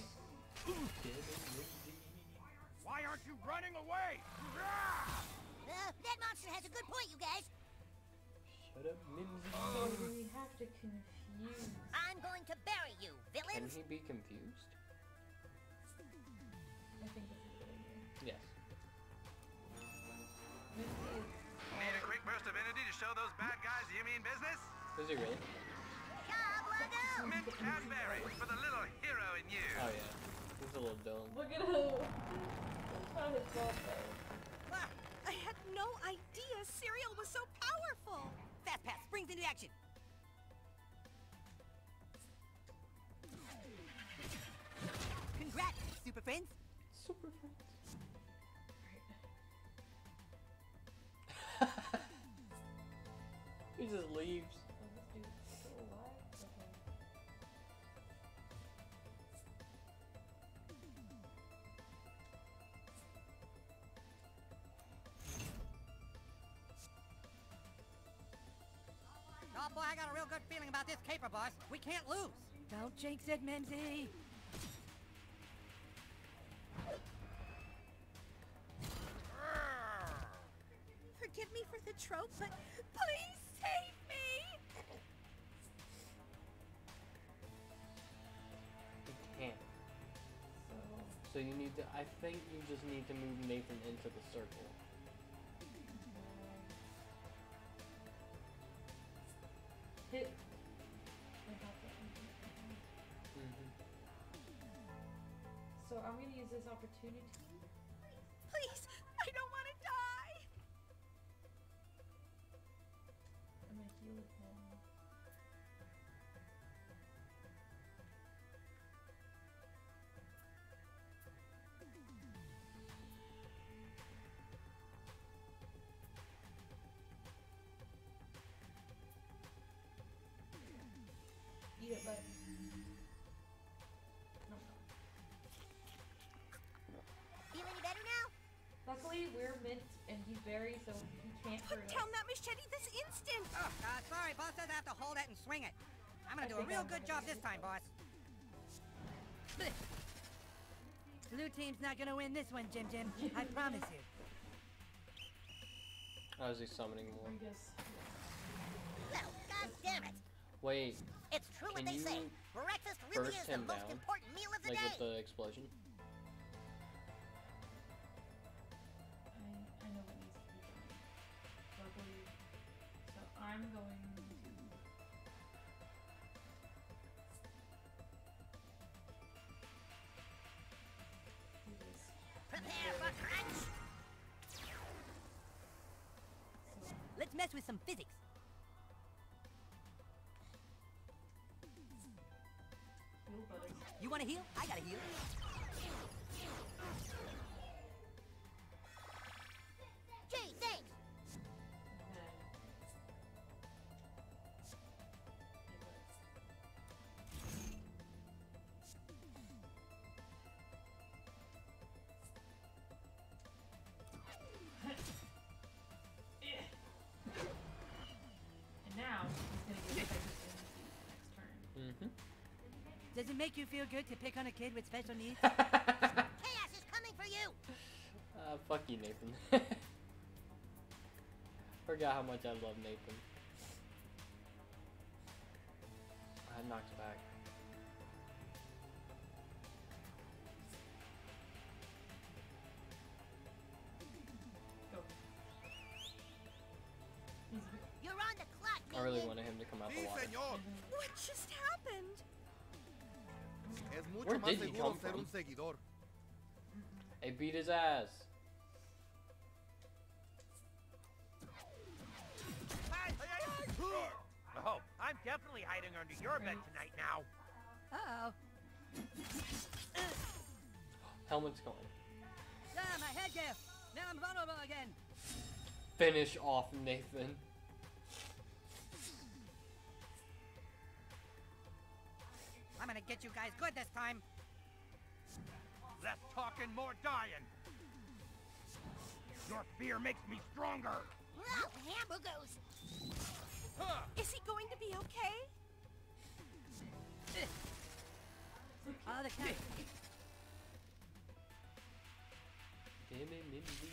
Why aren't you running away? Uh, that monster has a good point, you guys. Shut up, Mimsy. So we have to confuse. I'm going to bury you, Can villains. he be confused? I think this is a good idea. Yes. Mimsy is. Need a quick burst of energy to show those bad guys you mean business? Is he really? Mint Asbury for the little hero in you. Oh yeah. He's a little dumb. Look at him. It's not his fault though. Ah, I had no idea cereal was so powerful. Fast pass springs into action. Congrats, super friends. Super friends. He just leaves. Oh, this dude's still alive? Okay. Oh boy, I got a real good feeling about this caper, boss. We can't lose. Don't jinx it, Mimsy. Forgive me for the trope, but please save me! He can't. So you need to. I think you just need to move Nathan into the circle. Hit. Mm-hmm. So I'm gonna use this opportunity. Please, I don't want to die! I'm gonna heal him. Eat it, bud. No. Feel any better now? Luckily, we're mint and he's berry, so he can't Put hurt down us. that machete this instant! Oh, uh, sorry, boss says I have to hold it and swing it. I'm gonna I do a think real I'm good gonna job do this it. time, boss. Blue team's not gonna win this one, Jim Jim. I promise you. Oh, is he summoning more? I guess. Well, god damn it. Wait. It's true what Can they say. you Breakfast really burst is the him most down? important meal of the Like day. with the explosion? I, I know what needs to be done. I'm going to. Prepare for crunch! Let's mess with some physics. You wanna heal? I gotta heal. Gee, thanks! And now he's gonna get affected in next turn. Mm-hmm. Does it make you feel good to pick on a kid with special needs? Chaos is coming for you! Uh, fuck you, Nathan. Forgot how much I love Nathan. I knocks back. You're on the clock, I really minion. wanted him to come out the Sí, water. señor. What just happened? Es mucho Where más did he seguro come ser from? un seguidor. They beat his ass. Oh, I'm definitely hiding under your bed tonight now. Uh-oh. Helmet's gone. Ah, my headgear. Now I'm vulnerable again. Finish off Nathan. I'm gonna get you guys good this time. Less talking, more dying. Your fear makes me stronger. Wow, hamburgers! Huh. Is he going to be okay? Oh, the cat. Give me Mindy.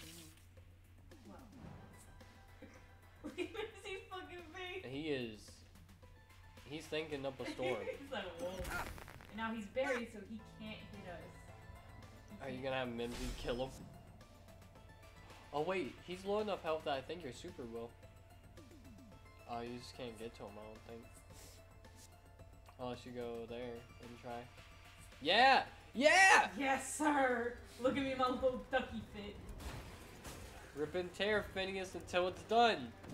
Look at his fucking face. He is. He's thinking up a storm. He's like, whoa. And now he's buried, so he can't hit us. Are you gonna have Mimsy kill him? Oh wait, he's low enough health that I think your super will. Oh, you just can't get to him, I don't think. Unless you go there and try. Yeah! Yeah! Yes, sir! Look at me in my little ducky fit. Rip and tear, Phineas, until it's done.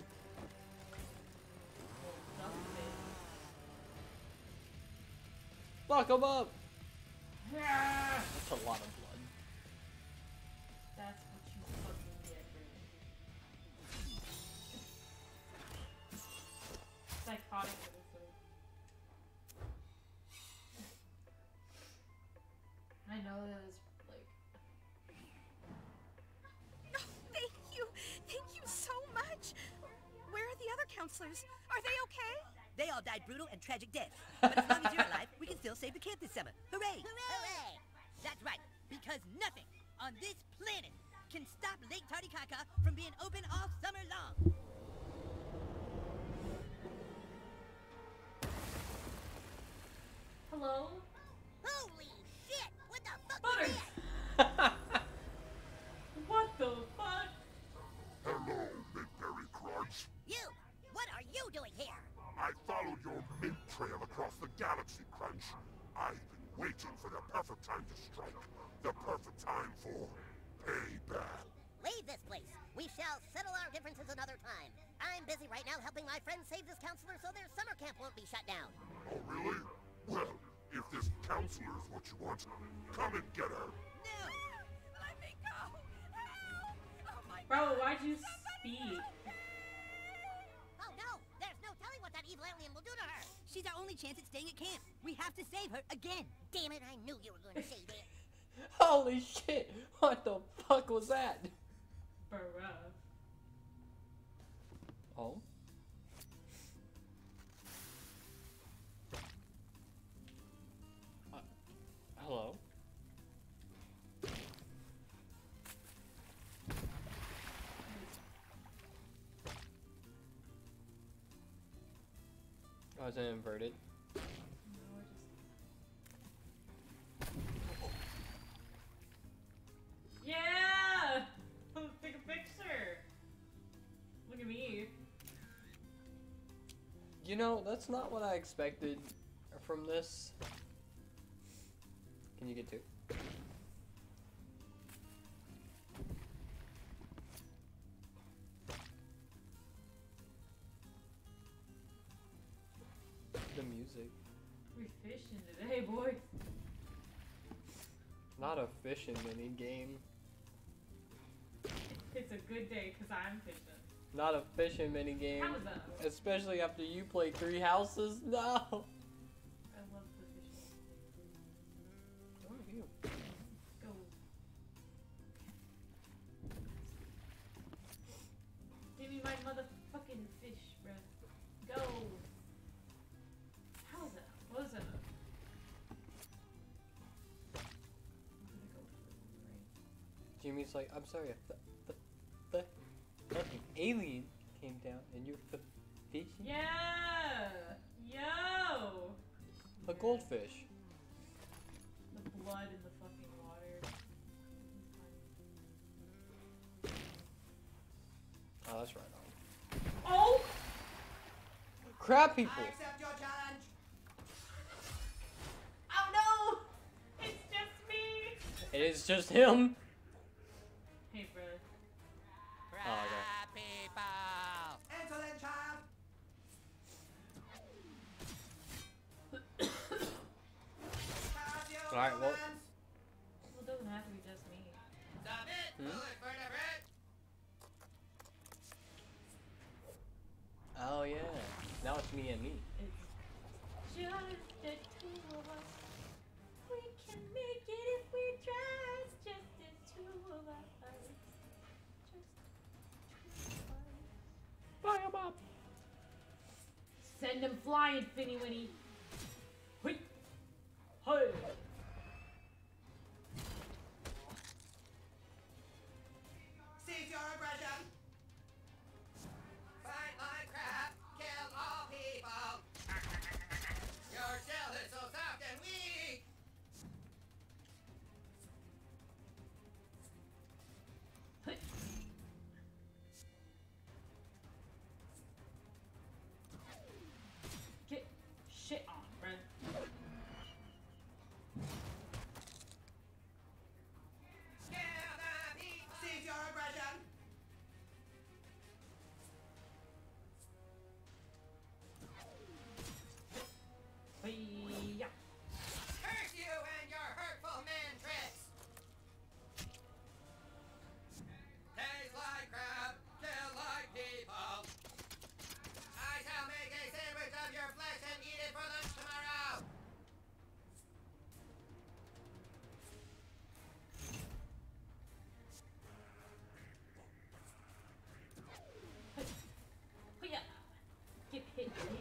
Fuck him up! Yeah. That's a lot of blood. That's what you fucking get, Brandon. Psychotic with this thing. I know that it's like. Oh, thank you. Thank you so much. Where are the other counselors? Are they okay? They all died brutal and tragic deaths. But as long as you're alive, we can still save the camp this summer. Hooray! Hooray! That's right, because nothing on this planet can stop Lake Titicaca from being open all summer long. Hello? Holy shit! What the fuck Butters! is that? What the fuck? Hello, Mint-Berry Crunch. You! What are you doing here? I followed your mint trail across the galaxy, Crunch. I've been waiting for the perfect time to strike. The perfect time for payback. Leave this place. We shall settle our differences another time. I'm busy right now helping my friends save this counselor so their summer camp won't be shut down. Oh, really? Well, if this counselor is what you want, come and get her. No! Let me go! Help! Oh my Bro, why'd you speak? Oh no! There's no telling what that evil alien will do to her! She's our only chance at staying at camp. We have to save her again. Damn it, I knew you were going to say that. Holy shit! What the fuck was that? Bruh. Oh? Uh, hello? Oh, is it inverted? Yeah! Take a picture! Look at me. You know, that's not what I expected from this. Can you get two? The music. We fishing today, boy. Not a fishing mini game. It's a good day because I'm fishing. Not a fishing mini game. How is that? Especially after you play Three Houses. No. I love the fishing. Who are you? Go. Give me my motherfucking fish, bruh. Go. How is that? What is that? Jimmy's like, I'm sorry, the, the, the fucking alien came down and you're f fishing? Yeah! Yo! A goldfish. The blood in the fucking water. Oh, that's right on. Oh! Crab people! I accept your challenge. Oh no! It's just me! It is just him! Hey, bro. Oh, okay. People! Insolent child! Alright, well. Well, it doesn't have to be just me. Hmm? Oh, yeah. Now it's me and me. It's just the two of us. We can make it if we try. It's just the two of us. Just two of us. Fire them up! Send them flying, Finny Winnie. Wait. Hey. Cease your aggression! Fight like crap, kill all people! Your shell is so soft and weak! Get shit on, bruh. Cease your aggression! Hey-ya. Curse you and your hurtful man tricks! Taste like crab, kill like people! I shall make a sandwich of your flesh and eat it for lunch tomorrow! Hey-ya. Get hit, bitch.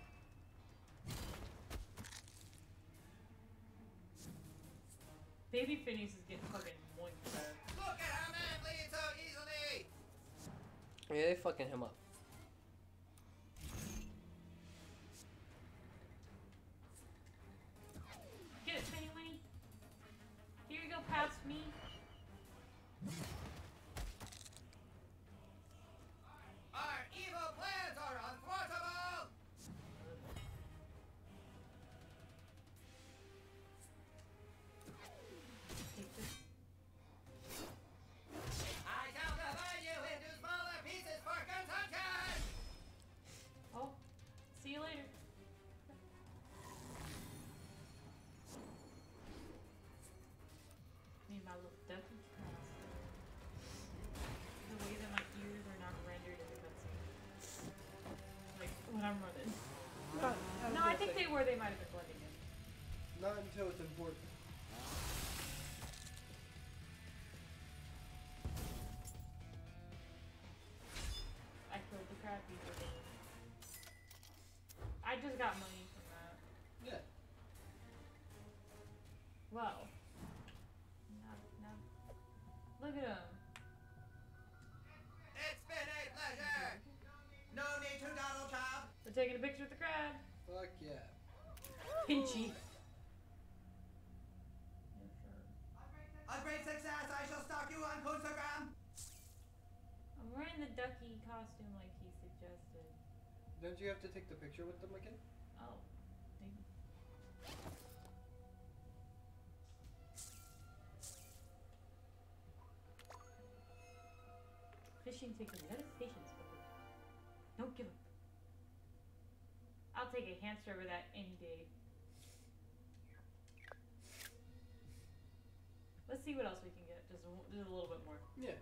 Baby Phineas is getting fucking moinked, bruh. Look at how man bleeds so easily! Yeah, they fucking him up. Get it, Finny Winnie. Here you go, past me. Our evil plans are unthwartable! Take this. I shall divide you into smaller pieces for consumption! Oh, see you later. Need my little ducky cross. The way that my ears are not rendered in the cutscene. Like, when I'm running. Not, No, I think they were. They might have been blending in. Not until it's important. I killed the crab people. I just got money from that. Yeah. Well. Now, now. Look at him. It's been a pleasure! No need to dawdle, child! They're taking a picture with the crab. Fuck yeah. Pinchy. A great success! I shall stalk you on Instagram! I'm wearing the ducky costume like he suggested. Don't you have to take the picture with them again? Oh, maybe. Fishing takes a lot of patience, but don't give up. I'll take a hamster over that any day. Let's see what else we can get. Just a, just a little bit more. Yeah.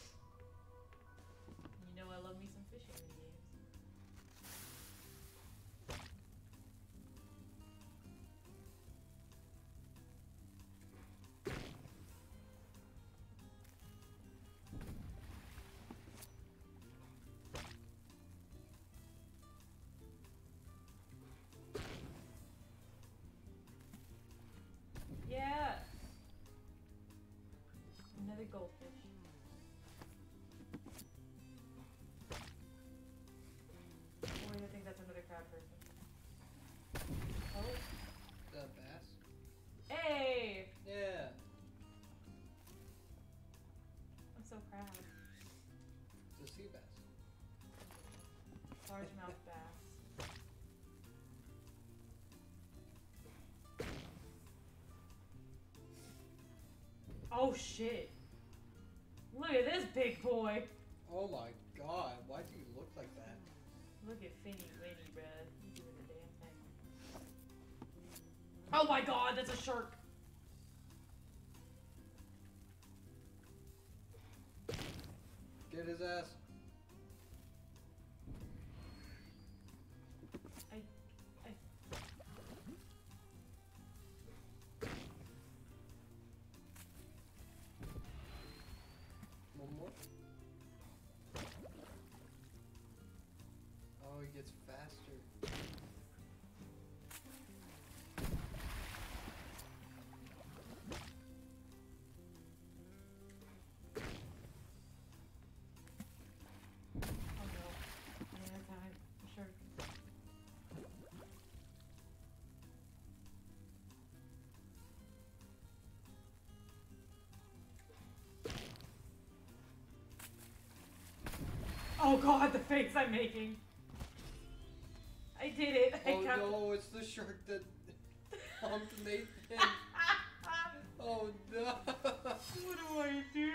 You know I love me some fishing mini games. Yeah. Another goldfish. Or I think that's another crab person. Oh. Is that a bass? Hey! Yeah. I'm so proud. It's a sea bass. Largemouth bass. Oh shit. Look at this big boy. Oh my god, why do you look like that? Look at Finny Winnie, bruh. You doing the damn thing. Oh my god, that's a shark. Get his ass. I, I. One more. Oh, he gets faster. Oh no. I have time. Sure. Oh god, the face I'm making. I did it. I Oh got no, it's the shark that humped Nathan. Oh no. What do I do?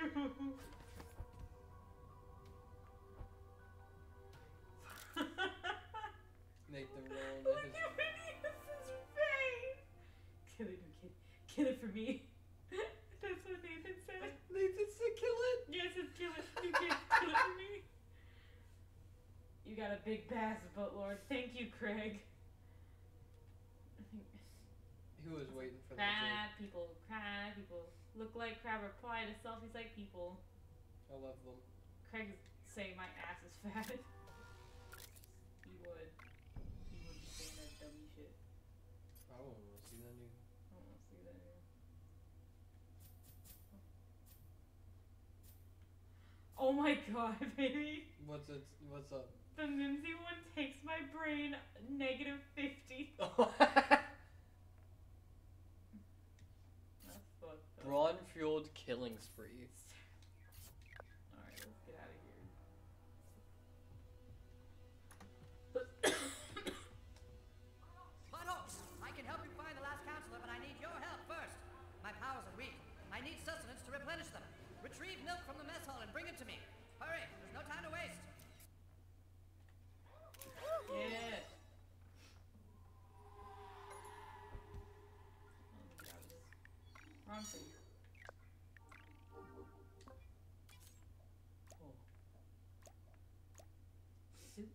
Nathan rolling Look his... at Phineas's face. Kill it, kid. Kill it for me. That's what Nathan said. Nathan said kill it? Yes, it's kill it. You can't kill it for me. You got a big bass, boat lord. Thank you, Craig. He was waiting for the Crab people, crab people. Look like crab, reply to selfies like people. I love them. Craig is saying my ass is fat. He would. He would be saying that dummy shit. I don't want to see that either. I don't want to see that either. Oh my god, baby. What's it? What's up? The Mimsy one takes my brain negative fifty. That's fucked up. Brawn-fueled killing spree. Alright, let's get out of here. Butthole, I can help you find the last counselor, but I need your help first. My powers are weak. I need sustenance to replenish them. Retrieve milk from the mess hall and bring it to me. Hurry, there's no time to waste. Yeah. Wrong thing. Oh. Suit.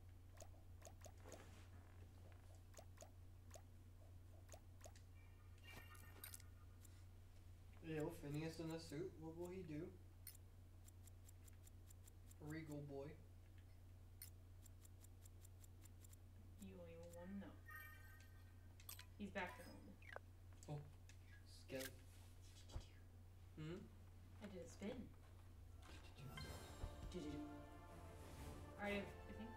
Yo, Phineas in a suit. What will he do? Regal boy. You don't even want to know. He's back to normal. Oh, scary. Hmm? I did a spin. Alright, I think.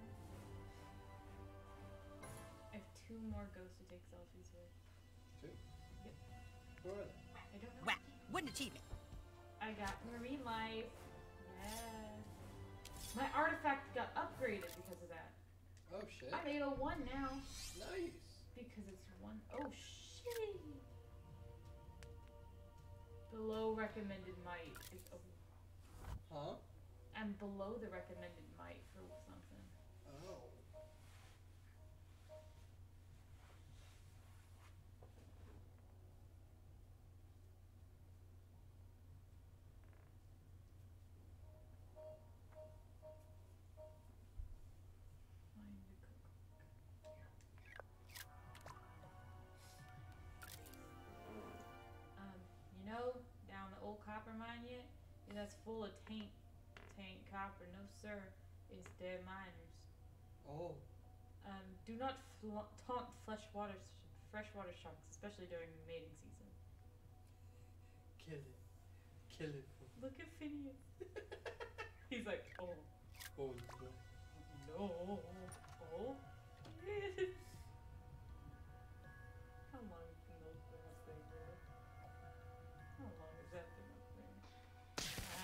I have two more ghosts to take selfies with. Two? Yep. Who are they? I don't know. Wow, what an achievement. I got marine life. Yeah. My artifact got upgraded because of that. Oh shit. I'm eight oh one now. Nice. Because it's one. Oh shit. Below recommended might. Is, oh. Huh? I'm below the recommended might for something. Oh. Um, you know, down the old copper mine yet? Yeah, that's full of taint, taint copper. No sir, it's dead miners. Oh. Um, do not fl- taunt freshwater freshwater sharks, especially during mating season. Kill it. Kill it. Look at Phineas. He's like, oh. Oh No. no. Oh. How long has been those thing up there, bro? How long is that thing up there? Ah.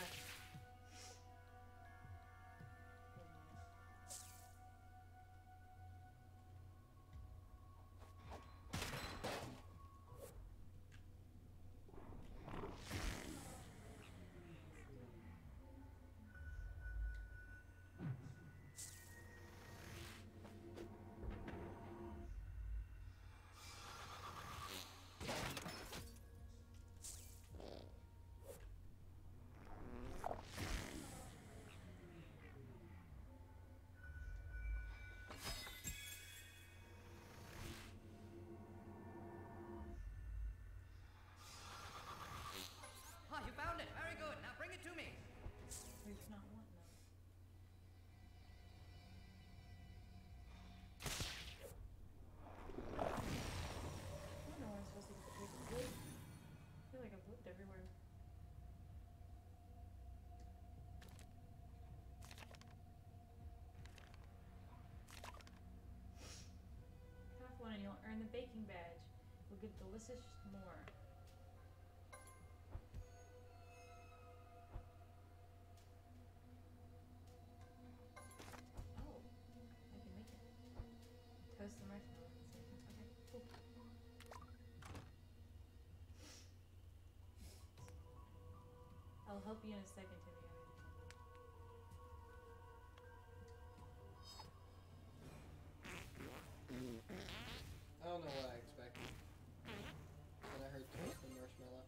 Oh, you found it. Very good. Now bring it to me. He's not wanting them. I don't know where I'm supposed to get the paper wood. I feel like I've looked everywhere. Have one and you'll earn the baking badge. You'll get delicious more. Oh, I can make it. Toast the marshmallow. Okay, cool. I'll help you in a second, Timmy. I don't know what I expected. But I heard toast and marshmallow.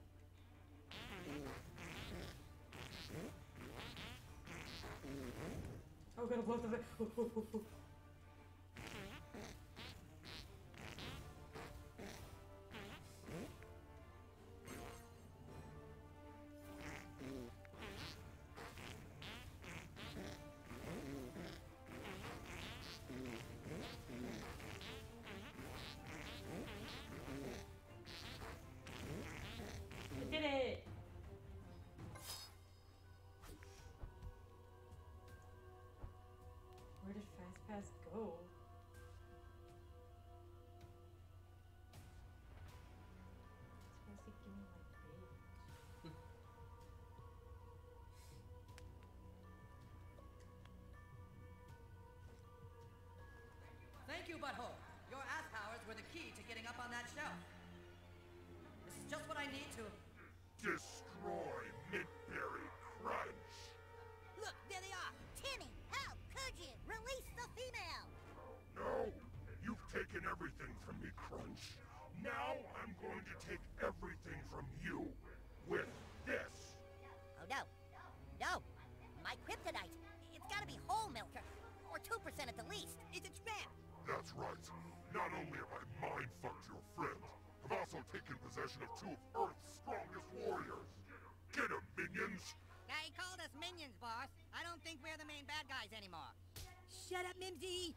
Oh, gotta blow the. I did it! Where did Fast Pass go? It's supposed to give me my page. Thank you, Butthole. Your ass powers were the key to getting up on that shelf. This is just what I need to... Destroy Mintberry Crunch. Look, there they are. Timmy, how could you? Release the female. No, you've taken everything from me, Crunch. Now I'm going to take everything from you with this. Oh, no. No. My kryptonite. It's gotta be whole milk, or, or two percent at the least. It's a trap. That's right. Not only have I mind-fucked your friend, I've also taken possession of two of Earth's strongest warriors. Get 'em, minions! Now, he called us minions, boss. I don't think we're the main bad guys anymore. Shut up, Mimsy!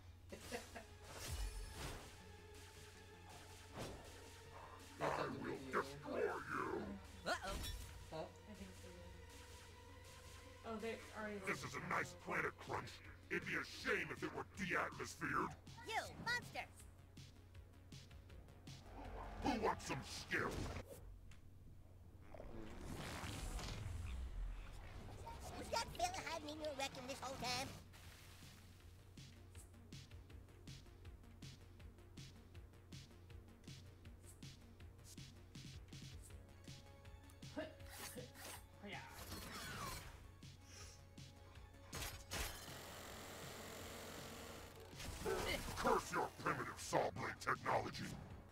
I will destroy you! Uh-oh. Huh? I think so. Yeah. Oh, they already. This is a nice planet, Crunch. It'd be a shame if it were de-atmosphered. You, monsters. Who wants some skill? Was that fella hiding in your rectum this whole time? Curse your primitive saw blade technology.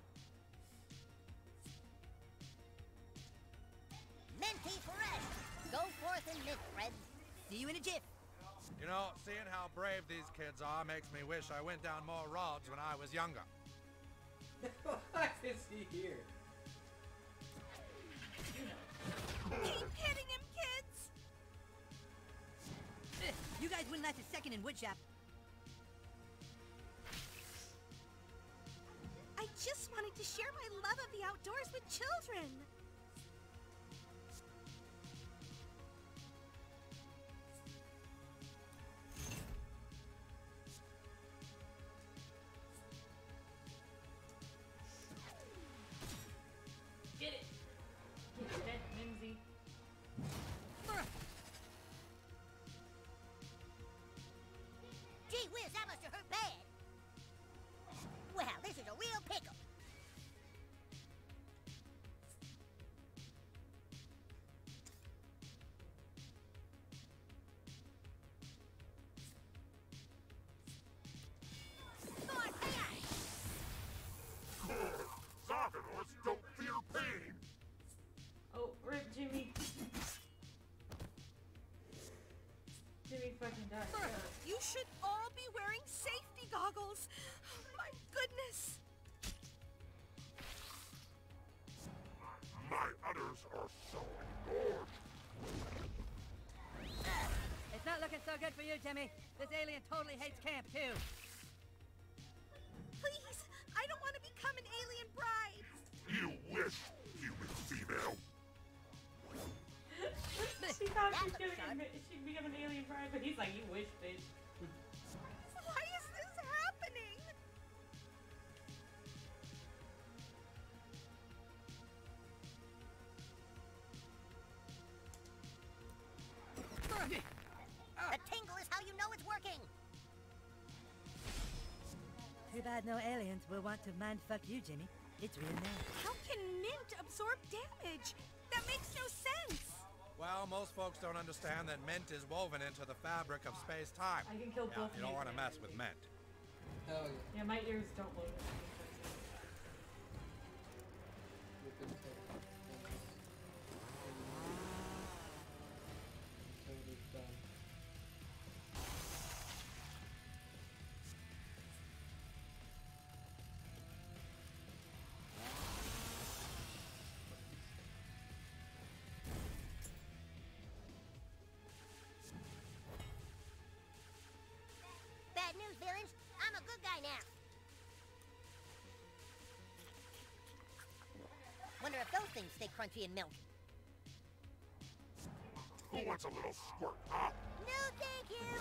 Minty fresh. Go forth and mint, friends. See you in a jiff. You know, seeing how brave these kids are makes me wish I went down more roads when I was younger. Why is he here? Keep hitting him, kids! Ugh, you guys wouldn't last a second in woodshop. I just wanted to share my love of the outdoors with children. Get it. Get it, Mimsy. Gee whiz, that must have hurt bad. Well, this is a real pickle. Zarganors don't fear pain. Oh, rip Jimmy. Jimmy fucking died. You should all be wearing safety goggles. My goodness. My udders are so engorged. It's not looking so good for you, Jimmy. This alien totally hates camp, too. Please, I don't want to become an alien bride. You wish, human female. She thought she was gonna she'd become an alien bride, but he's like, you wish, bitch. Why is this happening? The tingle is how you know it's working. Too bad no aliens will want to mind-fuck you, Jimmy. It's real nice. How can mint absorb damage? That makes no sense. Well, most folks don't understand that mint is woven into the fabric of space-time. I can kill Yeah, both you of don't you. want to mess with mint. Hell yeah. Yeah, my ears don't look. You can take until it's done. Bad news, villains. I'm a good guy now. Wonder if those things stay crunchy in milk. Who wants a little squirt, huh? No, thank you.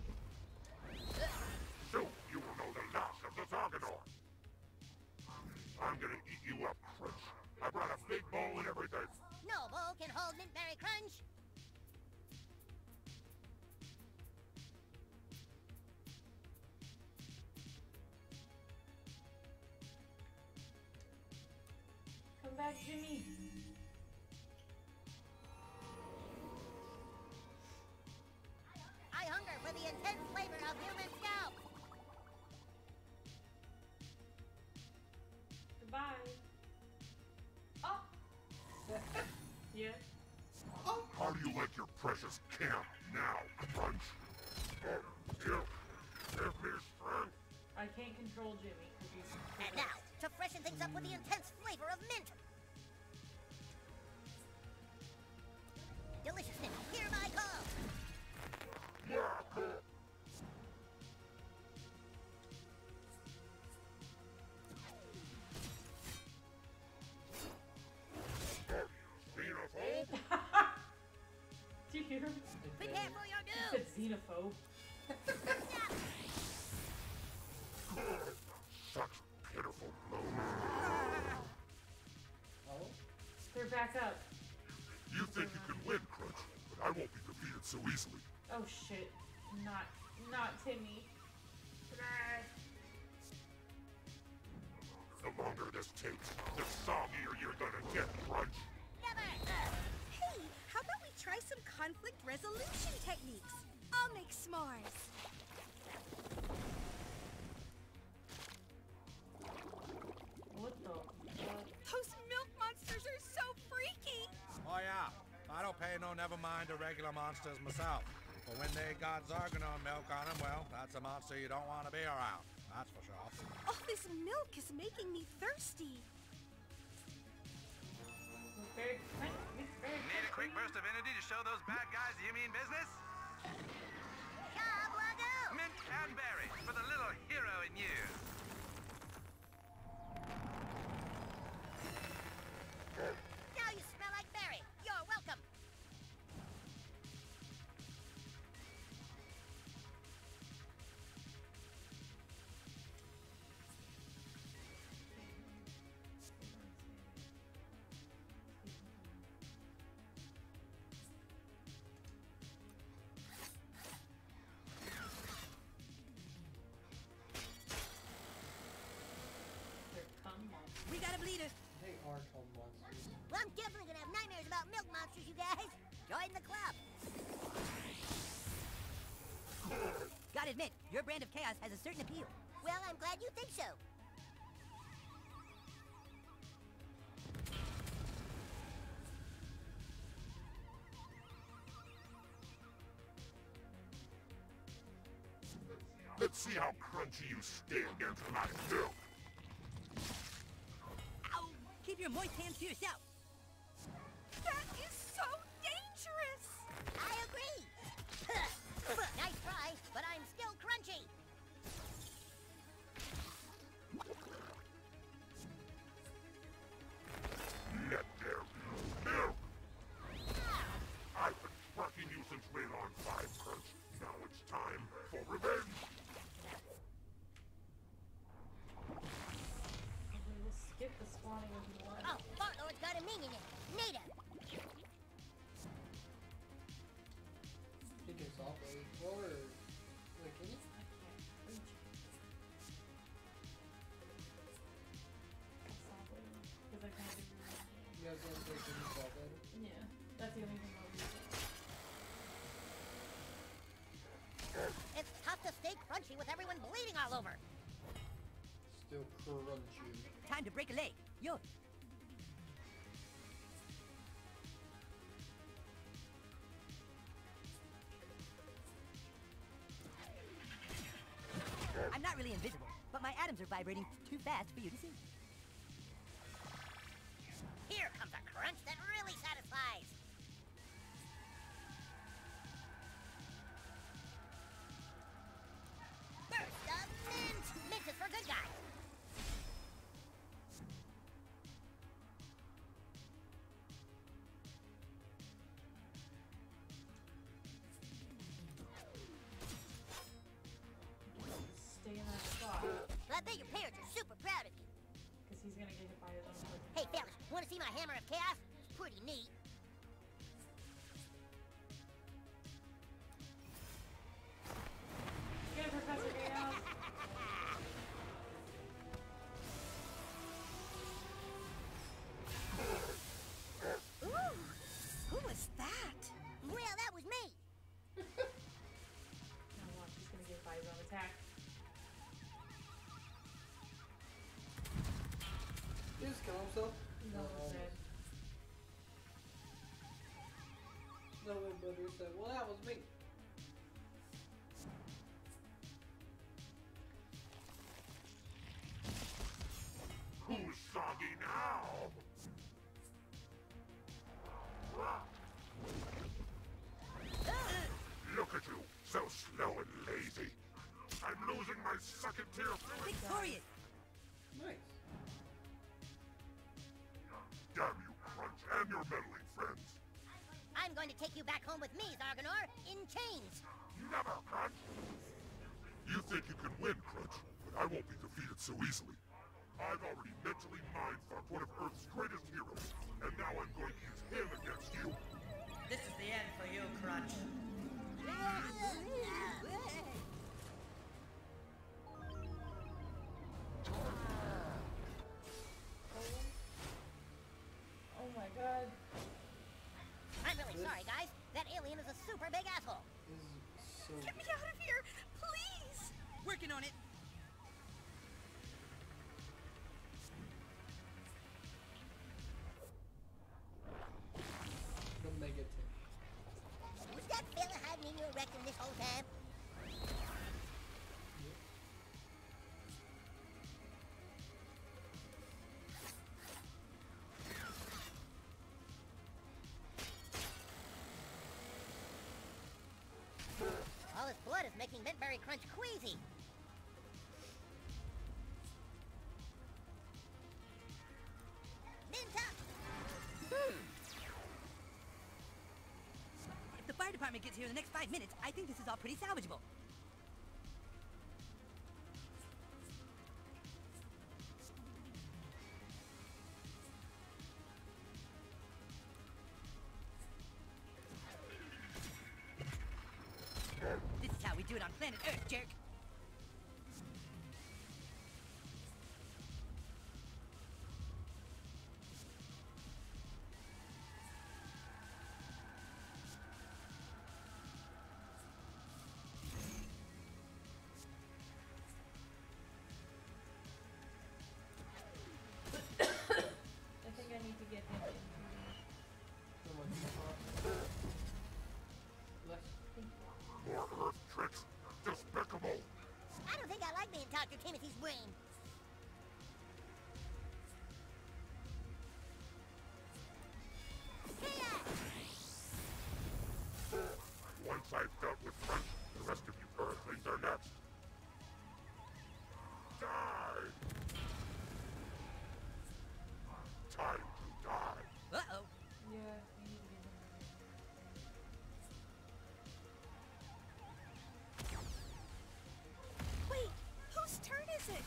Soon you will know the last of the Zarganor. I'm gonna eat you up, Crunch. I brought a big bowl and everything. No bowl can hold Mintberry Crunch. Come back, Jimmy. I hunger for the intense flavor of human scalp. Goodbye. Oh. Yeah. How do you like your precious camp now, Crunch? Oh, give, give me strength. I can't control Jimmy because he's. And now, to freshen things up with the intense flavor of mint. Deliciousness, hear my call. Do you hear him? Be careful, your He dude. said xenophobe. Such pitiful blows. Oh? They're back up. You think you can win, Crunch, but I won't be defeated so easily. Oh shit. Not, not Timmy. The longer this takes, the soggier you're gonna get, Crunch. Hey, how about we try some conflict resolution techniques? I'll make s'mores. I don't pay no never mind to regular monsters myself. But when they got Zarganon milk on them, well, that's a monster you don't want to be around. That's for sure. Oh, this milk is making me thirsty. Very crunchy. Very Need a quick burst of energy to show those bad guys you mean business? Mint Cadbury for the little hero in you. Now you smell like berry. You're welcome. We got a bleeder. They are called monsters. Well, I'm definitely gonna have nightmares about milk monsters, you guys. Join the club. Gotta admit, your brand of chaos has a certain appeal. Well, I'm glad you think so. Let's see how crunchy you stand against my milk. Ow! Keep your moist hands to yourself. That is so dangerous. I agree. Nice try, but I'm still crunchy. Let there be milk. I've been tracking you since Raylon five, Crunch. Now it's time for revenge. We'll skip the spawning of more. Oh, Fartlord's got a minion in it. Nada. He can solve it. Or, like, can you? Because I kind of You guys want to say, can you solve it? Yeah, that's the only thing I'll use. It's tough to stay crunchy with everyone bleeding all over. Still crunchy. Time to break a leg. Yours. I'm not really invisible, but my atoms are vibrating too fast for you to see. Here comes a crunch that really satisfies. Burst of mint. Mint is for good guys. Stay in that spot. I bet your parents are super proud of you. Because he's gonna get hit by his own foot. Hey, fellas, want to see my hammer of chaos? It's pretty neat. Get it, Professor Chaos. Ooh, who was that? Well, that was me. Now watch, he's gonna get hit by his own attack. He just kill himself? No, Oh, dead. No, but he said, well, that was me. Who's soggy now? Look at you, so slow and lazy. I'm losing my second tier fluid. Victorious. Nice. Damn you, Crunch, and your meddling friends. I'm going to take you back home with me, Zarganor, in chains. Never, Crunch. You think you can win, Crunch, but I won't be defeated so easily. I've already mentally mind-fucked one of Earth's greatest heroes, and now I'm going to use him against you. This is the end for you, Crunch. Oh my god. I'm really sorry, guys. That alien is a super big asshole. This is so Get me out of here, please. Working on it. the mega tank. making Mintberry Crunch queasy. Mint up! Hmm. If the fire department gets here in the next five minutes, I think this is all pretty salvageable. This is how we do it on planet Earth, jerk. I think I need to get him in. More Earth tricks. Despicable. I don't think I like being Doctor Timothy's brain. Once I've dealt with Crunch, the rest of you Earthlings are next. Die! Time to die. Uh-oh. Yeah, I need to get him in. Wait, whose turn is it?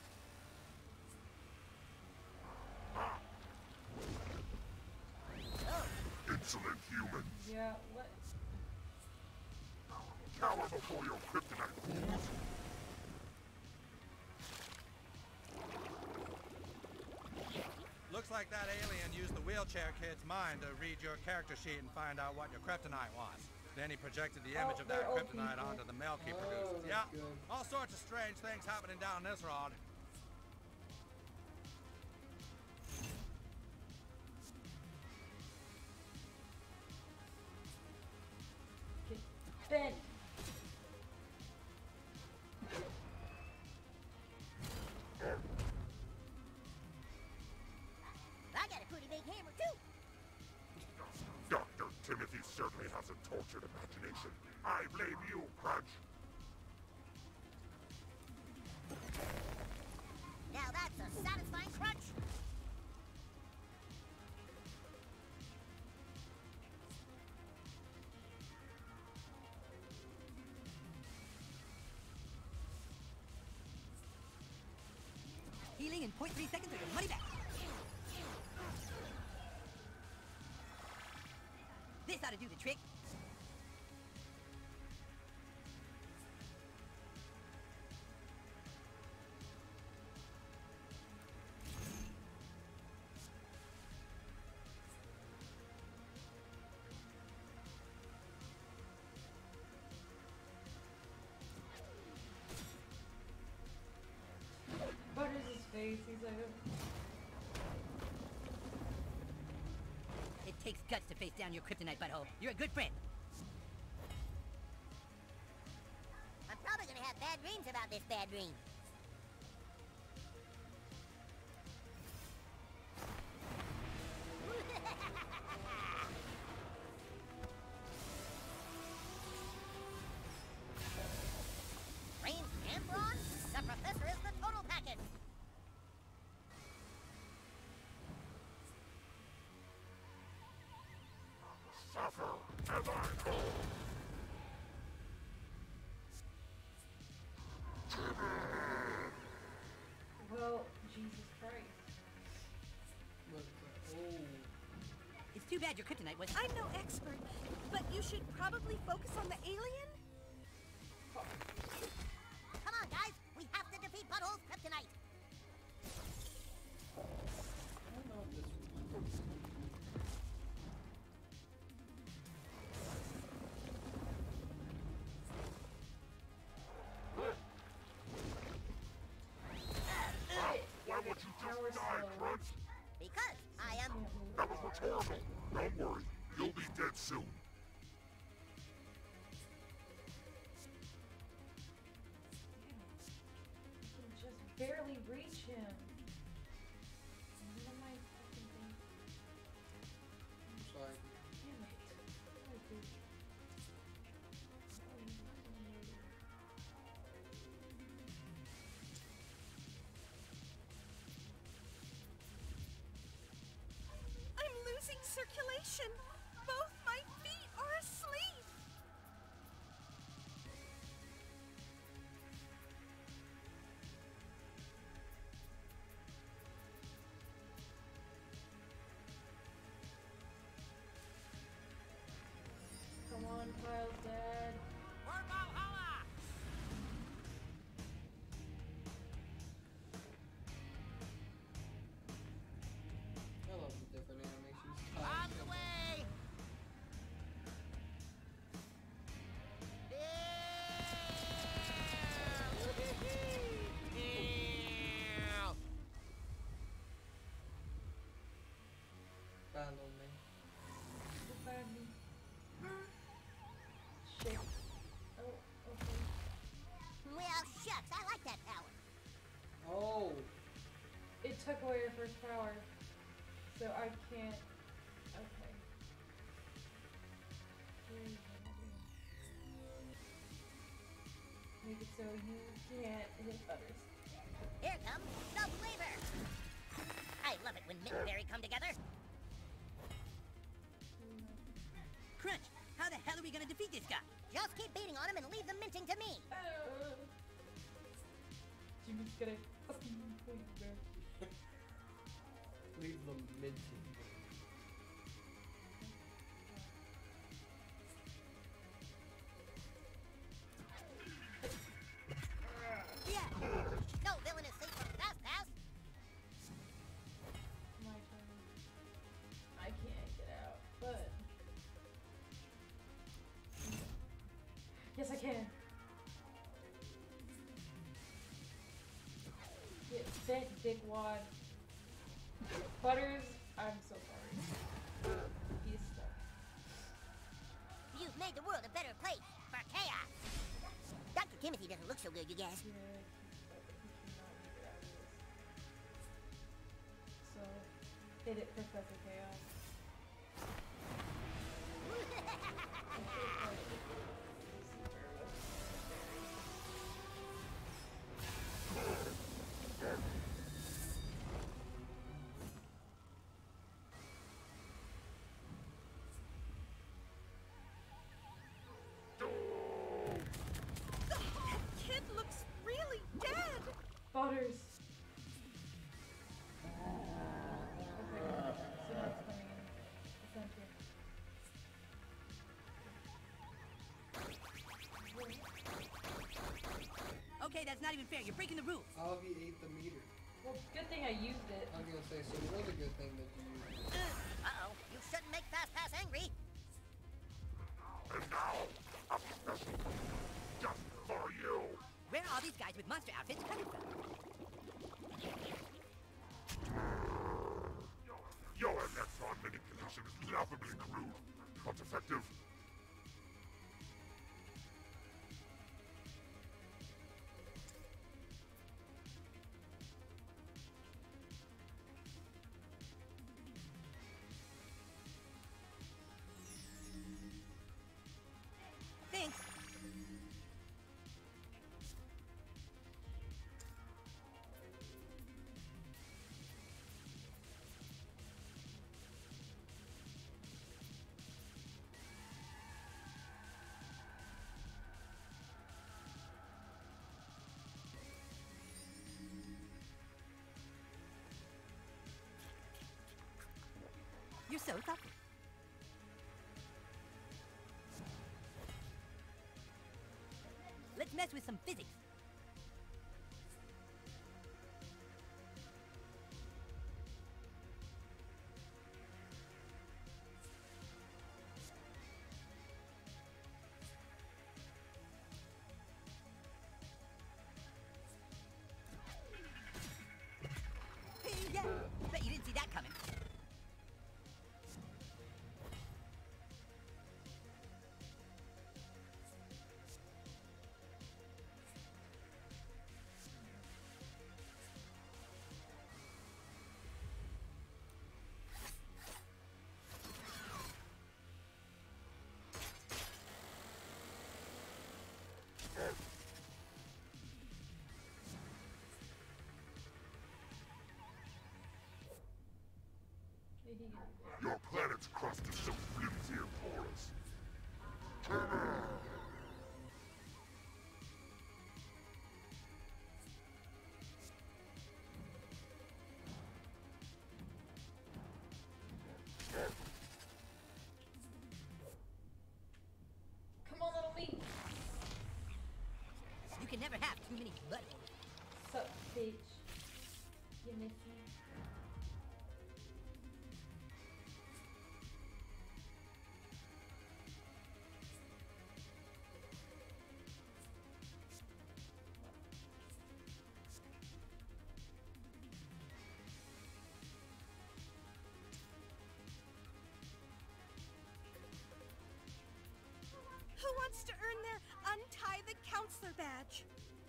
Insolent humans. Yeah, what? Cower before your kryptonite fools. Looks like that alien used the wheelchair kid's mind to read your character sheet and find out what your kryptonite was. Then he projected the image Oh, of that they're old kryptonite people. onto the milk he Oh, produces. that's Yeah, good. all sorts of strange things happening down this road. Ben! I got a pretty big hammer, too. Doctor Timothy certainly has a tortured imagination. I blame you, Crunch. Now that's a satisfying crunch. Healing in zero point three seconds or your money back. This ought to do the trick. Butters his face, he's like, It takes guts to face down your kryptonite butthole. You're a good friend. I'm probably gonna have bad dreams about this bad dream. Brains and brawn? The professor is the total package. Suffer as I go. well, Jesus Christ. What the- Oh. It's too bad your kryptonite was... I'm no expert, but you should probably focus on the alien? Come on, guys. We have to defeat Butthole's kryptonite. I don't know if this Why won't you just die, Crunch? Because I am... That was rhetorical. Don't worry. You'll be dead soon. I can just barely reach him. What am I fucking doing? I'm sorry. Damn it. What did I do? Oh, you fucking idiot. circulation. Both my feet are asleep. Come on, Kyle's dead. For Valhalla! I love the different animations. On the way! Follow me. Goodbye, me. Shit. Oh, okay. Well, shucks, I like that power. Oh. It took away your first power. So I can't. Okay. Here's what I'll do. Make it so you can't hit others. Here comes the flavor. I love it when Mint and Berry come together. Crunch, how the hell are we gonna defeat this guy? Just keep beating on him and leave the minting to me. Uh, Jimmy's gonna fucking point there. Leave them minty. Yeah. No villain is safe from Fast Pass. My turn. I can't get out, but yes, I can. Get bent, dickwad. Butters, I'm so sorry. He's stuck. You've made the world a better place for chaos. Doctor Timothy doesn't look so good, you guys. Yeah, he's stuck. He cannot make it out of this. So, hit it, Professor Chaos. That kid looks really dead. Butters. Okay, so now it's coming in the center. Okay, that's not even fair. You're breaking the rules. Avi ate the meter. Well, good thing I used it. I was gonna say, so it was a good thing that you used it. Uh-oh, you shouldn't make Fast Pass angry. And now, a special just for you. Where are all these guys with monster outfits coming from? Your electron manipulation is laughably crude, but effective. Thanks. You're so thoughtful. Let's mess with some physics. Yeah, bet you didn't see that coming. Your planet's can never have too many buttholes. Sup, bitch? You miss me? Who wants to earn their Untie the Counselor badge?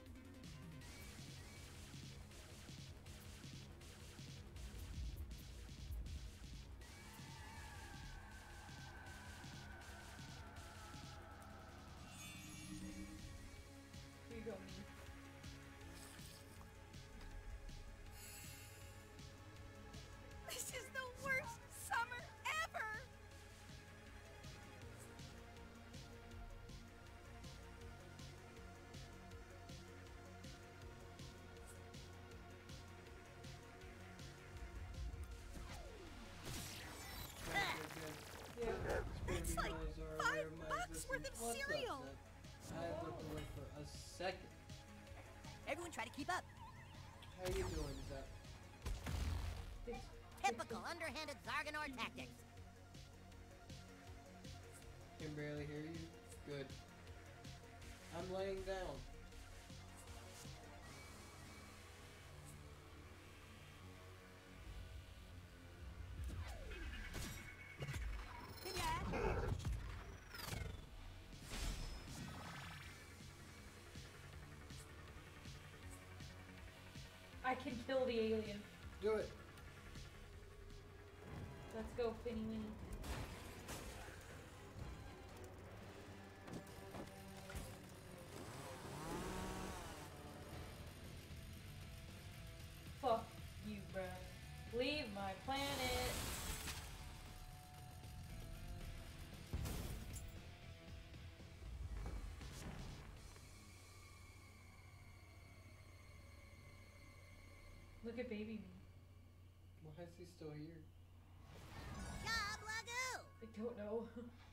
Here you go, me. This is the worst summer ever! It's like five bucks worth of What's up, cereal. Seth? I have looked away for a second. Everyone try to keep up. How you doing, Seth? Typical underhanded Zarganor tactics. Can barely hear you. Good. I'm laying down. I can kill the alien. Do it. Let's go, Finny Winnie. Fuck you, bruh. Leave my planet. Look at baby me. Why is he still here? Job Lagoo! I don't know.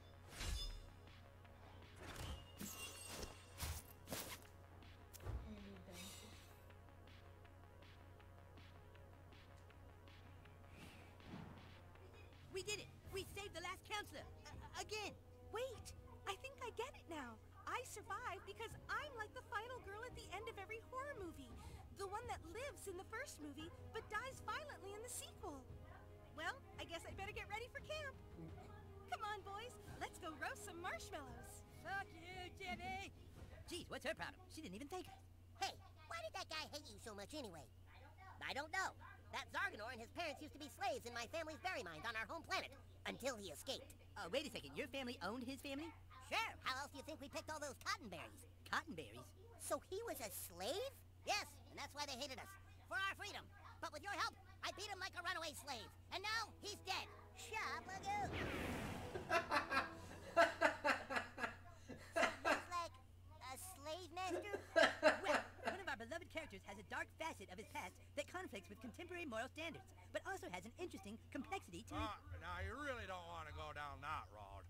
We did it! We saved the last counselor! Uh, again! Wait, I think I get it now. I survived because I'm like the final girl at the end of every horror movie. The one that lives in the first movie, but dies violently in the sequel. Well, I guess I better get ready for camp. Come on, boys. Let's go roast some marshmallows. Fuck you, Jimmy! Geez, what's her problem? She didn't even thank us. Hey, why did that guy hate you so much anyway? I don't know. That Zarganor and his parents used to be slaves in my family's berry mines on our home planet. Until he escaped. Uh, wait a second. Your family owned his family? Sure. How else do you think we picked all those cottonberries? Cottonberries? So he was a slave? Yes, and that's why they hated us. For our freedom. But with your help, I beat him like a runaway slave. And now, he's dead. Job Lagoo! So he's like a slave master? Well, one of our beloved characters has a dark facet of his past that conflicts with contemporary moral standards, but also has an interesting complexity to Uh, it. now, you really don't want to go down that road.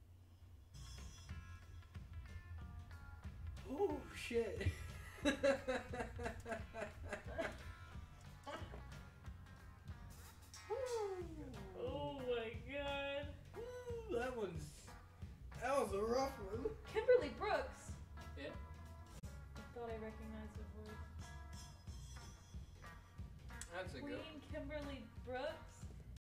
Oh, shit. Oh my god. Ooh, that one's... That was a rough one. Kimberly Brooks. Yeah. I thought I recognized her voice. That's a good Queen Kimberly Brooks.